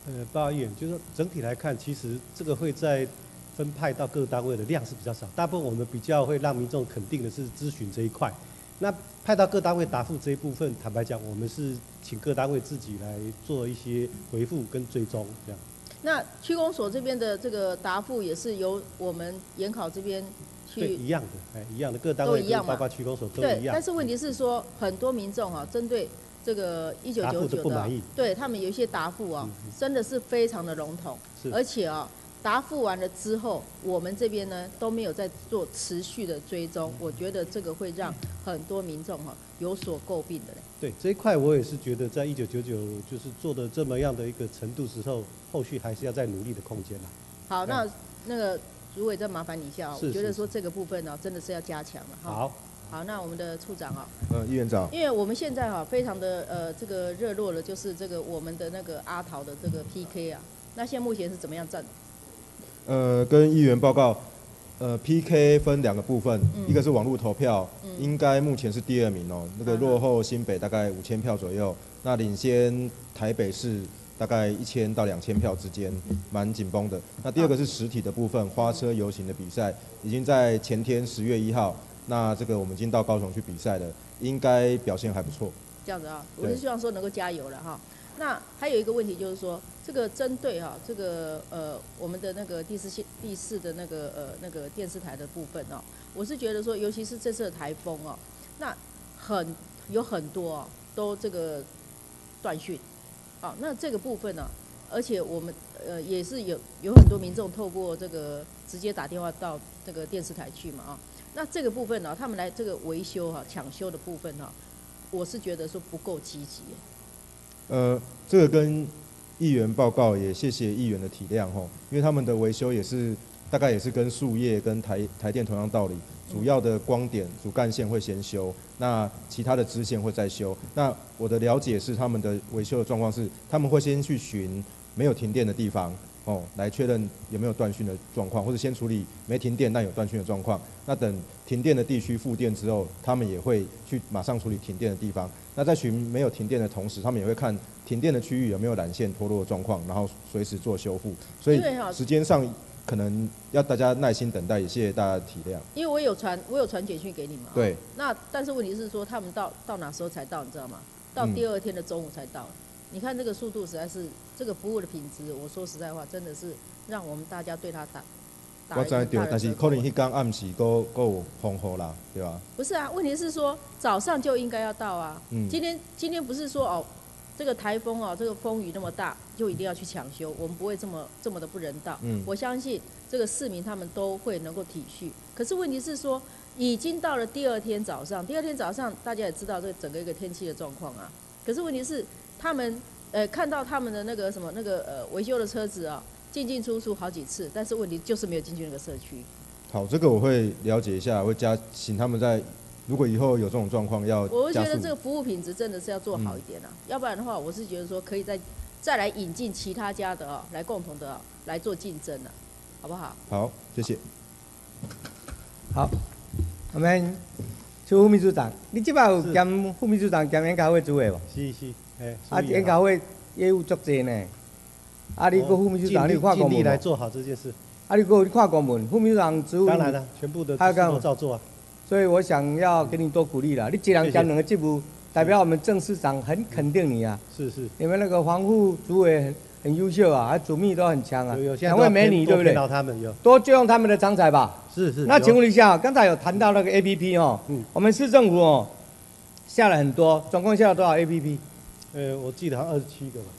呃，报告议员，就是说整体来看，其实这个会在分派到各单位的量是比较少，大部分我们比较会让民众肯定的是咨询这一块。那派到各单位答复这一部分，坦白讲，我们是请各单位自己来做一些回复跟追踪这样。 那区公所这边的这个答复也是由我们研考这边去。 对，一样的，哎，一样的，各单位跟包括区公所都一样。 对，但是问题是说，很多民众啊，针对这个一九九九的，对他们有一些答复啊，嗯、真的是非常的笼统，而且啊。答复完了之后，我们这边呢都没有在做持续的追踪，我觉得这个会让很多民众哈有所诟病的嘞。 对这一块，我也是觉得在一九九九就是做的这么样的一个程度时候，后续还是要再努力的空间啦。 好，那那个主委再麻烦你一下，我觉得说这个部分呢真的是要加强了。 好， 好，那我们的处长啊， 呃，议员长， 因为我们现在哈非常的呃这个热络了，就是这个我们的那个阿桃的这个 P K 啊，那现在目前是怎么样站？ 呃，跟议员报告，呃 ，P K 分两个部分，嗯、一个是网络投票，嗯、应该目前是第二名哦，那个落后新北大概五千票左右，那领先台北市大概一千到两千票之间，蛮紧绷的。那第二个是实体的部分，花车游行的比赛，已经在前天十月一号，那这个我们已经到高雄去比赛了，应该表现还不错。 这样子啊，我是希望说能够加油了哈。那还有一个问题就是说，这个针对哈这个呃我们的那个第四线第四的那个呃那个电视台的部分哦，我是觉得说，尤其是这次的台风哦，那很有很多哦都这个断讯，哦，那这个部分呢、啊，而且我们呃也是有有很多民众透过这个直接打电话到这个电视台去嘛啊，那这个部分呢、啊，他们来这个维修哈、啊、抢修的部分哈、啊，我是觉得说不够积极。 呃，这个跟议员报告，也谢谢议员的体谅吼，因为他们的维修也是大概也是跟树叶跟台台电同样道理，主要的光点主干线会先修，那其他的支线会再修。那我的了解是，他们的维修的状况是，他们会先去寻没有停电的地方哦，来确认有没有断讯的状况，或者先处理没停电但有断讯的状况。那等停电的地区复电之后，他们也会去马上处理停电的地方。那在寻没有停电的同时，他们也会看停电的区域有没有缆线脱落的状况，然后随时做修复。所以时间上可能要大家耐心等待，也谢谢大家的体谅。 因为我有传，我有传简讯给你们。 对。 那但是问题是说，他们到到哪时候才到，你知道吗？到第二天的中午才到。嗯、你看这个速度实在是，这个服务的品质，我说实在话，真的是让我们大家对他打。 我知对，但是可能迄天暗时够够有风雨啦，对吧？ 不是啊，问题是说早上就应该要到啊。嗯。今天今天不是说哦，这个台风哦，这个风雨那么大，就一定要去抢修，我们不会这么这么的不人道。嗯。我相信这个市民他们都会能够体恤。可是问题是说，已经到了第二天早上，第二天早上大家也知道这个整个一个天气的状况啊。可是问题是，他们呃看到他们的那个什么那个呃维修的车子啊。进进出出好几次，但是问题就是没有进去那个社区。 好，这个我会了解一下，会加请他们在，如果以后有这种状况要加速。 我会觉得这个服务品质真的是要做好一点啊，嗯、要不然的话，我是觉得说可以再再来引进其他家的啊、哦，来共同的、哦、来做竞争啊，好不好？ 好，谢谢。 好，我们邱副秘书长，你这摆有兼副秘书长兼研讨会主委无？ 是是，哎， 啊，研讨会业务足多呢。啊！你个副秘书长，你有看公文？ 尽力来做好这件事。 啊！你个看公文，副秘书长职务当然了，全部的都照做啊。 所以我想要给你多鼓励了。你一人兼两个职务，代表我们郑市长很肯定你啊。 是是。 你们那个黄副主委很很优秀啊，还主秘都很强啊。 有有， 两位美女对不对？ 他们有。 多就用他们的长才吧。 是是。 那请问一下，刚才有谈到那个 A P P 哦，嗯，我们市政府哦下了很多，总共下了多少 A P P？ 呃，我记得好像二十七个吧。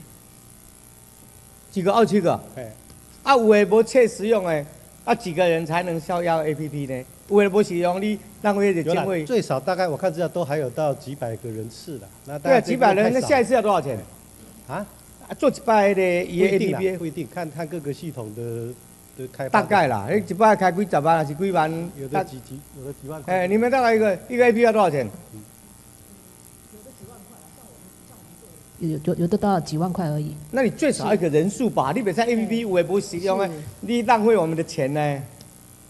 几个二七个， 哎， 啊有诶无切实用诶，啊几个人才能逍遥 A P P 呢？有诶无实用，你浪费的经费。 最少大概我看资料都还有到几百个人次的。那对啊，几百人，那下一次要多少钱？ 啊？ 啊，做一百的伊的 A P P 不一定，看看各个系统的的开发。大概啦，你一百开几十万还是几万？ 有的几几，有的几万块。 哎，你们大概一个一个 A P P 要多少钱？嗯有有有的到几万块而已。 那你最少一个人数吧，你别在 A P P 有诶不实用诶，你浪费我们的钱呢。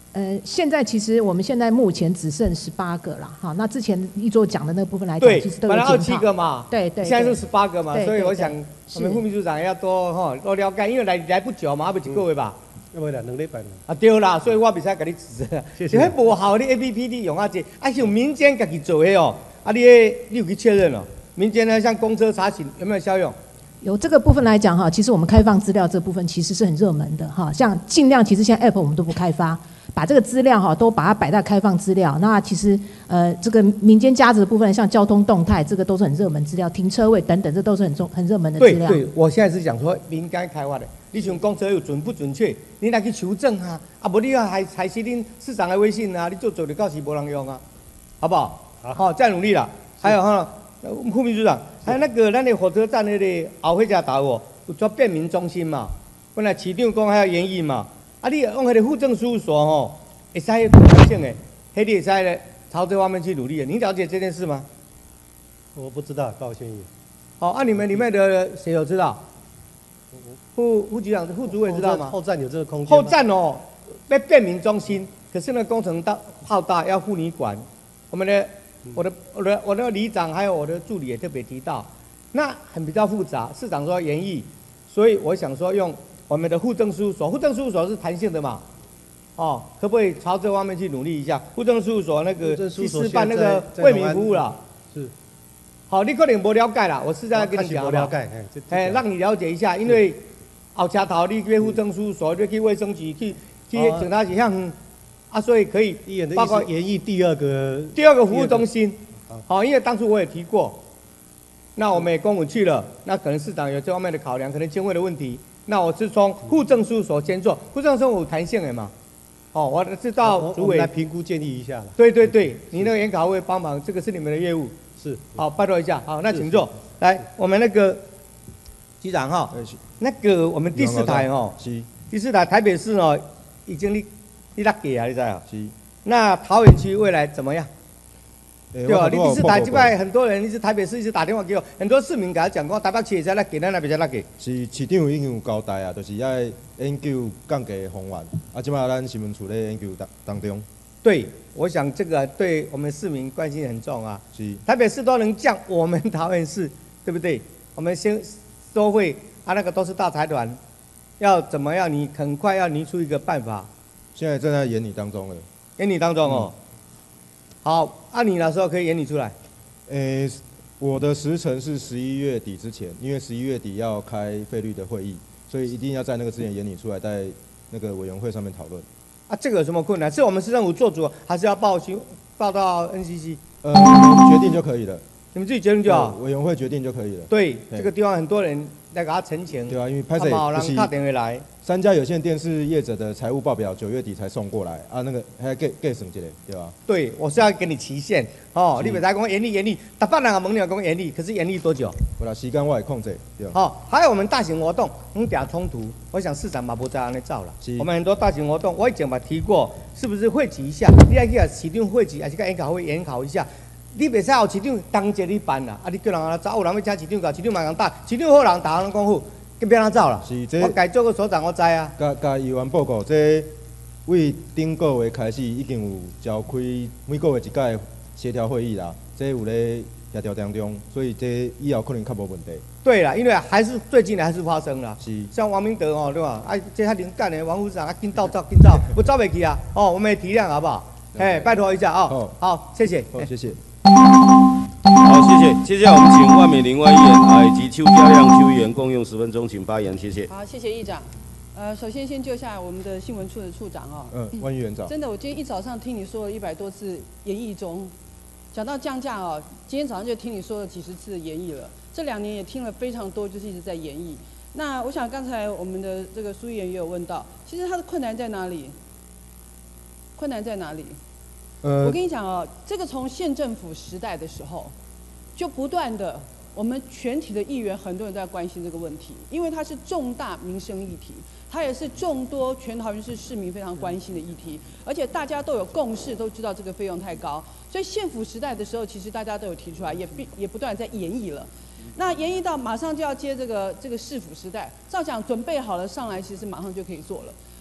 呃，现在其实我们现在目前只剩十八个了，哈。那之前一周讲的那部分来讲， 对， 其实都有本来二检讨七个嘛， 对对， 现在对是十八个嘛， 对对对所以我想我们是副秘书长要多哈多了解，因为来来不久嘛，还不一个月吧。 要不然两礼拜了。 啊对啦，所以我袂使甲你指责。 谢谢就迄无效的 A P P 你用啊这，啊像民间家己做的哦，啊你的你有去确认哦？民间呢，像公车查询有没有效用？ 有这个部分来讲哈，其实我们开放资料这部分其实是很热门的哈，像尽量其实现在 App 我们都不开发，把这个资料哈都把它摆在开放资料。那其实呃这个民间价值的部分，像交通动态这个都是很热门资料，停车位等等这都是很重很热门的资料。 对对，我现在是讲说民间开发的，你像公车有准不准确，你来去求证啊，啊无你要还还是恁市长的微信啊，你做做的到时无人用啊，好不好？好，再努力啦。还有哈，副秘书长。还有那个，咱的火车站那个后迄只头哦，有做便民中心嘛。本来市长讲还要研议嘛，啊，你用迄个户政事务所吼，会使有弹性的，迄你会使咧朝这方面去努力的。你了解这件事吗？ 我不知道，高先生。 好，啊，你们里面的谁有知道？副副局长、副主委知道吗？ 后站有这个空间。 后站哦，要便民中心，可是呢工程大浩大，要妇女管。我们的。我的我的我的里长还有我的助理也特别提到，那很比较复杂。市长说研议，所以我想说用我们的户政事务所，户政事务所是弹性的嘛，哦，可不可以朝这方面去努力一下？户政事务所那个去示范那个为民服务啦。 是。 好，你可能不了解啦，我私下跟你讲。 不了解， 哎，让你了解一下，因为后车头你去户政事务所，你去卫生局去去警察局向。啊，所以可以包括研议第二个第二个服务中心，好，因为当初我也提过，那我们也公文去了，那可能市长有这方面的考量，可能经费的问题，那我是从户政事务所先做，户政事务所有弹性的嘛，哦，我知道主委来评估建议一下了。 对对对，你那个研考会帮忙，这个是你们的业务， 是， 好，拜托一下，好，那请坐，来，我们那个局长哈，那个我们第四台哦，第四台台北市哦，已经你。你六个啊，你知啊？是。那桃园区未来怎么样？欸、对吧？你第四台这摆很多人，一直台北市一直打电话给我，很多市民给他讲过，台北市会使来给咱那边才来给。 是市长已经有交代啊，就是要研究降价的方案。啊，即摆咱新闻处咧研究当当中。 对，我想这个对我们市民关心很重啊。是。台北市都能降，我们桃园市对不对？我们先收费啊，那个都是大财团，要怎么样？你很快要拟出一个办法。 现在正在研拟当中了， 研拟当中哦。嗯、好，按、啊、你那时候可以研拟出来。 诶、欸，我的时程是十一月底之前，因为十一月底要开费率的会议，所以一定要在那个之前研拟出来，在那个委员会上面讨论。 啊，这个有什么困难？是我们市政府做主，还是要报新报到 N C C？ 呃，你们决定就可以了。 你们自己决定就好。 委员会决定就可以了。 对，这个地方很多人来给他澄清。 对啊，因为拍摄就是打电话来。 三家有线电视业者的财务报表九月底才送过来啊，那个还要给给省一个，对吧？ 对，我是要给你期限哦。你别再讲严厉严厉，大半两个门鸟讲严厉，可是严厉多久？ 不啦，时间我会控制，对吧？ 好，还有我们大型活动能点冲突，我想市长嘛不再安尼照了。我们很多大型活动，我以前嘛提过，是不是汇集一下？你要去市长汇集，还是跟研考会研考一下？你袂使有市长当节你办啦，啊！你叫人安走，有人要请市长，搞市长嘛人打，市长好人，大人讲好。跟别人走了，我该做个所长，我知啊。 甲甲议员报告，这为顶个月开始已经有召开每个月一届协调会议啦，这有咧协调当中，所以这以后可能较无问题。 对啦，因为还是最近还是发生了。 是。 像王明德哦，对吧？啊，这他灵干的王副市长啊，紧走走紧走，我走袂去啊。哦，我们也体谅好不好？哎，拜托一下哦。好，谢谢。 好，谢谢。 好，谢谢。接下来我们请万美玲万议员啊以及邱家亮邱议员共用十分钟，请发言，谢谢。 好，谢谢议长。呃，首先先就下我们的新闻处的处长哦。 嗯，万议员长。 真的，我今天一早上听你说了一百多次研议中，讲到降价哦，今天早上就听你说了几十次的研议了。这两年也听了非常多，就是一直在研议。那我想刚才我们的这个苏议员也有问到，其实他的困难在哪里？困难在哪里？呃，我跟你讲哦，这个从县政府时代的时候，就不断的，我们全体的议员很多人都在关心这个问题，因为它是重大民生议题，它也是众多全桃园市市民非常关心的议题，而且大家都有共识，都知道这个费用太高，所以县府时代的时候，其实大家都有提出来，也必也不断在研议了。那研议到马上就要接这个这个市府时代，照讲准备好了上来，其实马上就可以做了。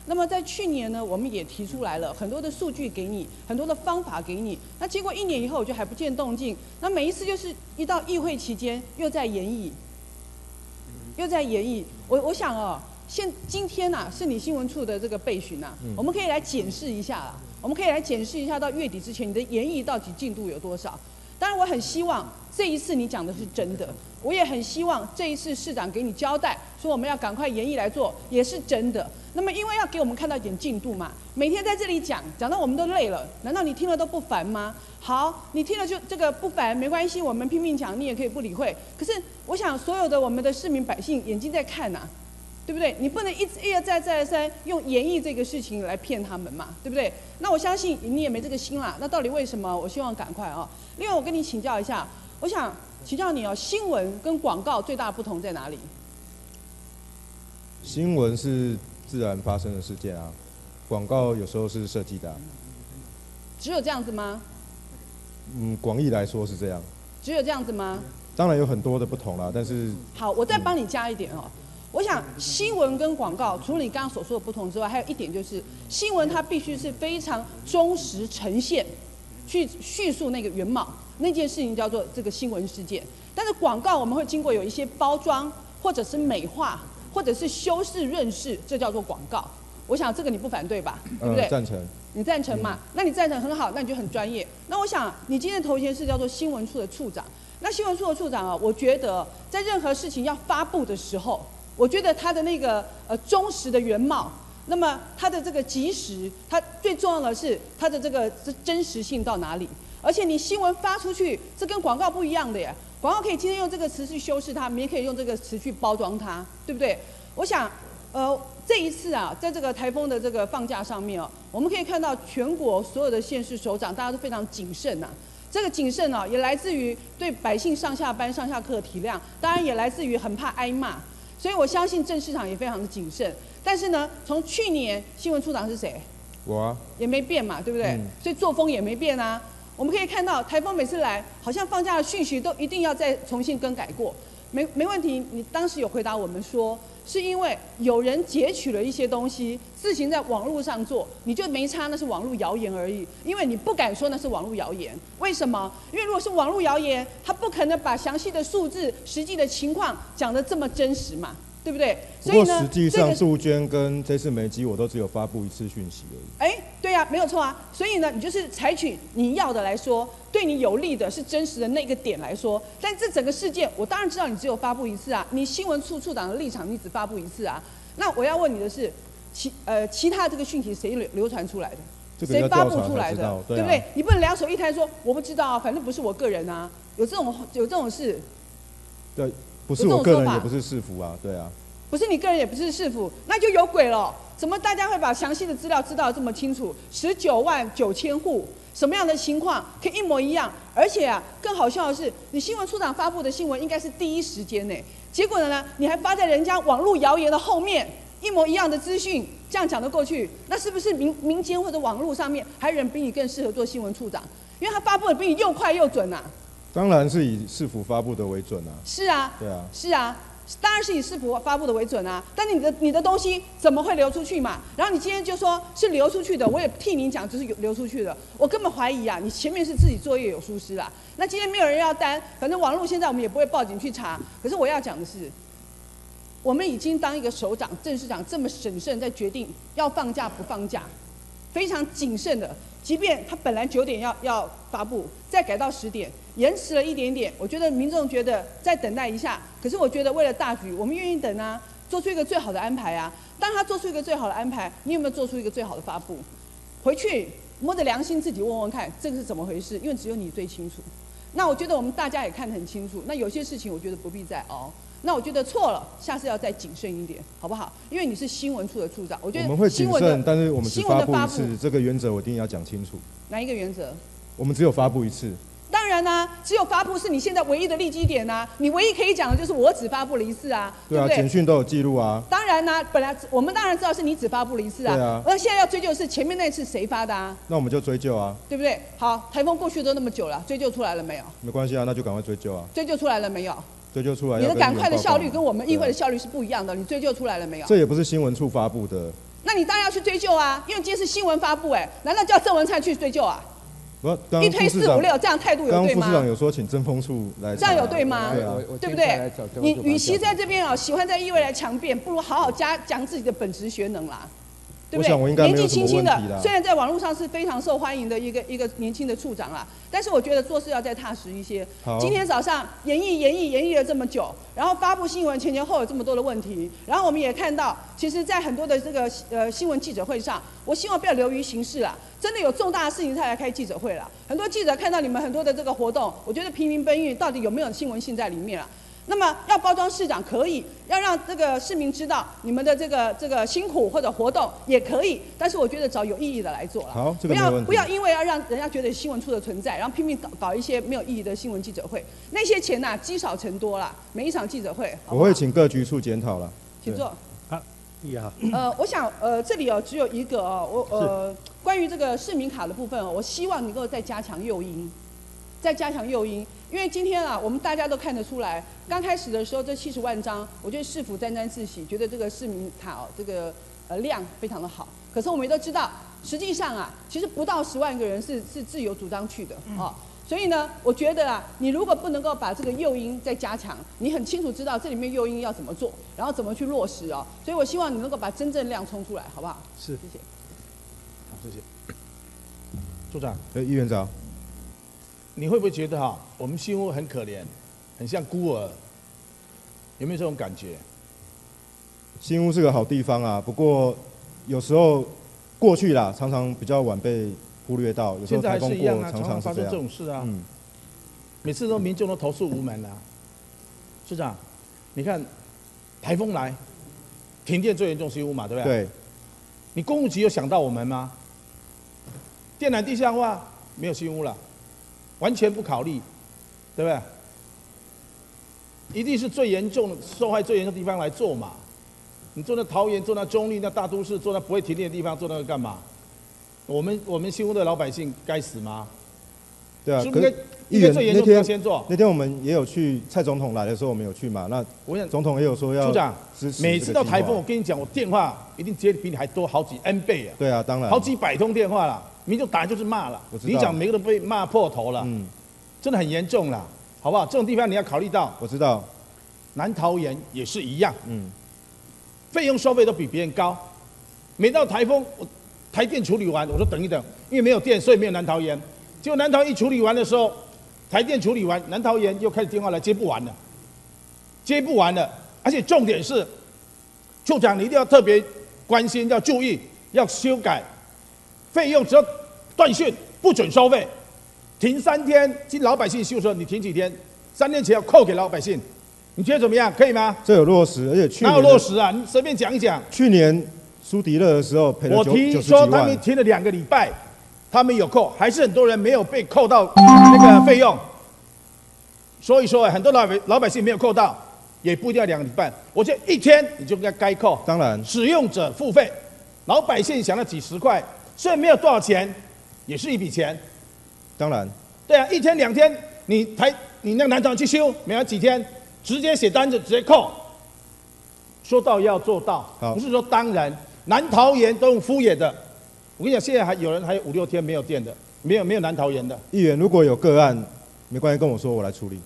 那么在去年呢，我们也提出来了很多的数据给你，很多的方法给你。那结果一年以后就还不见动静。那每一次就是一到议会期间又在研议，又在研议。我我想哦，现今天呐、啊、是你新闻处的这个备询呐、啊，我们可以来检视一下啦。我们可以来检视一下到月底之前你的研议到底进度有多少。当然，我很希望这一次你讲的是真的，我也很希望这一次市长给你交代，说我们要赶快研议来做，也是真的。那么，因为要给我们看到一点进度嘛，每天在这里讲，讲到我们都累了，难道你听了都不烦吗？好，你听了就这个不烦没关系，我们拼命讲，你也可以不理会。可是，我想所有的我们的市民百姓眼睛在看呐、啊。对不对？你不能一直一而再再而三用演绎这个事情来骗他们嘛，对不对？那我相信你也没这个心啦。那到底为什么？我希望赶快啊。另外，我跟你请教一下，我想请教你哦，新闻跟广告最大的不同在哪里？ 新闻是自然发生的事件啊，广告有时候是设计的、啊。 只有这样子吗？ 嗯，广义来说是这样。 只有这样子吗？ 当然有很多的不同啦，但是好，我再帮你加一点哦。我想新闻跟广告，除了你刚刚所说的不同之外，还有一点就是，新闻它必须是非常忠实呈现，去叙述那个原貌，那件事情叫做这个新闻事件。但是广告我们会经过有一些包装，或者是美化，或者是修饰润饰，这叫做广告。我想这个你不反对吧？对不对？ 呃、赞成。 你赞成嘛？那你赞成很好，那你就很专业。那我想你今天的头衔是叫做新闻处的处长。那新闻处的处长啊，我觉得在任何事情要发布的时候，我觉得他的那个呃忠实的原貌，那么他的这个及时，他最重要的是他的这个真实性到哪里？而且你新闻发出去，这跟广告不一样的耶。广告可以今天用这个词去修饰它，明天可以用这个词去包装它，对不对？我想，呃，这一次啊，在这个台风的这个放假上面哦，我们可以看到全国所有的县市首长，大家都非常谨慎呐、啊。这个谨慎啊，也来自于对百姓上下班、上下课的体谅，当然也来自于很怕挨骂。所以我相信郑市长也非常的谨慎，但是呢，从去年新闻处长是谁？ 我啊， 也没变嘛，对不对？嗯、所以作风也没变啊。我们可以看到台风每次来，好像放假的讯息都一定要再重新更改过，没没问题。你当时有回答我们说，是因为有人截取了一些东西，自行在网络上做，你就没差，那是网络谣言而已。因为你不敢说那是网络谣言，为什么？因为如果是网络谣言，他不可能把详细的数字、实际的情况讲得这么真实嘛，对不对？ 不过实际上，杜鹃跟这次美姬我都只有发布一次讯息而已。 哎，对呀、啊，没有错啊。所以呢，你就是采取你要的来说，对你有利的是真实的那个点来说。但这整个事件，我当然知道你只有发布一次啊。你新闻处处长的立场，你只发布一次啊。那我要问你的是，其呃其他这个讯息谁流流传出来的？ 这个谁发布出来的？ 对, 对不对？你不能两手一摊说我不知道啊，反正不是我个人啊。有这种有这种事？ 对，不是我个人，也不是市府啊，对啊。 不是你个人，也不是市府，那就有鬼了。怎么大家会把详细的资料知道这么清楚？十九万九千户，什么样的情况可以一模一样？而且啊，更好笑的是，你新闻处长发布的新闻应该是第一时间呢，结果呢，你还发在人家网络谣言的后面，一模一样的资讯，这样讲得过去？那是不是民民间或者网络上面还有人比你更适合做新闻处长？因为他发布的比你又快又准啊。 当然是以市府发布的为准啊。 是啊。 对啊。 是啊。当然是以市府发布的为准啊，但是你的你的东西怎么会流出去嘛？然后你今天就说是流出去的，我也替你讲，只是流出去的，我根本怀疑啊，你前面是自己作业有疏失啦。那今天没有人要担，反正网络现在我们也不会报警去查。可是我要讲的是，我们已经当一个首长、郑市长这么审慎在决定要放假不放假，非常谨慎的。即便他本来九点要要发布，再改到十点，延迟了一点点，我觉得民众觉得再等待一下。可是我觉得为了大局，我们愿意等啊，做出一个最好的安排啊。当他做出一个最好的安排，你有没有做出一个最好的发布？回去摸着良心自己问问看，这个是怎么回事？因为只有你最清楚。那我觉得我们大家也看得很清楚。那有些事情我觉得不必再熬。那我觉得错了，下次要再谨慎一点，好不好？因为你是新闻处的处长，我觉得我们会谨慎，但是我们只发布一次，这个原则我一定要讲清楚。 哪一个原则？ 我们只有发布一次。 当然啦、啊，只有发布是你现在唯一的利基点啊，你唯一可以讲的就是我只发布了一次啊， 对啊， 对不对？ 简讯都有记录啊。 当然啦、啊，本来我们当然知道是你只发布了一次啊， 对啊。 那现在要追究的是前面那次谁发的啊？ 那我们就追究啊， 对不对？好，台风过去都那么久了，追究出来了没有？ 没关系啊，那就赶快追究啊。 追究出来了没有？ 追究出来。 你的赶快的效率跟我们议会的效率是不一样的，你追究出来了没有？ 这也不是新闻处发布的。 那你当然要去追究啊，因为今天是新闻发布，哎，难道叫郑文灿去追究啊？一推四五六，这样态度有对吗？ 刚刚副市长有说请政风处来， 这样有对吗？ 对啊， 对不对？你与其在这边啊喜欢在议会来强辩，不如好好加讲自己的本职学能啦。对不对？年纪轻轻的，虽然在网络上是非常受欢迎的一个一个年轻的处长啦，但是我觉得做事要再踏实一些。今天早上演绎演绎演绎了这么久，然后发布新闻前前后有这么多的问题，然后我们也看到，其实，在很多的这个呃新闻记者会上，我希望不要流于形式啦，真的有重大的事情才来开记者会啦。很多记者看到你们很多的这个活动，我觉得平民奔运到底有没有新闻性在里面啊？那么要包装市长可以，要让这个市民知道你们的这个这个辛苦或者活动也可以，但是我觉得找有意义的来做了。 好，这个不要没有问题。 不要因为要让人家觉得新闻处的存在，然后拼命搞搞一些没有意义的新闻记者会，那些钱呐、啊、积少成多啦。每一场记者会，好不好我会请各局处检讨了。 请坐。 好，你好。 呃，我想呃这里哦只有一个哦，我呃关于这个市民卡的部分哦，我希望能够再加强诱因。再加强诱因，因为今天啊，我们大家都看得出来，刚开始的时候这七十万张，我觉得市府沾沾自喜，觉得这个市民卡哦，这个呃量非常的好。可是我们也都知道，实际上啊，其实不到十万个人是是自由主张去的哦。所以呢，我觉得啊，你如果不能够把这个诱因再加强，你很清楚知道这里面诱因要怎么做，然后怎么去落实哦。所以我希望你能够把真正量冲出来，好不好？ 是， 谢谢。 好，谢谢。处长， 呃，议员长。 你会不会觉得哈，我们新屋很可怜，很像孤儿？有没有这种感觉？ 新屋是个好地方啊，不过有时候过去啦，常常比较晚被忽略到。有时候现在还是一样啊， 常常常发生这是这样种事啊。 嗯， 每次都民众都投诉无门啊。市长，你看台风来，停电最严重新屋嘛，对不对？ 对。 你公务局有想到我们吗？电缆地下化没有新屋了。完全不考虑，对不对？一定是最严重、受害最严重的地方来做嘛。你做那桃园、做那中立、那大都市、做那不会停电的地方，做那个干嘛？我们我们新屋的老百姓该死吗？ 对啊， 是不是议员最严重的地方先做？ 那天我们也有去，蔡总统来的时候我们有去嘛。那我想总统也有说要处长支持。 每次到台风，我跟你讲，我电话一定接的比你还多好几 N 倍啊。 对啊，当然。 好几百通电话了。民众打就是骂了，你讲每个都被骂破头了，嗯，真的很严重了，好不好？这种地方你要考虑到。 我知道， 南桃园也是一样，嗯，费用收费都比别人高。每到台风，我台电处理完，我说等一等，因为没有电，所以没有南桃园。结果南桃一处理完的时候，台电处理完，南桃园又开始电话来接不完了，接不完了，而且重点是，处长你一定要特别关心，要注意，要修改。费用只要断讯不准收费，停三天，经老百姓修车，你停几天？三天前要扣给老百姓，你觉得怎么样？可以吗？ 这有落实，而且去年哪有落实啊？你随便讲一讲。 去年苏迪勒的时候赔了我提说他们停了两个礼拜，他们有扣，还是很多人没有被扣到那个费用。所以说，很多老百老百姓没有扣到，也不一定要两个礼拜。我觉得一天你就应该该扣。 当然， 使用者付费，老百姓想要几十块。虽然没有多少钱，也是一笔钱。 当然。 对啊，一天两天，你台你那南桃去修，没有几天，直接写单子直接扣。说到要做到，不是说当然。南桃园都用敷衍的，我跟你讲，现在还有人还有五六天没有电的，没有没有南桃园的。 议员如果有个案，没关系，跟我说，我来处理。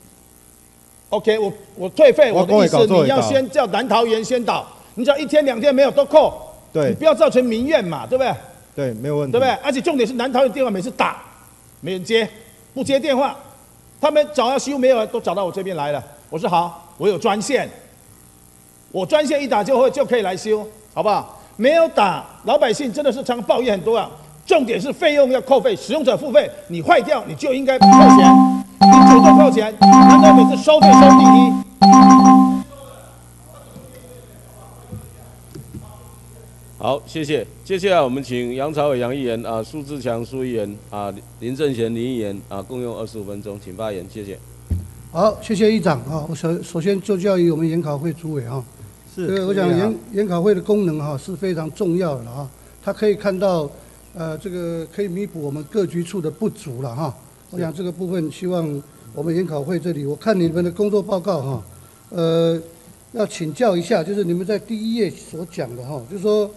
OK， 我我退费，我的意思你要先叫南桃园先倒，你只要一天两天没有都扣， 对， 你不要造成民怨嘛，对不对？ 对，没有问题， 对不对？而且重点是南桃园电话每次打，没人接，不接电话，他们找要修没有都找到我这边来了。我说好，我有专线，我专线一打就会就可以来修，好不好？没有打，老百姓真的是常抱怨很多啊。重点是费用要扣费，使用者付费，你坏掉你就应该扣钱，你主动扣钱，难道每次收费收第一？ 好，谢谢。接下来我们请杨朝伟杨议员啊、苏志强苏议员啊、林正贤林议员啊，共用二十五分钟，请发言，谢谢。 好，谢谢议长啊。我首首先就教于我们研考会主委哈， 是。 这个我想研研考会的功能哈是非常重要的哈，它可以看到呃这个可以弥补我们各局处的不足了哈。我想这个部分希望我们研考会这里，我看你们的工作报告哈，呃要请教一下，就是你们在第一页所讲的哈，就是说。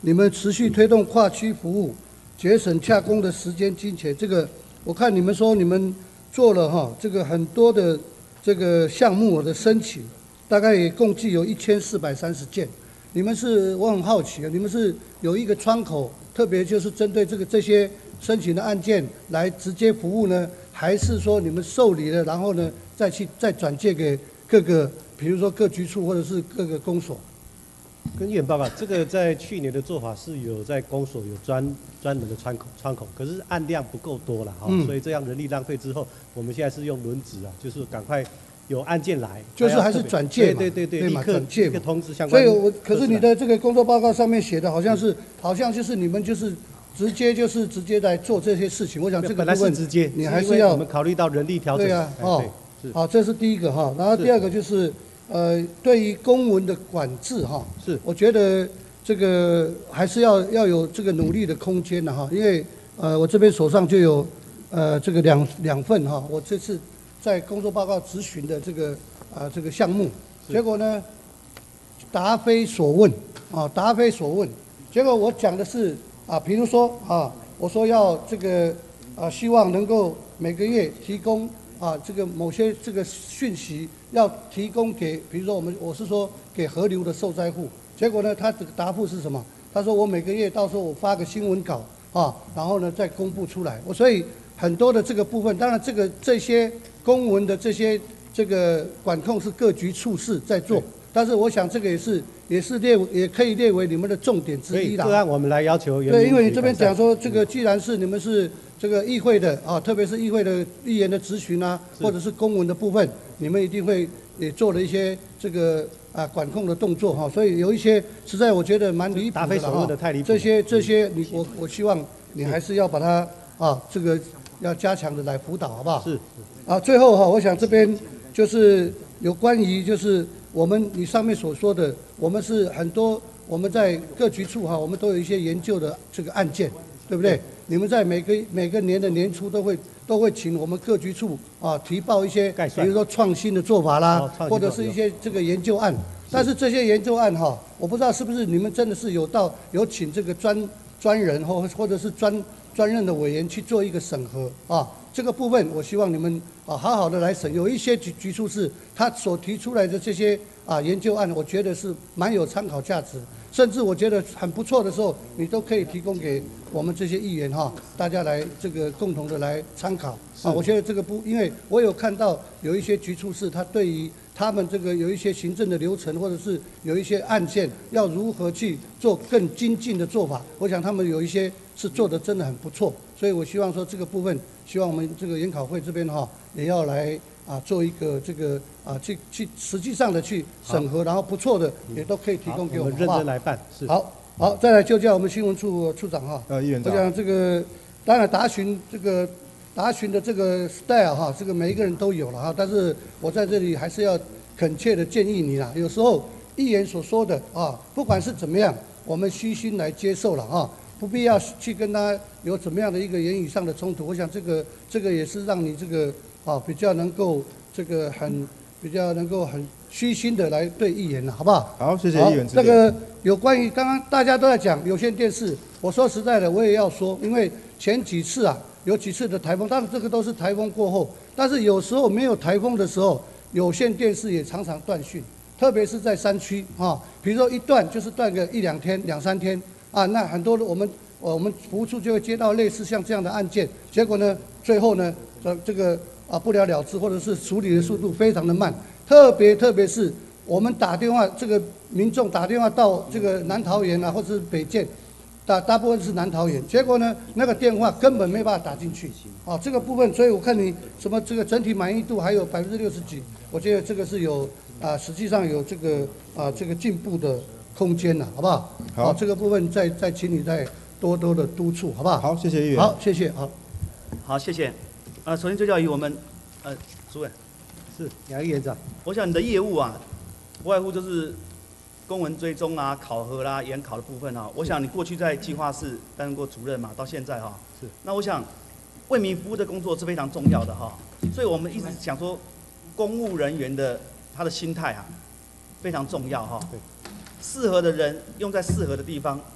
你们持续推动跨区服务，节省洽公的时间、金钱。这个我看你们说你们做了哈，这个很多的这个项目的申请，大概也共计有一千四百三十件。你们是，我很好奇啊，你们是有一个窗口，特别就是针对这个这些申请的案件来直接服务呢，还是说你们受理了，然后呢再去再转介给各个，比如说各局处或者是各个公所？ 跟议员报告，这个在去年的做法是有在公所有专专门的窗口窗口，可是案量不够多了哈，嗯、所以这样人力浪费之后，我们现在是用轮值啊，就是赶快有案件来， 就是还是转介嘛， 对对对对， 嘛， 立刻转介嘛， 通知相关。 所以我可是你的这个工作报告上面写的好像是，好像就是你们就是直接就是直接来做这些事情。我想这个本来是直接， 你还是要我们考虑到人力调整。 对啊，哦，好，这是第一个哈，然后第二个就是。呃，对于公文的管制哈， 是我觉得这个还是要要有这个努力的空间的哈，因为呃我这边手上就有呃这个两两份哈，我这次在工作报告质询的这个啊、呃、这个项目，结果呢答非所问啊，答非所问，结果我讲的是啊，比如说啊，我说要这个啊，希望能够每个月提供。啊，这个某些这个讯息要提供给，比如说我们我是说给河流的受灾户，结果呢，他这个答复是什么？他说我每个月到时候我发个新闻稿啊，然后呢再公布出来。我所以很多的这个部分，当然这个这些公文的这些这个管控是各局处室在做，但是我想这个也是也是列也可以列为你们的重点之一啦。 个案我们来要求。 对，因为你这边讲说这个既然是你们是。这个议会的啊，特别是议会的议员的质询啊，或者是公文的部分，你们一定会也做了一些这个啊管控的动作哈，所以有一些实在我觉得蛮离谱的哈。这些这些你我我希望你还是要把它啊这个要加强的来辅导，好不好？ 是。 啊，最后哈，我想这边就是有关于就是我们你上面所说的，我们是很多我们在各局处哈，我们都有一些研究的这个案件，对不对？你们在每个每个年的年初都会都会请我们各局处啊提报一些，比如说创新的做法啦，或者是一些这个研究案。但是这些研究案哈，我不知道是不是你们真的是有到有请这个专专人或或者是专专任的委员去做一个审核啊。这个部分我希望你们啊好好的来审。有一些局局处是他所提出来的这些啊研究案，我觉得是蛮有参考价值。甚至我觉得很不错的时候，你都可以提供给我们这些议员哈，大家来这个共同的来参考啊。我觉得这个不，因为我有看到有一些局处是他对于他们这个有一些行政的流程，或者是有一些案件要如何去做更精进的做法，我想他们有一些是做的真的很不错。所以我希望说这个部分，希望我们这个研考会这边哈也要来啊做一个这个啊去去实际上的去审核，然后不错的也都可以提供给我们， 我们认真来办。是。 好，好，再来就叫我们新闻处处长哈。 呃，议员长。 我想这个当然答询这个答询的这个 style 哈，这个每一个人都有了哈，但是我在这里还是要恳切的建议你啦，有时候议员所说的啊，不管是怎么样，我们虚心来接受了啊。不必要去跟他有怎么样的一个言语上的冲突，我想这个这个也是让你这个啊比较能够这个很比较能够很虚心的来对议员了，好不好？ 好，谢谢议员。 那个有关于刚刚大家都在讲有线电视，我说实在的，我也要说，因为前几次啊有几次的台风，当然这个都是台风过后，但是有时候没有台风的时候，有线电视也常常断讯，特别是在山区啊，比如说一断就是断个一两天、两三天。啊，那很多的我们我们服务处就会接到类似像这样的案件，结果呢，最后呢，这这个啊不了了之，或者是处理的速度非常的慢，特别特别是我们打电话，这个民众打电话到这个南桃园啊，或者是北建，大大部分是南桃园，结果呢，那个电话根本没办法打进去，啊，这个部分，所以我看你什么这个整体满意度还有百分之六十几，我觉得这个是有啊，实际上有这个啊这个进步的空间了，好不好？好，这个部分再再请你再多多的督促，好不好？ 好，谢谢议员。 好，谢谢，好。 好，谢谢。呃，首先就教于我们，呃，主委， 是杨议员长。 我想你的业务啊，不外乎就是公文追踪啊、考核啦、研考的部分啊。我想你过去在计划室担任过主任嘛，到现在哈。 是。 那我想为民服务的工作是非常重要的哈，所以我们一直想说，公务人员的他的心态啊非常重要哈。对。适合的人用在适合的地方，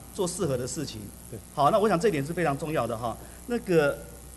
做适合的事情。好，那我想这一点是非常重要的哈。那个，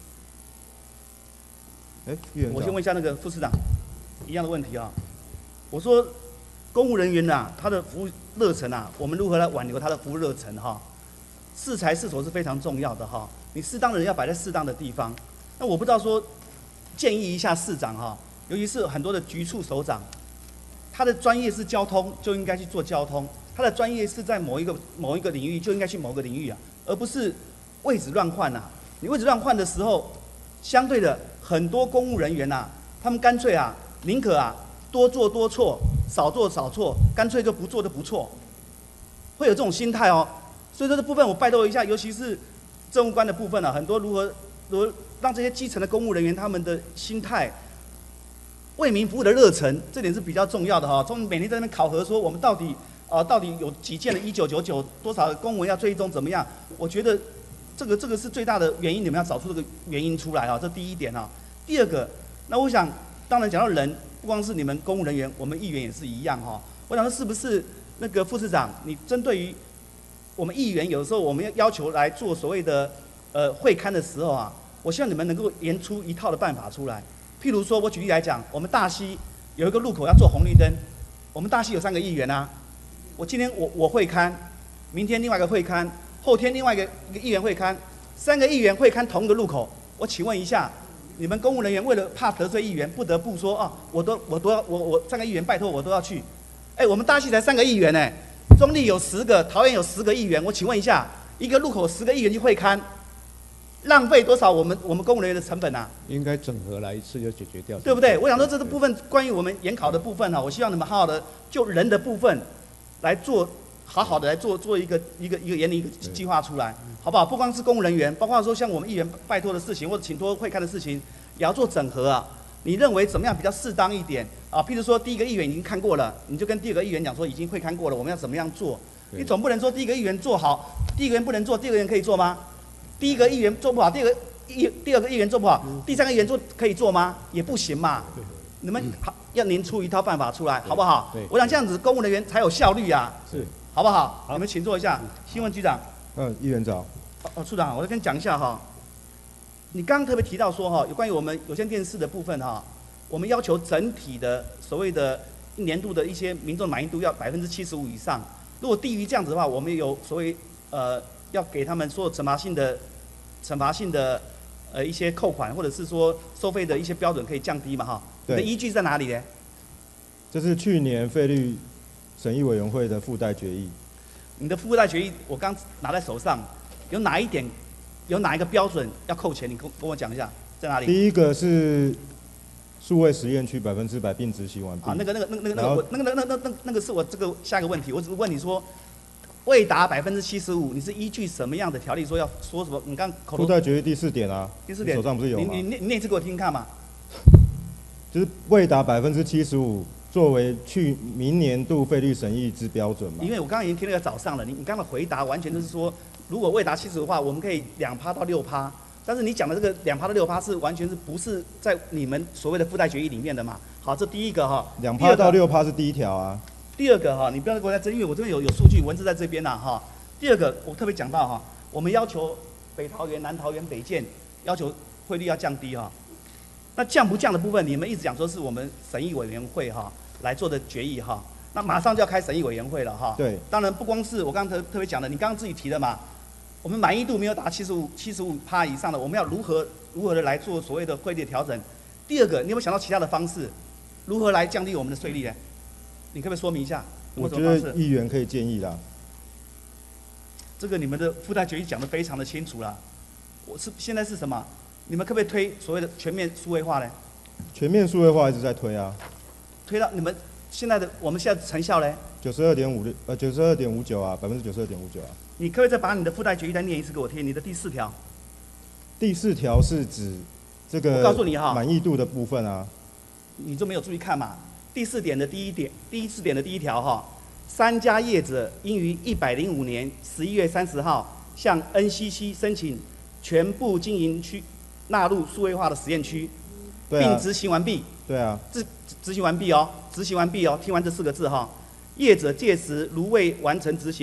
哎，我先问一下那个副市长，一样的问题啊。我说，公务人员呐、啊，他的服务热忱啊，我们如何来挽留他的服务热忱哈？适才适所是非常重要的哈。你适当的人要摆在适当的地方。那我不知道说，建议一下市长哈，尤其是很多的局处首长，他的专业是交通，就应该去做交通；他的专业是在某一个某一个领域，就应该去某个领域啊，而不是位置乱换呐。你位置乱换的时候，相对的很多公务人员呐、啊，他们干脆啊，宁可啊多做多错，少做少错，干脆就不做就不错，会有这种心态哦。所以说这部分我拜托一下，尤其是政务官的部分啊，很多如何如何让这些基层的公务人员他们的心态。为民服务的热忱，这点是比较重要的哈。从每年在那边考核说，我们到底呃到底有几件的一九九九，多少公文要追踪怎么样？我觉得这个这个是最大的原因，你们要找出这个原因出来啊，这第一点啊。第二个，那我想当然讲到人，不光是你们公务人员，我们议员也是一样哈。我想说是不是那个副市长，你针对于我们议员有时候我们要要求来做所谓的呃会刊的时候啊，我希望你们能够研出一套的办法出来。譬如说，我举例来讲，我们大溪有一个路口要做红绿灯，我们大溪有三个议员啊。我今天我我会刊，明天另外一个会刊，后天另外一个一个议员会刊，三个议员会刊同一个路口。我请问一下，你们公务人员为了怕得罪议员，不得不说啊，我都我都要我我三个议员拜托我都要去。哎，我们大溪才三个议员哎，中立有十个，桃园有十个议员。我请问一下，一个路口十个议员去会刊。浪费多少我们我们公务人员的成本啊？ 应该整合来一次就解决掉， 对不对？我想说这个部分关于我们研考的部分呢、啊，我希望你们好好的就人的部分来做，好好的来做做一个一个一个研拟一个计划出来，好不好？不光是公务人员，包括说像我们议员拜托的事情或者请托会看的事情，也要做整合啊。你认为怎么样比较适当一点啊？譬如说第一个议员已经看过了，你就跟第二个议员讲说已经会看过了，我们要怎么样做？你总不能说第一个议员做好，第一个人不能做，第二个人可以做吗？第一个议员做不好，第二个议第二个议员做不好，第三个议员做可以做吗？也不行嘛。你们好要您出一套办法出来，好不好？我想这样子公务人员才有效率啊， 是， 好不好？你们请坐一下，新闻局长。 嗯，议员长。 哦，处长，我再跟你讲一下哈。你刚刚特别提到说哈，有关于我们有线电视的部分哈，我们要求整体的所谓的一年度的一些民众满意度要百分之七十五以上。如果低于这样子的话，我们有所谓呃要给他们所有惩罚性的。惩罚性的呃一些扣款，或者是说收费的一些标准可以降低嘛哈？你的依据在哪里呢？ 这是去年费率审议委员会的附带决议。 你的附带决议我刚拿在手上，有哪一点，有哪一个标准要扣钱？你跟跟我讲一下，在哪里？ 第一个是数位实验区百分之百并执行完毕。 啊，那个那个那个那个那个那个那个那那个是我这个下一个问题，我只是问你说。未达百分之七十五，你是依据什么样的条例说要说什么？你刚口头附带决议第四点啊， 第四点手上不是有吗？ 你你你念一次给我听看嘛。 就是未达百分之七十五，作为去明年度费率审议之标准嘛。 因为我刚刚已经听那个早上了，你你刚刚的回答完全就是说，如果未达七十的话，我们可以两趴到六趴。但是你讲的这个两趴到六趴是完全是不是在你们所谓的附带决议里面的嘛？好，这第一个哈。 两趴到六趴是第一条啊。 第二个哈，你不要跟我在争，因为我这边有有数据文字在这边呐哈。第二个我特别讲到哈，我们要求北桃园、南桃园、北建要求汇率要降低哈。那降不降的部分，你们一直讲说是我们审议委员会哈来做的决议哈。那马上就要开审议委员会了哈。 对。 当然不光是我刚刚特特别讲的，你刚刚自己提的嘛，我们满意度没有达七十五七十五趴以上的，我们要如何如何的来做所谓的汇率调整？第二个，你有没有想到其他的方式，如何来降低我们的税率呢？你可不可以说明一下？ 我觉得议员可以建议啦。 这个你们的附带决议讲得非常的清楚啦。我是现在是什么？你们可不可以推所谓的全面数位化呢？ 全面数位化一直在推啊。 推到你们现在的我们现在成效呢？ 九十二点五六呃九十二点五九啊，百分之九十二点五九啊。 你可不可以再把你的附带决议再念一次给我听？你的第四条。 第四条是指这个我告诉你哈， 满意度的部分啊。 你就没有注意看嘛？第四点的第一点，第四点的第一条哈，三家业者应于一百零五年十一月三十号向 N C C 申请全部经营区纳入数位化的实验区， 对啊、 并执行完毕。 对啊， 执执行完毕哦，执行完毕哦。听完这四个字哈，业者届时如未完成执行，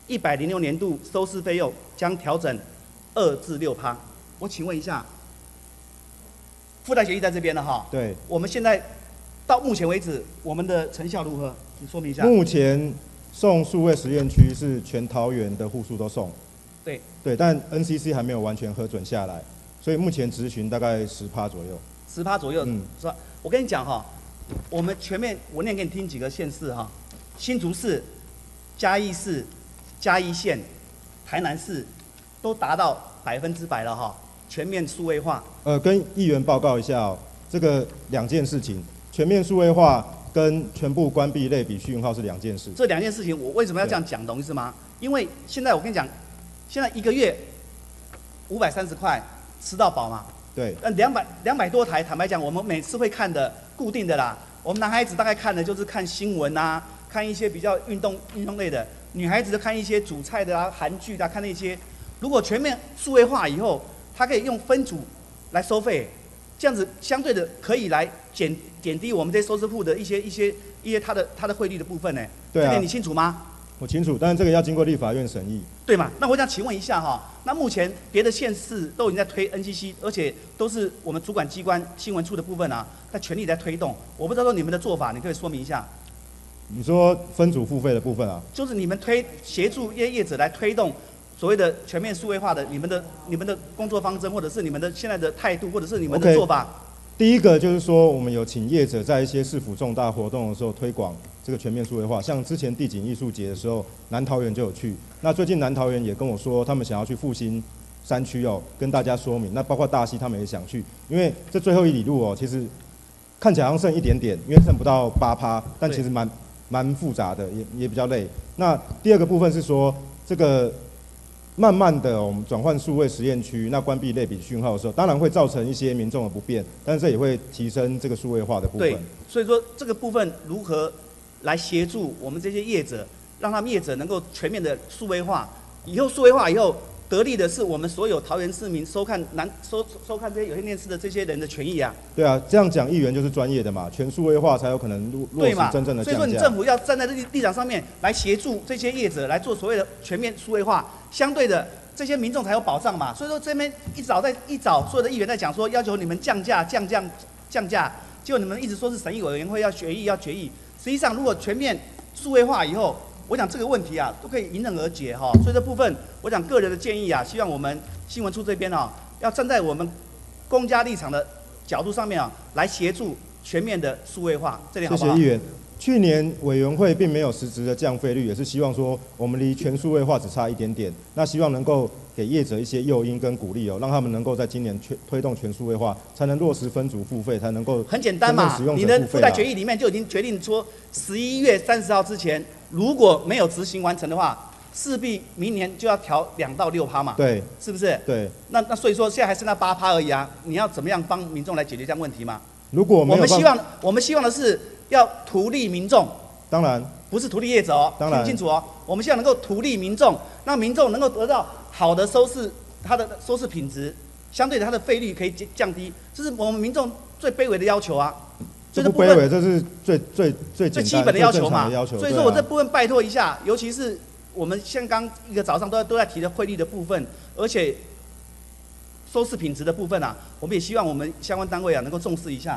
一百零六年度收视费用将调整二至六趴。我请问一下，附带协议在这边了哈。 对。 我们现在到目前为止，我们的成效如何？你说明一下。 目前送数位实验区是全桃园的户数都送。 对。 对，但 N C C 还没有完全核准下来，所以目前执行大概十趴左右。 十趴左右， 嗯， 是吧？我跟你讲哈，我们全面我念给你听几个县市哈，新竹市、嘉义市、嘉义县、台南市都达到百分之百了哈，全面数位化。 呃，跟议员报告一下哦，这个两件事情，全面数位化跟全部关闭类比讯号是两件事。 这两件事情，我为什么要这样讲，懂意思吗？因为现在我跟你讲，现在一个月五百三十块吃到饱嘛。 对。 呃，两百两百多台，坦白讲，我们每次会看的固定的啦。我们男孩子大概看的就是看新闻啊，看一些比较运动运动类的；女孩子就看一些煮菜的啊、韩剧的啊，看那些。如果全面数位化以后，它可以用分组来收费，这样子相对的可以来减减低我们这些收支户的一些一些一些它的它的汇率的部分呢。 对啊。 这点你清楚吗？ 我清楚，但是这个要经过立法院审议。 对嘛？那我想请问一下哈，那目前别的县市都已经在推 N C C， 而且都是我们主管机关新闻处的部分啊，在全力在推动。我不知道说你们的做法，你可以说明一下。 你说分组付费的部分啊？ 就是你们推协助业业者来推动所谓的全面数位化的，你们的你们的工作方针，或者是你们的现在的态度，或者是你们的 Okay. 做法。 第一个就是说，我们有请业者在一些市府重大活动的时候推广这个全面数位化，像之前地景艺术节的时候，南桃园就有去。那最近南桃园也跟我说，他们想要去复兴山区哦，跟大家说明。那包括大溪他们也想去，因为这最后一里路哦，其实看起来好像剩一点点，因为剩不到八趴，但其实蛮蛮复杂的，也也比较累。那第二个部分是说，这个慢慢的我们转换数位实验区，那关闭类比讯号的时候，当然会造成一些民众的不便，但是这也会提升这个数位化的部分。 对，所以说这个部分如何来协助我们这些业者，让他们业者能够全面的数位化，以后数位化以后得利的是我们所有桃园市民收看南收收看这些有线电视的这些人的权益啊。 对啊，这样讲议员就是专业的嘛，全数位化才有可能落落实真正的降价。 所以说你政府要站在立立场上面来协助这些业者来做所谓的全面数位化，相对的这些民众才有保障嘛。所以说这边一早在一早所有的议员在讲说要求你们降价降降降价，结果你们一直说是审议委员会要决议要决议，实际上如果全面数位化以后，我想这个问题啊都可以迎刃而解哈。所以这部分我想个人的建议啊，希望我们新闻处这边啊要站在我们公家立场的角度上面啊，来协助全面的数位化，这点好不好？ 谢谢议员。去年委员会并没有实质的降费率，也是希望说我们离全数位化只差一点点，那希望能够给业者一些诱因跟鼓励哦，让他们能够在今年推推动全数位化，才能落实分组付费，才能够很简单嘛，你的附带决议里面就已经决定说，十一月三十号之前如果没有执行完成的话，势必明年就要调两到六趴嘛， 对， 是不是？ 对。 那那所以说现在还剩下八趴而已啊，你要怎么样帮民众来解决这样问题嘛？ 如果没有我们希望我们希望的是要图利民众， 当然不是图利业者哦， 当然听清楚哦，我们希望能够图利民众，让民众能够得到好的收视，它的收视品质，相对的它的费率可以降低，这是我们民众最卑微的要求啊。 这不卑微，这是最最最最基本的要求嘛。 要求所以说我这部分拜托一下，尤其是我们像刚一个早上都在都在提的汇率的部分，而且收视品质的部分啊，我们也希望我们相关单位啊能够重视一下。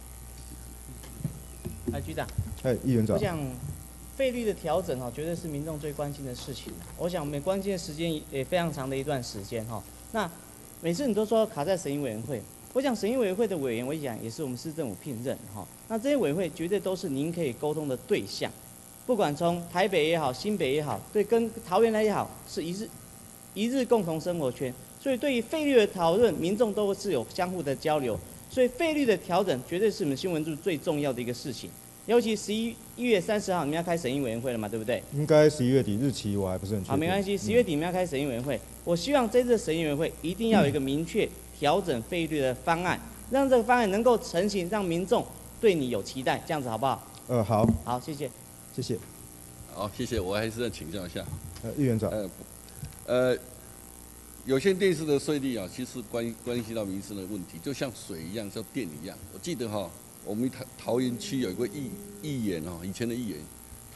来，局长。 哎，议员长。 我想费率的调整哈，绝对是民众最关心的事情。我想我们关心的时间也非常长的一段时间哈。那每次你都说卡在审议委员会，我想审议委员会的委员，我想也是我们市政府聘任哈。那这些委员会绝对都是您可以沟通的对象，不管从台北也好，新北也好，对跟桃园来也好，是一日一日共同生活圈。所以对于费率的讨论，民众都是有相互的交流。所以费率的调整绝对是我们新闻处最重要的一个事情。尤其十一一月三十号你们要开审议委员会了嘛，对不对？ 应该十一月底，日期我还不是很确定。 好，没关系，十月底你们要开审议委员会。我希望这次审议委员会一定要有一个明确调整费率的方案，让这个方案能够成型，让民众对你有期待，这样子好不好？ 呃，好。 好，谢谢。 谢谢。 好，谢谢。我还是要请教一下。 呃，议员长。 呃，呃，有线电视的税率啊，其实关关系到民生的问题，就像水一样，像电一样。我记得哈，我们桃桃园区有一个议议员哈，以前的议员，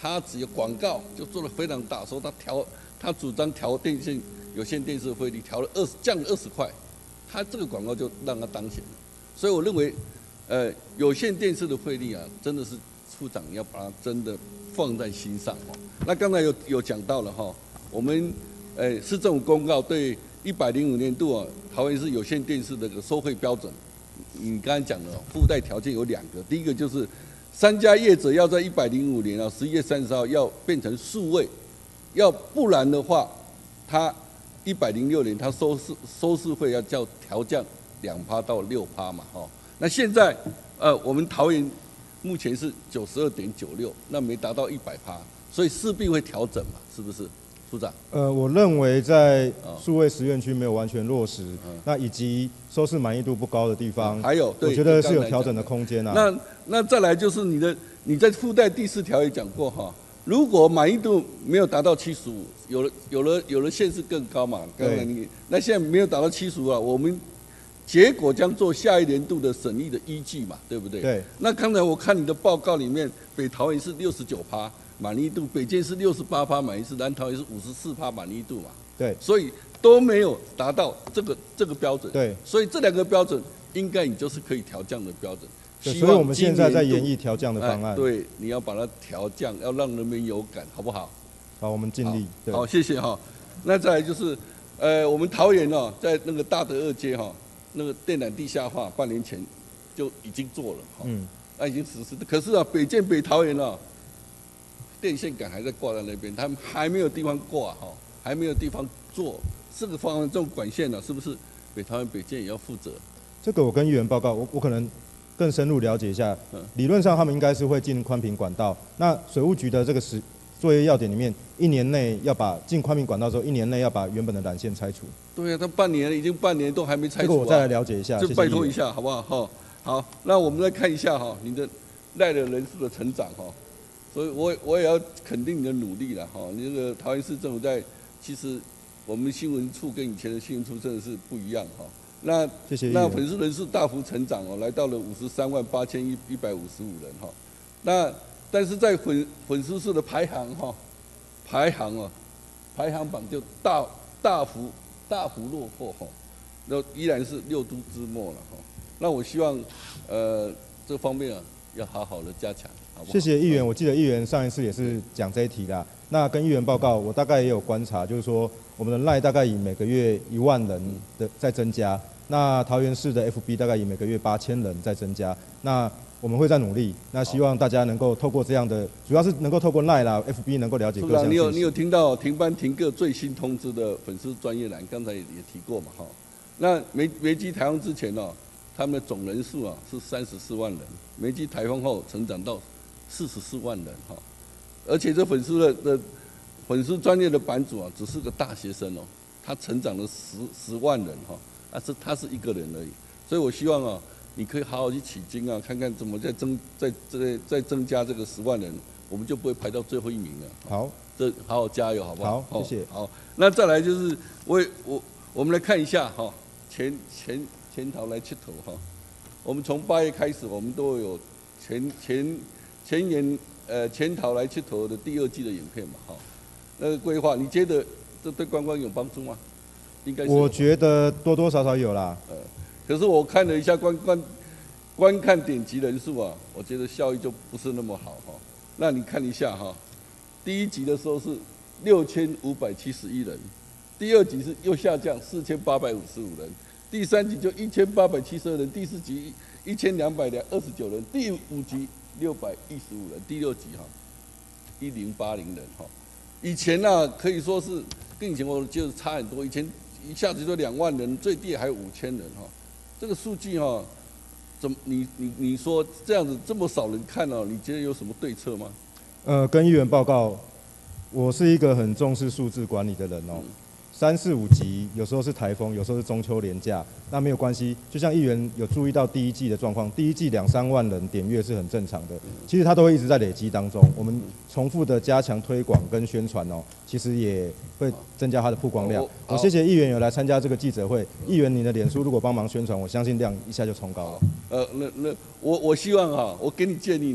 他只有广告就做得非常大，说他调他主张调电信有线电视的费率调了二十降了二十块，他这个广告就让他当选了。所以我认为，呃，有线电视的费率啊，真的是处长要把它真的放在心上哦。那刚才有有讲到了哈，我们呃市政府公告对一百零五年度啊桃园市有线电视的这个收费标准，你刚才讲的附带条件有两个，第一个就是三家业者要在一百零五年啊十一月三十号要变成数位，要不然的话，他一百零六年他收视收视费要叫调降两趴到六趴嘛哈。那现在呃我们桃园目前是九十二点九六，那没达到一百趴，所以势必会调整嘛，是不是？处长， 呃，我认为在数位实验区没有完全落实， 嗯、 那以及收视满意度不高的地方， 还有， 我觉得是有调整的空间啊。 那那再来就是你的你在附带第四条也讲过哈，如果满意度没有达到七十五，有了有了有了县市更高嘛，刚才你那现在没有达到七十五啊，我们结果将做下一年度的审议的依据嘛，对不对？ 对。 那刚才我看你的报告里面，北桃园是六十九趴。满意度，北建是六十八趴满意度，南桃也是五十四趴满意度嘛。 对， 所以都没有达到这个这个标准。 对， 所以这两个标准应该你就是可以调降的标准。 对，所以我们现在在研议调降的方案。 哎、对，你要把它调降，要让人民有感，好不好？ 好，我们尽力。 好，好谢谢哈。那再来就是，呃，我们桃园哦，在那个大德二街哈，那个电缆地下化，半年前就已经做了哈，嗯，那已经实施。可是啊，北建北桃园啊。电线杆还在挂在那边，他们还没有地方挂哈，还没有地方做这个方案，这种管线呢、啊，是不是北桃园北建也要负责？ 这个我跟议员报告，我我可能更深入了解一下。嗯、理论上他们应该是会进宽频管道，那水务局的这个时作业要点里面，一年内要把进宽频管道之后，一年内要把原本的缆线拆除。 对啊，他半年已经半年都还没拆除、啊。 这个我再来了解一下， 就拜托一下好不好？哈，好，那我们来看一下哈，你的赖的人数的成长哈。所以我我也要肯定你的努力了哈，你这个桃园市政府在其实我们新闻处跟以前的新闻处真的是不一样哈。那谢谢那粉丝人数大幅成长哦，来到了五十三万八千一一百五十五人哈。那但是在粉粉丝数的排行哈，排行啊，排行榜就大大幅大幅落后哈，那依然是六都之末了哈。那我希望呃这方面啊要好好的加强。 谢谢议员，我记得议员上一次也是讲这一题啦。那跟议员报告，我大概也有观察，就是说我们的赖大概以每个月一万人的在增加，那桃园市的 F B 大概以每个月八千人在增加。那我们会再努力，那希望大家能够透过这样的，主要是能够透过赖啦 F B 能够了解各项信息。 你有你有听到停班停课最新通知的粉丝专业栏，刚才也提过嘛哈。那梅梅基台风之前哦，他们的总人数啊是三十四万人，梅基台风后成长到四十四万人哈，而且这粉丝的的粉丝专业的版主啊，只是个大学生哦，他成长了十十万人哈，啊是他是一个人而已，所以我希望啊，你可以好好去取经啊，看看怎么再增再再再增加这个十万人，我们就不会排到最后一名了。 好， 这好好加油好不好？ 好，谢谢。 好，那再来就是我我我们来看一下哈，前前前头来切头哈，我们从八月开始，我们都有前前。前言呃前桃来去投的第二季的影片嘛，哈，那个规划，你觉得这对观光有帮助吗？应该是。 我觉得多多少少有啦。 呃，可是我看了一下观观观看点击人数啊，我觉得效益就不是那么好哈。那你看一下哈，第一集的时候是六千五百七十一人，第二集是又下降四千八百五十五人，第三集就一千八百七十二人，第四集一千两百二十九人，第五集。六百一十五人，第六集哈，一零八零人哈。以前呢、啊、可以说是跟以前我觉得差很多，以前一下子就两万人，最低还有五千人哈。这个数据哈，怎么你你你说这样子这么少人看哦，你觉得有什么对策吗？ 呃，跟议员报告，我是一个很重视数字管理的人哦。嗯三四五集，有时候是台风，有时候是中秋连假，那没有关系。就像议员有注意到第一季的状况，第一季两三万人点阅是很正常的，其实它都会一直在累积当中。我们重复的加强推广跟宣传哦，其实也会增加它的曝光量。我谢谢议员有来参加这个记者会，议员你的脸书如果帮忙宣传，我相信量一下就冲高了。 呃，那那我我希望哈，我给你建议啦，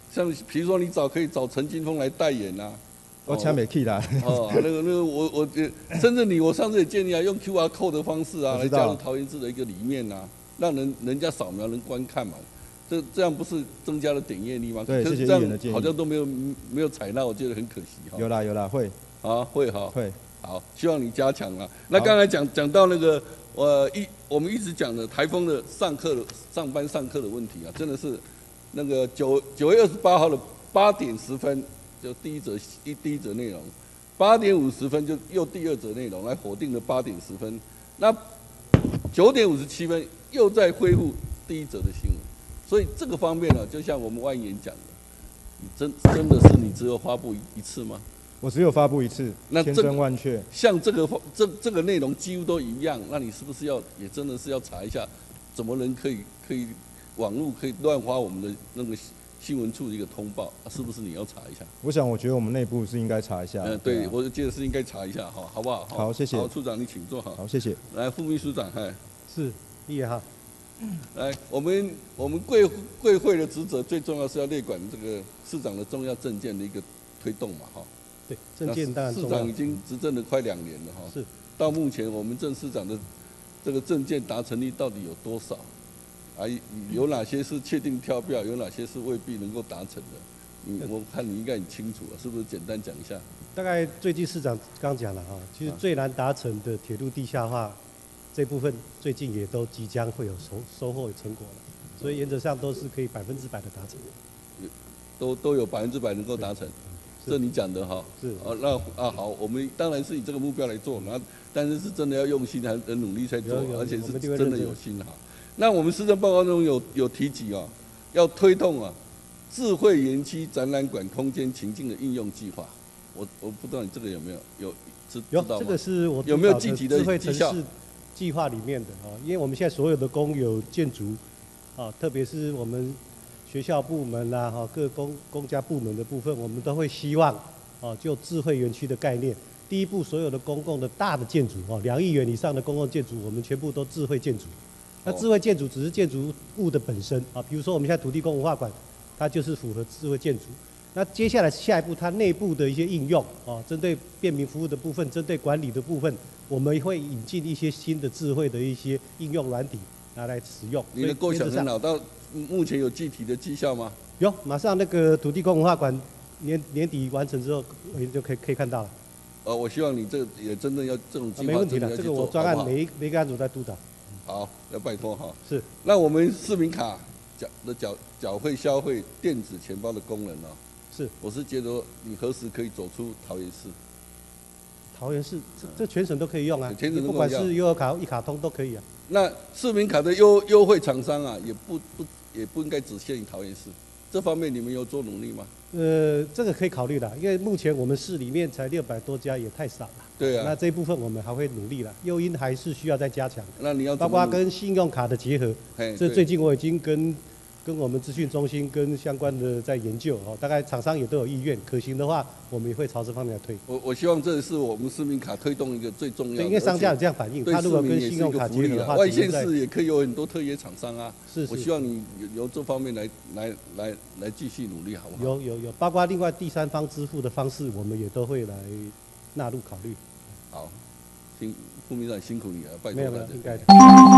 像比如说你找可以找陈金峰来代言啊。 我抢没去啦。 哦，那个那个我我甚至你我上次也建议啊，用 Q R code 的方式啊来加入桃园市的一个理念啊，让人人家扫描能观看嘛。这这样不是增加了点阅率吗？ 对，谢谢议员的建议。 好像都没有没有采纳，我觉得很可惜哈。 有啦有啦，会。 啊，会哈。 会。 好，希望你加强啊。那刚才讲讲到那个呃一我们一直讲的台风的上课的上班上课的问题啊，真的是那个九九月二十八号的八点十分。就第一则一第一则内容，八点五十分就又第二则内容来否定了八点十分，那九点五十七分又在恢复第一则的新闻，所以这个方面呢，就像我们万言讲的，你真真的是你只有发布一次吗？ 我只有发布一次， 那千真万确。 像这个这这个内容几乎都一样，那你是不是要也真的是要查一下，怎么人可以可以网络可以乱发我们的那个？新闻处的一个通报，啊、是不是你要查一下？ 我想，我觉得我们内部是应该查一下。 嗯、呃，对，啊、我觉得是应该查一下，哈，好不好？ 好，谢谢。 好，处长你请坐，哈。 好，谢谢。 来，副秘书长，嗨。 是，议员哈。 来，我们我们贵贵会的职责最重要是要列管这个市长的重要政见的一个推动嘛，哈。 对，政见当然重要。 市长已经执政了快两年了，哈。 是。到目前，我们郑市长的这个政见达成率到底有多少？啊，有哪些是确定跳票，有哪些是未必能够达成的？你我看你应该很清楚啊，是不是？简单讲一下。 大概最近市长刚讲了哈，其实最难达成的铁路地下化这部分，最近也都即将会有收收获成果了，所以原则上都是可以百分之百的达成。 都都有百分之百能够达成，这你讲的哈。 是。 啊，那啊好，我们当然是以这个目标来做，然后但是是真的要用心，还很努力在做，而且是真的有心哈。那我们施政报告中有有提及啊，要推动啊智慧园区展览馆空间情境的应用计划。我我不知道你这个有没有有知有知道吗？ 这个是我有没有具体的智慧城绩效市计划里面的啊？因为我们现在所有的公有建筑啊，特别是我们学校部门啦、哈各公公家部门的部分，我们都会希望啊，就智慧园区的概念。第一步，所有的公共的大的建筑哦，两亿元以上的公共建筑，我们全部都智慧建筑。那智慧建筑只是建筑物的本身啊，比如说我们现在土地公文化馆，它就是符合智慧建筑。那接下来下一步，它内部的一些应用啊，针对便民服务的部分，针对管理的部分，我们会引进一些新的智慧的一些应用软体拿来使用。 你的构想很好，到目前有具体的绩效吗？ 有，马上那个土地公文化馆年年底完成之后，就可以可以看到了。 呃，我希望你这也真正要这种计划、啊、 没问题的，这个我专案每一每个案组在督导。 好，要拜托哈。 是。 那我们市民卡缴的缴缴费消费电子钱包的功能呢、哦？ 是。 我是觉得你何时可以走出桃园市？ 桃园市这这全省都可以用啊， 全省不管是悠游卡、一卡通都可以啊。 那市民卡的优优惠厂商啊，也不不也不应该只限于桃园市，这方面你们有做努力吗？ 呃，这个可以考虑的，因为目前我们市里面才六百多家，也太少了。 对啊。 那这一部分我们还会努力了，诱因还是需要再加强。 那你要包括跟信用卡的结合，这最近我已经跟跟我们资讯中心跟相关的在研究哦，大概厂商也都有意愿，可行的话，我们也会朝这方面来推。 我我希望这是我们市民卡推动一个最重要的。 因为商家有这样反映，他如果跟信用卡结合的话， 外县市也可以有很多特约厂商啊。 是是。 我希望你由这方面来来来来继续努力，好不好？ 有有有，包括另外第三方支付的方式，我们也都会来纳入考虑。 好，辛副秘书长辛苦你了，拜托大家。 没有没有，应该的。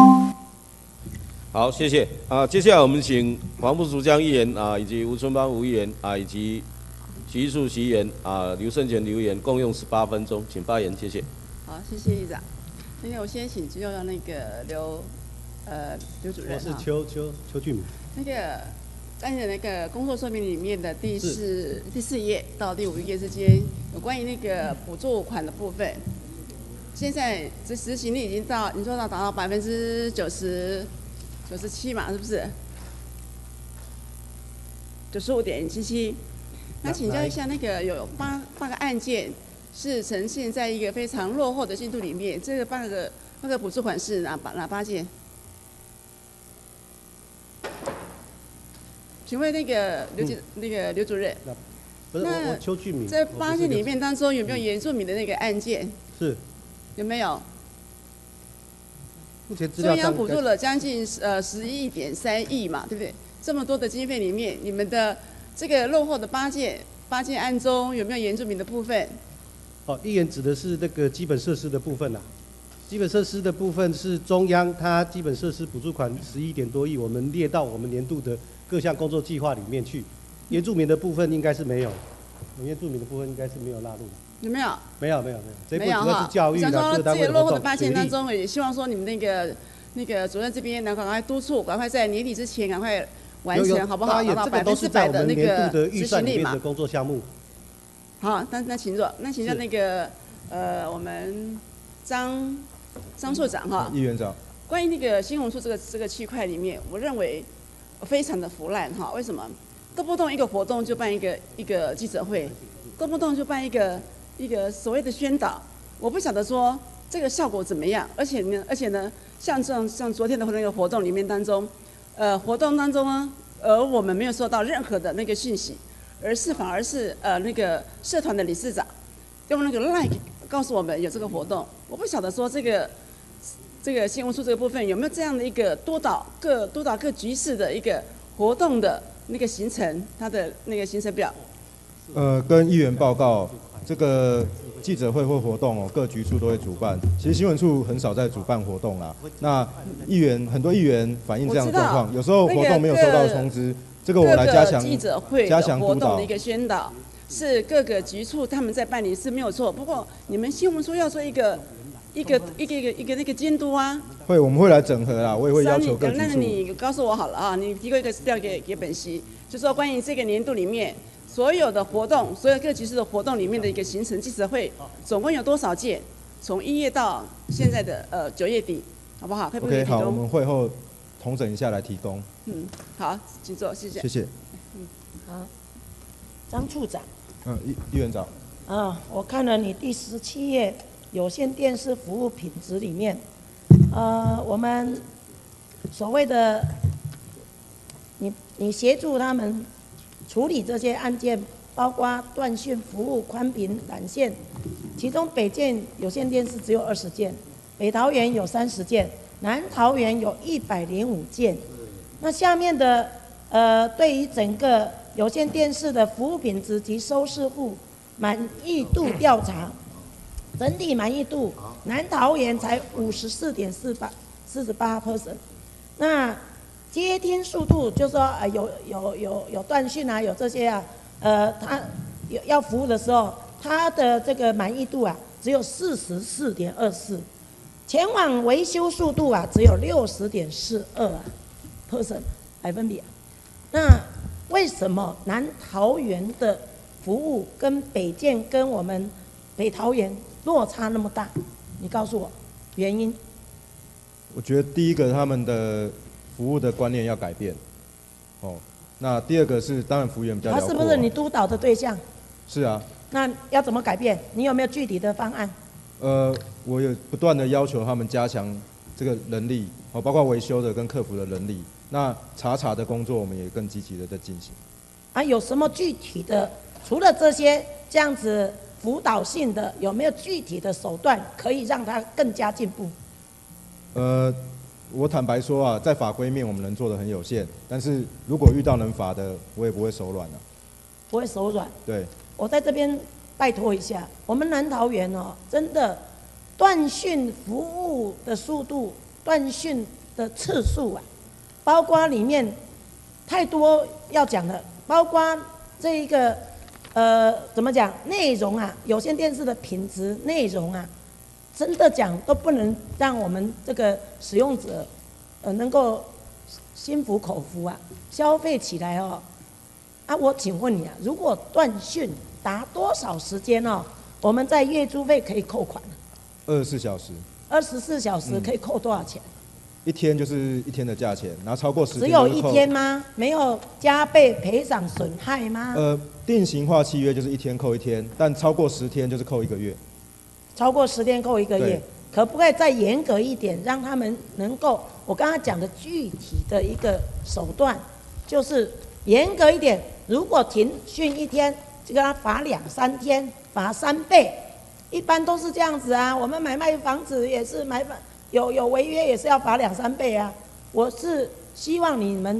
好，谢谢啊。接下来我们请黄埔竹江议员啊，以及吴春邦吴议员啊，以及徐玉树徐议员啊，刘胜全刘议员共用十八分钟，请发言，谢谢。 好，谢谢议长。那个我先请就要那个刘呃刘主任我是邱邱邱俊敏。 那个在那个工作说明里面的第四第四页到第五页之间，有关于那个补助款的部分，现在这执行率已经到，你说到达到百分之九十。九十七嘛，是不是？九十五点七七。那请教一下，那个有八八个案件是呈现在一个非常落后的进度里面，这个八个那个补助款是哪八哪八件？请问那个刘主、嗯、那个刘主任， 不是我邱俊敏。 这八件里面当中有没有原住民的那个案件？ 是。 有没有？ 目前资料中央补助了将近呃十一点三亿嘛，对不对？这么多的经费里面，你们的这个落后的八件八件案中有没有原住民的部分？ 哦，议员指的是那个基本设施的部分啦、基本设施的部分是中央它基本设施补助款十一点多亿，我们列到我们年度的各项工作计划里面去。原住民的部分应该是没有，原住民的部分应该是没有纳入。 有没有？ 没有没有没有，这一部没有主要是教育想啦，各说单位的活动、 这个落后的八水利。 件当中，也希望说你们那个那个主任这边能赶快督促，赶快在年底之前赶快完有有成，好不好？ 当然也好不好？百分这个都是之百的那在我们年个度的预执行力嘛算里面的。工作项目。 好，那那请坐，那请教是那个呃，我们张张处长哈， 议员长， 关于那个新闻处这个这个区块里面，我认为非常的腐烂哈。为什么？动不动一个活动就办一个一个记者会，动不动就办一个一个所谓的宣导，我不晓得说这个效果怎么样。而且呢，而且呢，像这样像昨天的那个活动里面当中，呃，活动当中呢，而我们没有收到任何的那个讯息，而是反而是呃那个社团的理事长用那个 like 告诉我们有这个活动。我不晓得说这个这个新闻处这个部分有没有这样的一个督导各督导各局势的一个活动的那个行程，它的那个行程表。 呃，跟议员报告，这个记者会或活动哦，各局处都会主办。其实新闻处很少在主办活动啦。那议员很多议员反映这样的状况，有时候活动没有收到通知，这个我来加强记者会加的强督导活动的一。个宣导，是各个局处他们在办理是没有错。不过你们新闻处要做一个一个一个一个一个那个监督啊。 会，我们会来整合啦，我也会要求各局那处。 你告诉我好了啊，你提供一个资料给给本席，就说关于这个年度里面所有的活动，所有各局处的活动里面的一个行程记者会，总共有多少件？从一月到现在的呃九月底，好不好？可不可以 OK， 提好，我供？ 们会后统整一下来提供。 嗯，好，请坐，谢谢。 谢谢。 嗯， 好，张处长。 嗯，议议员长。 啊，我看了你第十七页有线电视服务品质里面，呃，我们所谓的你你协助他们处理这些案件，包括断讯服务、宽频缆线，其中北建有线电视只有二十件，北桃园有三十件，南桃园有一百零五件。那下面的呃，对于整个有线电视的服务品质及收视户满意度调查，整体满意度，南桃园才五十四点四八四十八 percent。那接听速度就说呃有有有有断讯啊，有这些啊，呃，它有要服务的时候，它的这个满意度啊只有四十四点二四，前往维修速度啊只有六十点四二啊 percent 百分比啊。那为什么南桃园的服务跟北建跟我们北桃园落差那么大？你告诉我原因。 我觉得第一个他们的服务的观念要改变，哦，那第二个是当然服务员比较辽阔啊。 他是不是你督导的对象？ 是啊， 那要怎么改变？你有没有具体的方案？ 呃，我有不断的要求他们加强这个能力，哦，包括维修的跟客服的能力。那查查的工作我们也更积极的在进行。 啊，有什么具体的？除了这些这样子辅导性的，有没有具体的手段可以让他更加进步？ 呃，我坦白说啊，在法规面我们能做的很有限，但是如果遇到能罚的，我也不会手软啊。 不会手软。 对， 我在这边拜托一下，我们南桃园哦，真的断讯服务的速度、断讯的次数啊，包括里面太多要讲的，包括这一个呃怎么讲内容啊，有线电视的品质内容啊，真的讲都不能让我们这个使用者呃能够心服口服啊，消费起来哦。啊，我请问你啊，如果断讯达多少时间哦，我们在月租费可以扣款？ 二十四小时， 二十四小时可以扣多少钱？ 一天就是一天的价钱，然后超过十只有一天就是扣天吗？没有加倍赔偿损害吗？ 呃，定型化契约就是一天扣一天，但超过十天就是扣一个月。 超过十天扣一个月对， 可不可以再严格一点，让他们能够我刚刚讲的具体的一个手段，就是严格一点。如果停训一天，就给他罚两三天，罚三倍，一般都是这样子啊。我们买卖房子也是买房有有违约也是要罚两三倍啊。我是希望你们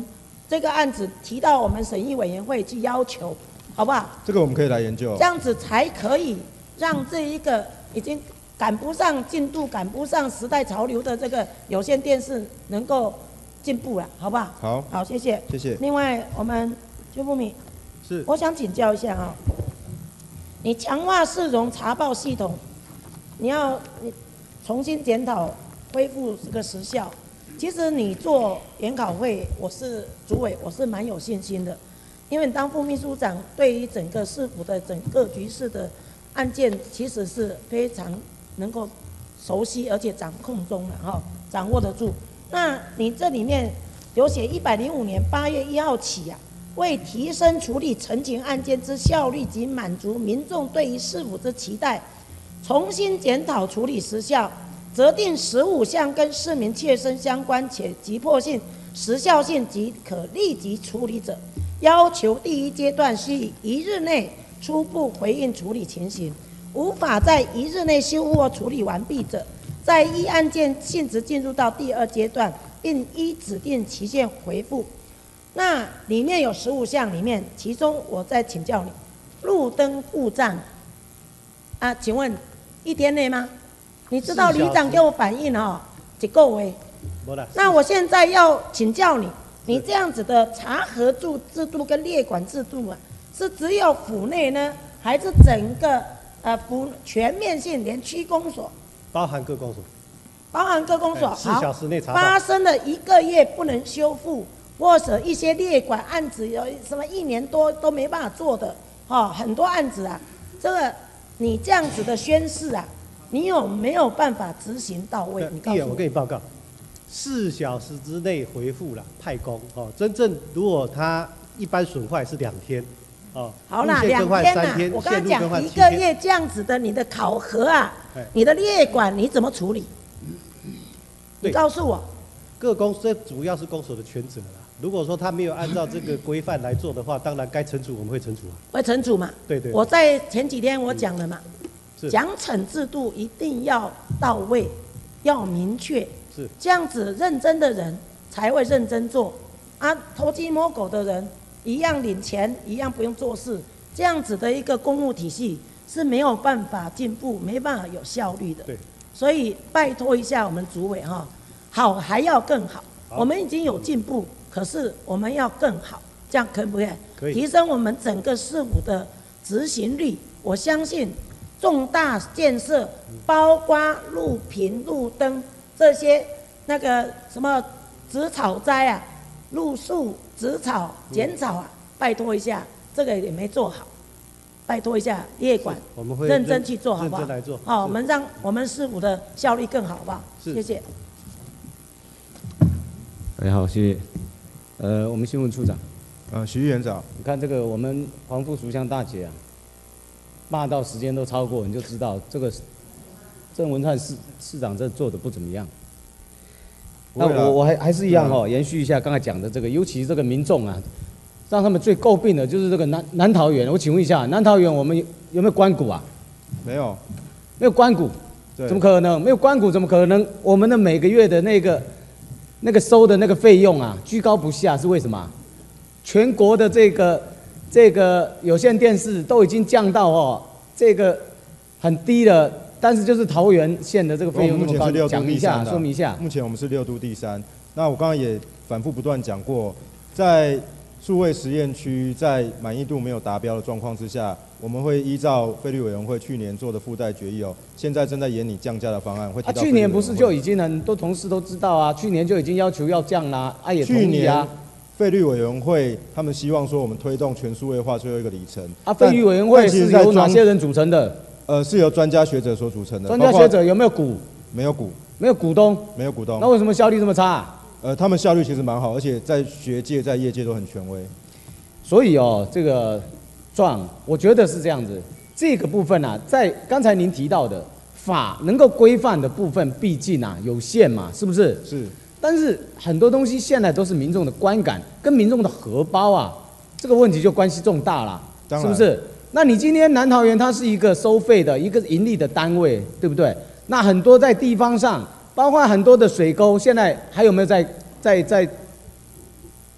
这个案子提到我们审议委员会去要求，好不好？ 这个我们可以来研究。 这样子才可以让这一个已经赶不上进度、赶不上时代潮流的这个有线电视能够进步了，好不好？ 好， 好，谢谢， 谢谢。 另外，我们邱副秘， 是， 我想请教一下啊，你强化市容查报系统，你要你重新检讨、恢复这个时效。其实你做研讨会，我是主委，我是蛮有信心的，因为当副秘书长对于整个市府的整个局势的案件，其实是非常能够熟悉而且掌控中的哈，掌握得住。那你这里面有写一百零五年八月一号起啊，为提升处理陈情案件之效率及满足民众对于市府之期待，重新检讨处理时效。择定十五项跟市民切身相关且急迫性、时效性及可立即处理者，要求第一阶段需以一日内初步回应处理情形，无法在一日内修复或处理完毕者，在依案件性质进入到第二阶段，并依指定期限回复。那里面有十五项，里面其中我再请教你，路灯故障啊，请问一天内吗？你知道里长给我反映哦，一个月。那我现在要请教你，你这样子的查核制制度跟列管制度啊，是只有府内呢，还是整个呃府全面性，连区公所？ 包含各公所。 包含各公所。 四小时内查到。 发生了一个月不能修复，或者一些列管案子有什么一年多都没办法做的，哦，很多案子啊，这个你这样子的宣示啊。你有没有办法执行到位？你告诉我。 我跟你报告，四小时之内回复了派工哦。真正如果他一般损坏是两天哦。 好啦，两天呐、啊，我刚刚讲一个月这样子的，你的考核啊，你的列管你怎么处理？你告诉我。 各公这主要是公所的权责啦。如果说他没有按照这个规范来做的话，当然该惩处我们会惩处啊。 会惩处嘛？ 对 对, 對。 我在前几天我讲了嘛。嗯奖惩制度一定要到位，要明确， 是这样子认真的人才会认真做，啊，偷鸡摸狗的人一样领钱，一样不用做事，这样子的一个公务体系是没有办法进步，没办法有效率的。 对， 所以拜托一下我们主委哈，好还要更好。我们已经有进步，可是我们要更好，这样可不可以？ 可以。 提升我们整个市府的执行率，我相信。重大建设，包括路平、路灯这些那个什么植草摘啊、路树、植草、剪草啊，拜托一下，这个也没做好，拜托一下列管， 我们会认真去做，好不好？ 认真来做。 好，我们让我们市府的效率更好，好不好？谢谢。 哎，好，谢谢。呃，我们新闻处长， 呃，徐议员长， 你看这个我们黄副书香大姐啊。骂到时间都超过，你就知道这个郑文灿市市长这做的不怎么样。那我我还还是一样哈、哦，延续一下刚才讲的这个，尤其这个民众啊，让他们最诟病的就是这个南南桃园。我请问一下，南桃园我们有有没有关谷啊？ 没有， 没有关谷，怎么可能？没有关谷怎么可能？我们的每个月的那个那个收的那个费用啊，居高不下，是为什么？全国的这个。这个有线电视都已经降到哦，这个很低了，但是就是桃园县的这个费用那么高，讲一下，说明一下。 目前我们是六都第三。那我刚刚也反复不断讲过，在数位实验区在满意度没有达标的状况之下，我们会依照费率委员会去年做的附带决议哦，现在正在研拟降价的方案，会提到。 啊，去年不是就已经很多同事都知道啊，去年就已经要求要降啦，啊也同意啊。 费率委员会他们希望说我们推动全数位化最后一个里程。 啊，费率委员会是由哪些人组成的？ 呃，是由专家学者所组成的。 专家学者有没有股？ 没有股。 没有股东？ 没有股东。 那为什么效率这么差啊？ 呃，他们效率其实蛮好，而且在学界、在业界都很权威。 所以哦，这个壮，我觉得是这样子。这个部分啊，在刚才您提到的法能够规范的部分，毕竟啊有限嘛，是不是？ 是。 但是很多东西现在都是民众的观感跟民众的荷包啊，这个问题就关系重大了，是不是？那你今天南桃园它是一个收费的一个盈利的单位，对不对？那很多在地方上，包括很多的水沟，现在还有没有在在在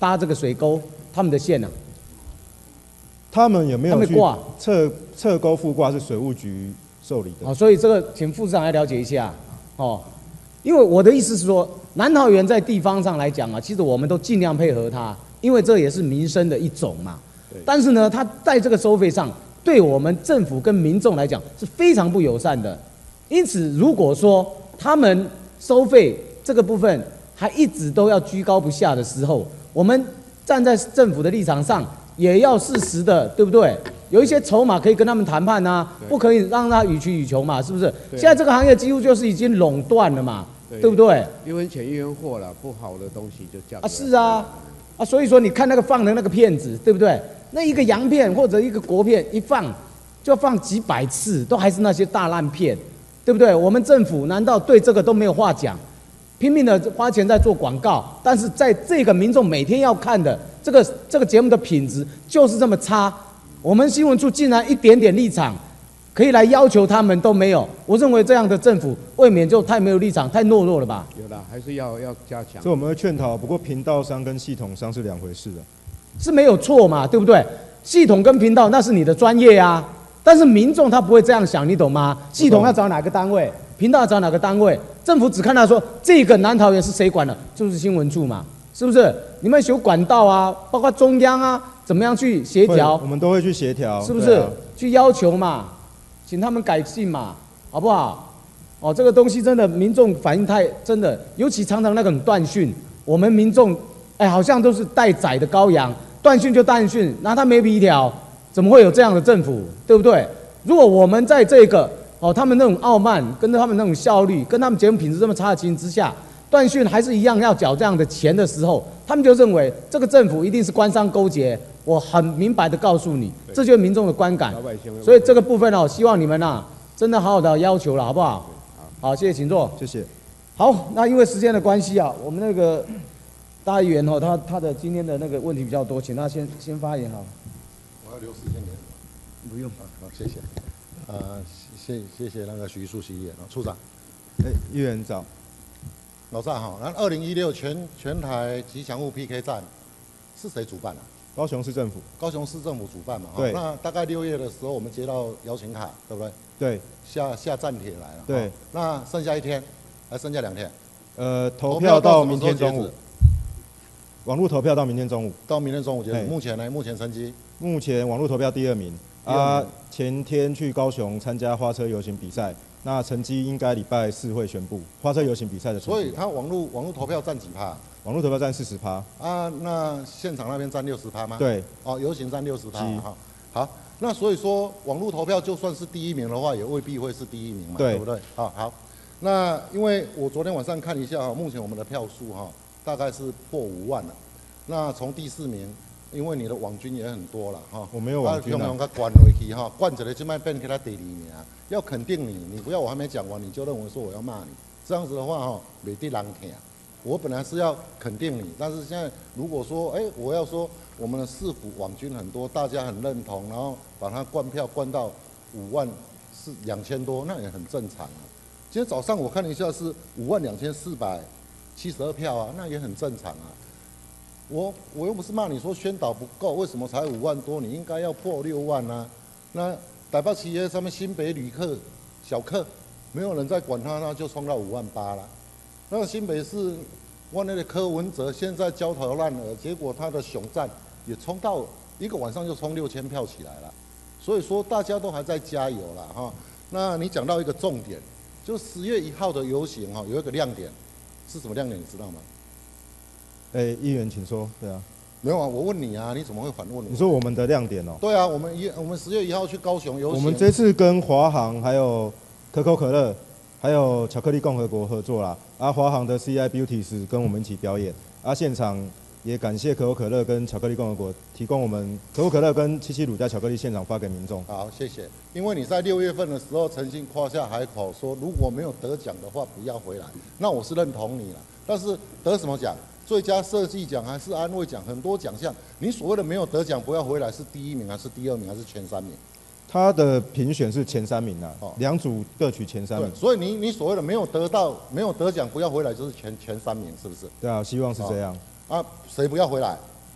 搭这个水沟，他们的线呢、啊？ 他们有没有去挂侧侧沟复挂是水务局受理的？ 哦，所以这个请副市长来了解一下哦。因为我的意思是说，南桃园在地方上来讲啊，其实我们都尽量配合它，因为这也是民生的一种嘛。但是呢，它在这个收费上，对我们政府跟民众来讲是非常不友善的。因此，如果说他们收费这个部分还一直都要居高不下的时候，我们站在政府的立场上，也要适时的，对不对？有一些筹码可以跟他们谈判啊，不可以让他予取予求嘛，是不是？现在这个行业几乎就是已经垄断了嘛，对不对？ 一分钱一分货了，不好的东西就价格啊，是啊，啊，所以说你看那个放的那个片子，对不对？那一个洋片或者一个国片一放，就要放几百次，都还是那些大烂片，对不对？我们政府难道对这个都没有话讲？拼命的花钱在做广告，但是在这个民众每天要看的这个这个节目的品质就是这么差。我们新闻处竟然一点点立场可以来要求他们都没有，我认为这样的政府未免就太没有立场，太懦弱了吧？ 有的，还是要要加强。 所以我们会劝导，不过频道商跟系统商是两回事的， 是没有错嘛，对不对？系统跟频道那是你的专业啊，但是民众他不会这样想，你懂吗？系统要找哪个单位，频道要找哪个单位，政府只看到说这个南桃园是谁管的，就是新闻处嘛，是不是？你们修管道啊，包括中央啊。怎么样去协调？ 我们都会去协调， 是不是？ 啊、 去要求嘛，请他们改进嘛，好不好？哦，这个东西真的民众反应太真的，尤其常常那种断讯，我们民众哎，好像都是待宰的羔羊，断讯就断讯，拿他没皮条，怎么会有这样的政府？对不对？如果我们在这个哦，他们那种傲慢，跟着他们那种效率，跟他们节目品质这么差的情形之下，断讯还是一样要缴这样的钱的时候，他们就认为这个政府一定是官商勾结。我很明白的告诉你，这就是民众的观感。所以这个部分哦，希望你们啊，真的好好的要求了，好不好？好，谢谢，请坐。 谢谢。 好，那因为时间的关系啊，我们那个大议员哦，他他的今天的那个问题比较多，请他先先发言好了。 我要留时间给你。 不用。 好，谢谢。呃，谢谢谢那个徐树席议员啊，处长。 哎，议员早。 老赵哈，那二零一六全全台吉祥物 P K 战是谁主办啊？ 高雄市政府， 高雄市政府主办嘛， 对。 那大概六月的时候，我们接到邀请卡，对不对？ 对。 下下站帖来了。 对。 那剩下一天，还剩下两天。 呃，投票到明天中午。网络投票到明天中午。 到明天中午结束。目前呢？目前成绩？ 目前网络投票第二名。啊，前天去高雄参加花车游行比赛，那成绩应该礼拜四会宣布花车游行比赛的成绩。 所以他网络网络投票占几趴？ 网络投票占四十趴啊，那现场那边占六十趴吗？ 对， 哦，游行占六十趴哈。好，那所以说网络投票就算是第一名的话，也未必会是第一名嘛，对, 对不对？好好，那因为我昨天晚上看一下哈，目前我们的票数哈大概是破五万了。那从第四名，因为你的网军也很多了哈， 我没有网军啊， 用个关回去哈，关起来就卖变给他第二名，要肯定你，你不要我还没讲完你就认为说我要骂你，这样子的话哈，没得人听。我本来是要肯定你，但是现在如果说，哎、欸，我要说我们的市府网军很多，大家很认同，然后把它灌票灌到五万是两千多，那也很正常啊。今天早上我看了一下是五万两千四百七十二票啊，那也很正常啊。我我又不是骂你说宣导不够，为什么才五万多？你应该要破六万啊。那台北企业上面新北旅客小客，没有人在管它，那就冲到五万八了。那新北市，我那个柯文哲现在焦头烂额，结果他的熊战也冲到一个晚上就冲六千票起来了，所以说大家都还在加油啦哈。那你讲到一个重点，就十月一号的游行哈，有一个亮点，是什么亮点你知道吗？ 哎、欸，议员请说。对啊， 没有啊，我问你啊，你怎么会反问我？ 你说我们的亮点哦、喔？ 对啊，我们一我们十月一号去高雄游行， 我们这次跟华航还有可口可乐。还有巧克力共和国合作啦，啊，华航的 C I Beauties 跟我们一起表演，啊，现场也感谢可口可乐跟巧克力共和国提供我们可口可乐跟七七乳加巧克力现场发给民众。 好，谢谢。因为你在六月份的时候曾经夸下海口说，如果没有得奖的话不要回来，那我是认同你了。但是得什么奖？最佳设计奖还是安慰奖？很多奖项，你所谓的没有得奖不要回来是第一名还是第二名还是前三名？ 他的评选是前三名啊，两组各取前三名。 所以你你所谓的没有得到、没有得奖不要回来，就是前前三名，是不是？ 对啊，希望是这样。 啊，谁不要回来？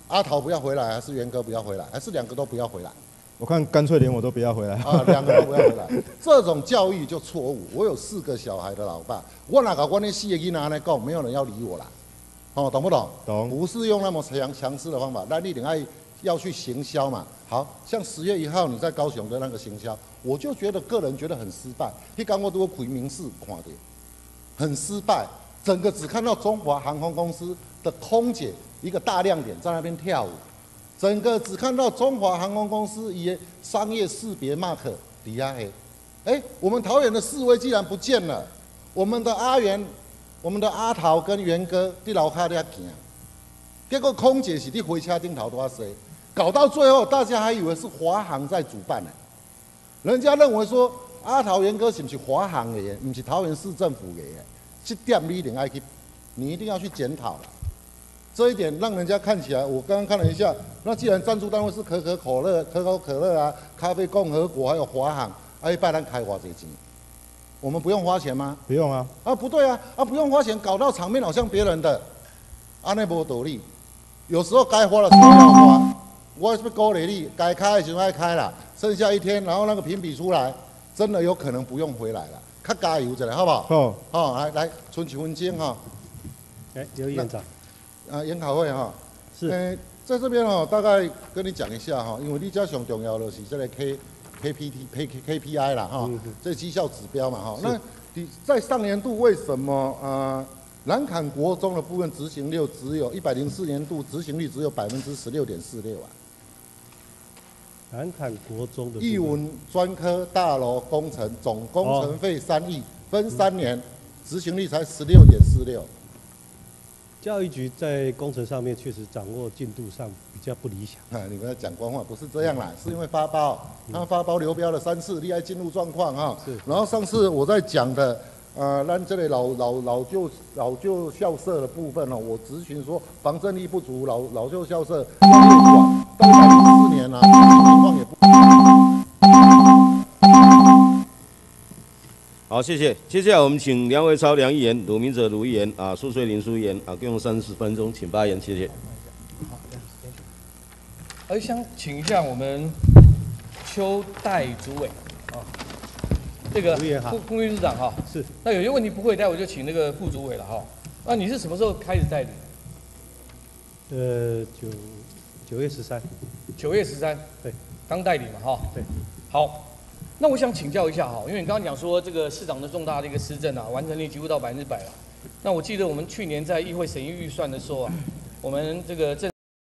阿桃不要回来，还是元哥不要回来，还是两个都不要回来？ 我看干脆连我都不要回来啊，两个都不要回来，这种教育就错误。我有四个小孩的老爸，我哪个我那四个囡仔来讲，没有人要理我啦，哦，懂不懂？ 懂。 不是用那么强强势的方法，那你得爱要去行销嘛。好像十月一号你在高雄的那个行销，我就觉得个人觉得很失败。你刚我都开民视看的，很失败。整个只看到中华航空公司的空姐一个大亮点在那边跳舞。整个只看到中华航空公司一商业识别 mark 底下黑，哎，我们桃园的示威竟然不见了，我们的阿元、我们的阿桃跟元哥伫楼下咧行，结果空姐是伫火车顶头多谁，搞到最后大家还以为是华航在主办呢，人家认为说阿桃元哥是不是华航的耶，不是桃园市政府的耶，这点你一定要去，你一定要去检讨了。这一点让人家看起来，我刚刚看了一下，那既然赞助单位是可可可乐、可口可乐啊、咖啡共和国还有华航，啊，一般人开多少钱？我们不用花钱吗？ 不用啊。 啊，不对啊，啊，不用花钱，搞到场面好像别人的，啊，那无道理。有时候该花的时候要花，我是鼓励你，该开的时候爱开啦，剩下一天，然后那个评比出来，真的有可能不用回来了，较加油一下，好不好？ 好。 好，来来，存几分钟哈。 哎，刘院长。 啊，研讨会哈， 是， 呃，在这边哈，大概跟你讲一下哈，因为你家上重要的是这个 K K P T K K P I 啦哈，嗯、这绩效指标嘛哈。那你在上年度为什么呃南坎国中的部分执行率只有一百零四年度执行率只有百分之十六点四六啊？ 南坎国中的艺文专科大楼工程总工程费三亿，分三年，执行率才十六点四六。 教育局在工程上面确实掌握进度上比较不理想。 啊，你们在讲官话不是这样啦，是因为发包，他发包流标了三次，厉害进入状况哈。是。然后上次我在讲的，呃，咱这类老老老旧老旧校舍的部分呢，我咨询说防震力不足，老老旧校舍越管到一百零四年啊，情况也不。 好，谢谢。接下来我们请梁维超梁议员、鲁明哲鲁议员啊、苏穗林苏议员啊，共用三十分钟，请发言，谢谢。 我想请一下我们邱代主委啊，这个副副秘书长哈， 是。 那有些问题不会带，我就请那个副主委了哈。那你是什么时候开始代理？ 呃，九九月十三。 九月十三， 对， 当代理嘛哈。 对。 好。那我想请教一下哈，因为你刚刚讲说这个市长的重大的一个施政啊，完成率几乎到百分之百了。那我记得我们去年在议会审议预算的时候啊，我们这个政